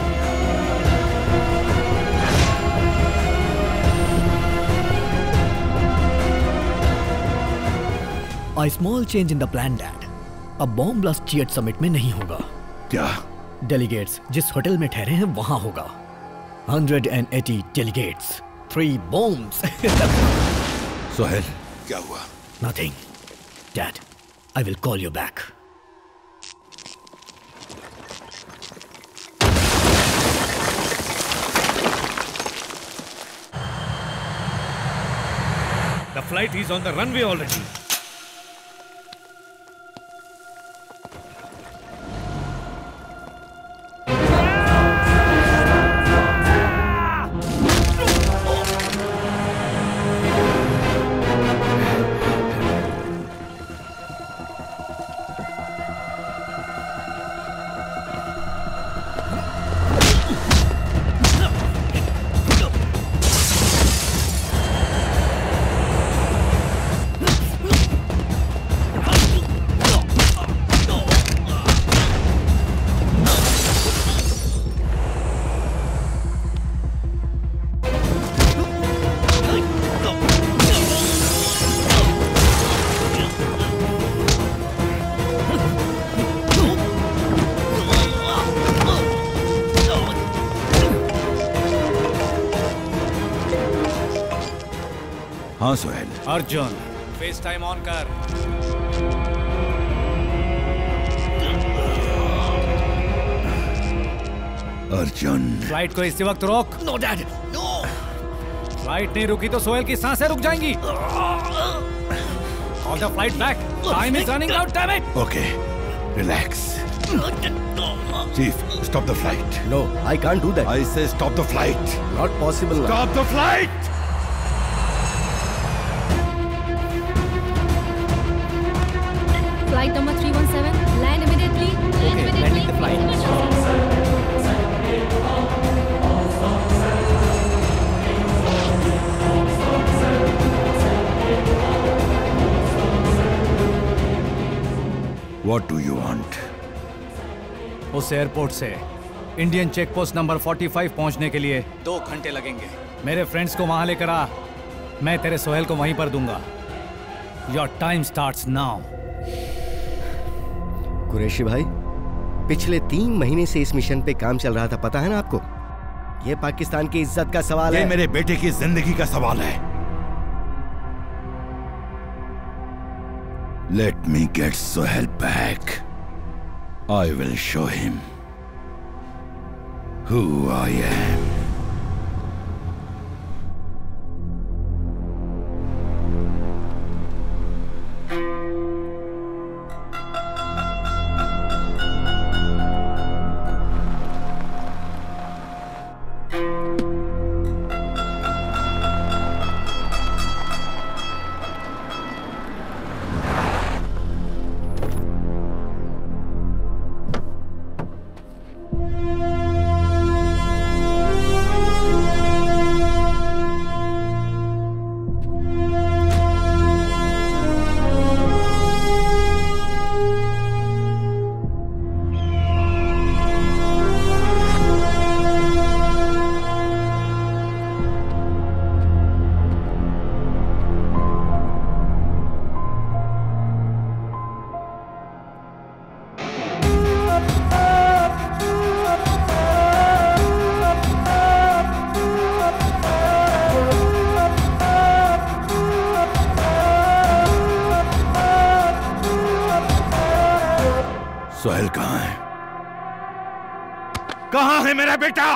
A small change in the plan, Dad. अब बॉम्ब ब्लास्ट G8 समिट में नहीं होगा। क्या? डेलीगेट्स जिस होटल में ठहरे हैं वहां होगा। 180 डेलीगेट्स, 3 bombs. सोहेल, क्या हुआ? Nothing. Dad, I will call you back. The flight is on the runway already. हाँ Sohail. Arjun, FaceTime on कर। अर्जुन, फ्लाइट को इसी वक्त रोक। No dad, no. फ्लाइट नहीं रुकी तो सोहेल की सांसें रुक जाएंगी। Call the flight back. Time is running out, damn it. Okay, relax. Chief, stop the flight. No, I can't do that. I say stop the flight. Not possible. Stop the flight. Flight number 317, land immediately. Land immediately. Landing the flight. What do you want? उस airport से Indian check post number 45 पहुंचने के लिए 2 घंटे लगेंगे। मेरे friends को वहां लेकर आ, मैं तेरे सोहेल को वहीं पर दूंगा। Your time starts now. Qureshi भाई, पिछले 3 महीने से इस मिशन पे काम चल रहा था, पता है ना आपको? ये पाकिस्तान की इज्जत का सवाल है। ये मेरे बेटे की जिंदगी का सवाल है। Let me get Sohail back. I will show him who I am. Sohail कहाँ है? कहाँ है मेरा बेटा?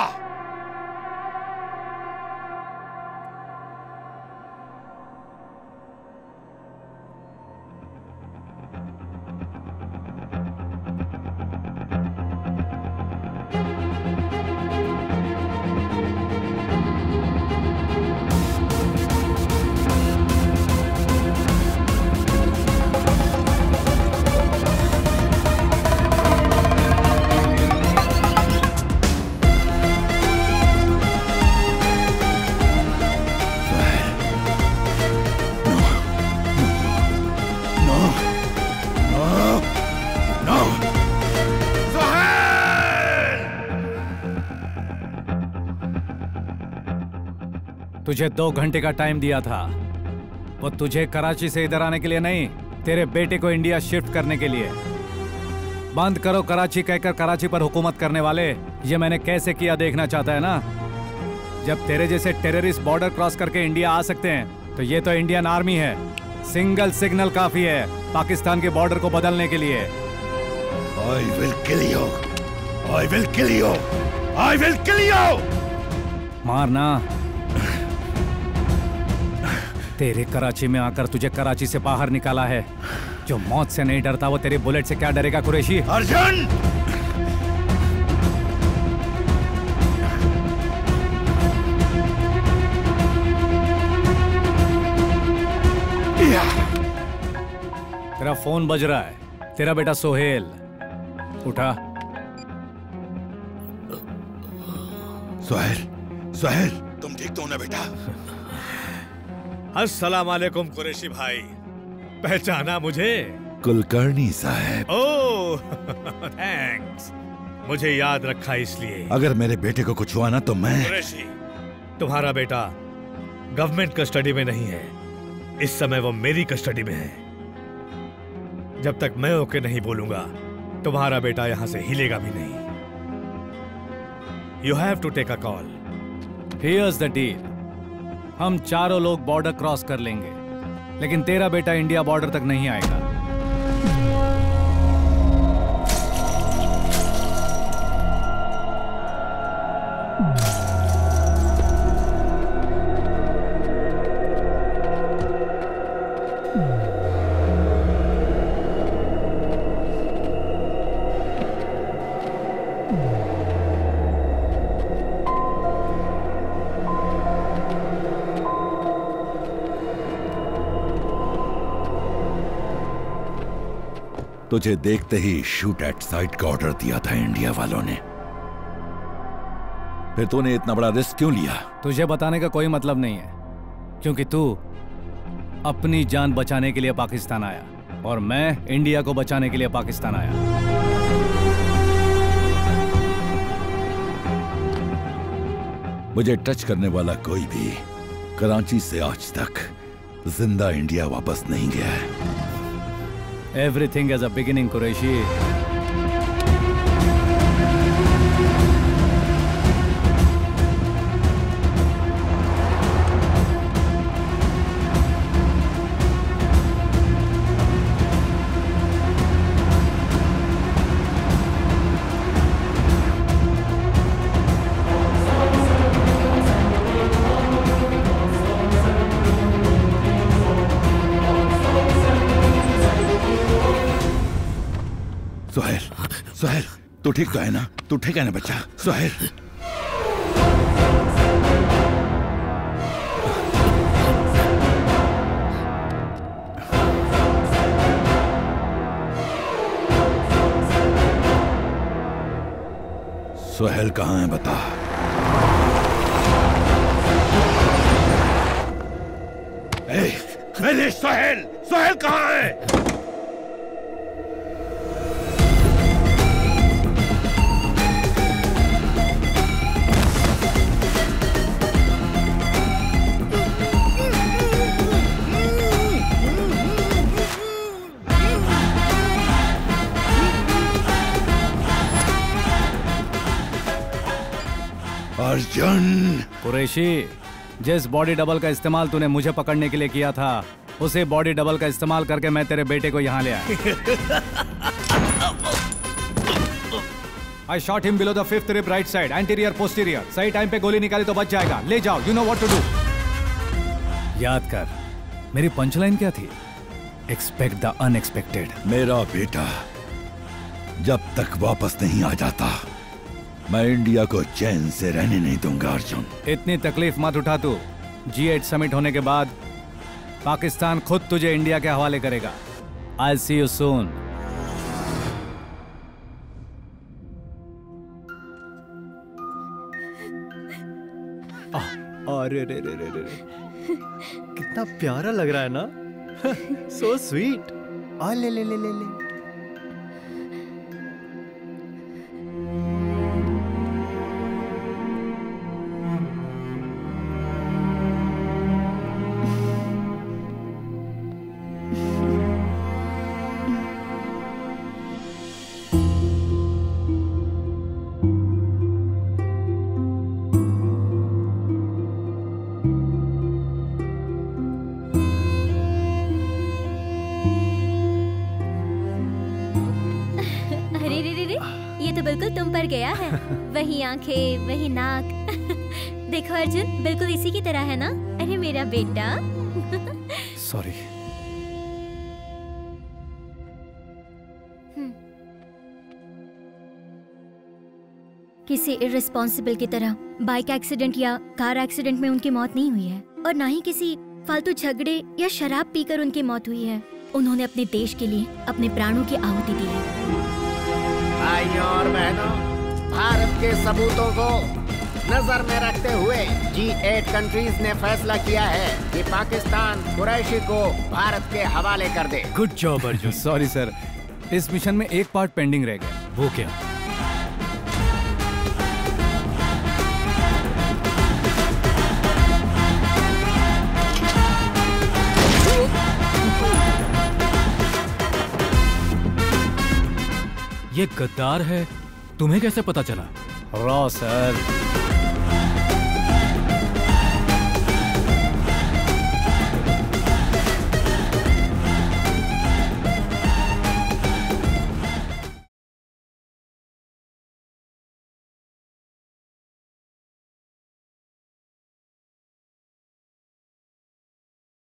तुझे 2 घंटे का टाइम दिया था, वो तुझे कराची से इधर आने के लिए नहीं, तेरे बेटे को इंडिया शिफ्ट करने के लिए। बंद करो कराची कहकर कराची पर हुकूमत करने वाले, ये मैंने कैसे किया देखना चाहता है ना? जब तेरे जैसे टेररिस्ट बॉर्डर क्रॉस करके इंडिया आ सकते हैं तो ये तो इंडियन आर्मी है, सिंगल सिग्नल काफी है पाकिस्तान के बॉर्डर को बदलने के लिए। I will kill you. I will kill you. I will kill you. मारना। तेरे कराची में आकर तुझे कराची से बाहर निकाला है। जो मौत से नहीं डरता वो तेरे बुलेट से क्या डरेगा कुरैशी? अर्जुन! तेरा फोन बज रहा है, तेरा बेटा सोहेल। उठा। सोहेल, सोहेल, तुम ठीक तो हो ना बेटा? अस्सलाम वालेकुम कुरैशी भाई, पहचाना मुझे? कुलकर्णी साहब। ओह थैंक्स, मुझे याद रखा इसलिए। अगर मेरे बेटे को कुछ हुआ ना तो मैं। कुरैशी, तुम्हारा बेटा गवर्नमेंट कस्टडी में नहीं है, इस समय वो मेरी कस्टडी में है। जब तक मैं ओके नहीं बोलूंगा तुम्हारा बेटा यहां से हिलेगा भी नहीं। You have to take a call. Here's the deal, हम चारों लोग बॉर्डर क्रॉस कर लेंगे, लेकिन तेरा बेटा इंडिया बॉर्डर तक नहीं आएगा। तुझे देखते ही शूट एट साइट का ऑर्डर दिया था इंडिया वालों ने। फिर तूने इतना बड़ा रिस्क क्यों लिया? तुझे बताने का कोई मतलब नहीं है, क्योंकि तू अपनी जान बचाने के लिए पाकिस्तान आया और मैं इंडिया को बचाने के लिए पाकिस्तान आया। मुझे टच करने वाला कोई भी कराची से आज तक जिंदा इंडिया वापस नहीं गया है। Everything has a beginning, Qureshi. Sohail, Sohail, तू ठीक तो है ना? तू ठीक है ना बच्चा? सोहेल, सोहेल कहाँ है बता? मेरे सोहेल, सोहेल कहाँ है? अर्जुन! कुरैशी, जिस बॉडी डबल का इस्तेमाल तूने मुझे पकड़ने के लिए किया था, उसे बॉडी डबल का इस्तेमाल करके मैं तेरे बेटे को यहाँ ले आया। I shot him below the 5th rib right side, anterior posterior. सही टाइम पे गोली निकाली तो बच जाएगा। ले जाओ, you know what to do. याद कर, मेरी पंचलाइन क्या थी? Expect the unexpected. मेरा बेटा जब तक वापस नहीं आ जाता, मैं इंडिया को चैन से रहने नहीं दूंगा अर्जुन। इतनी तकलीफ मत उठा तू। G8 समिट होने के बाद पाकिस्तान खुद तुझे इंडिया के हवाले करेगा। I'll see you soon. अरे रे रे रे रे, कितना प्यारा लग रहा है ना? So sweet. आ ले ले ले ले ले। तुम पर गया है। वही आंखें, वही नाक। देखो अर्जुन, बिल्कुल इसी की तरह है ना? अरे मेरा बेटा। सॉरी। किसी इररिस्पॉन्सिबल की तरह बाइक एक्सीडेंट या कार एक्सीडेंट में उनकी मौत नहीं हुई है, और ना ही किसी फालतू झगड़े या शराब पीकर उनकी मौत हुई है। उन्होंने अपने देश के लिए अपने प्राणों की आहुति दी है। भाइयों और बहनों, भारत के सबूतों को नजर में रखते हुए G8 कंट्रीज ने फैसला किया है कि पाकिस्तान कुरैशी को भारत के हवाले कर दे। Good job Arjun. Sorry sir, इस मिशन में एक पार्ट पेंडिंग रह गया। वो क्या? ये गद्दार है, तुम्हें कैसे पता चला? Raw sir,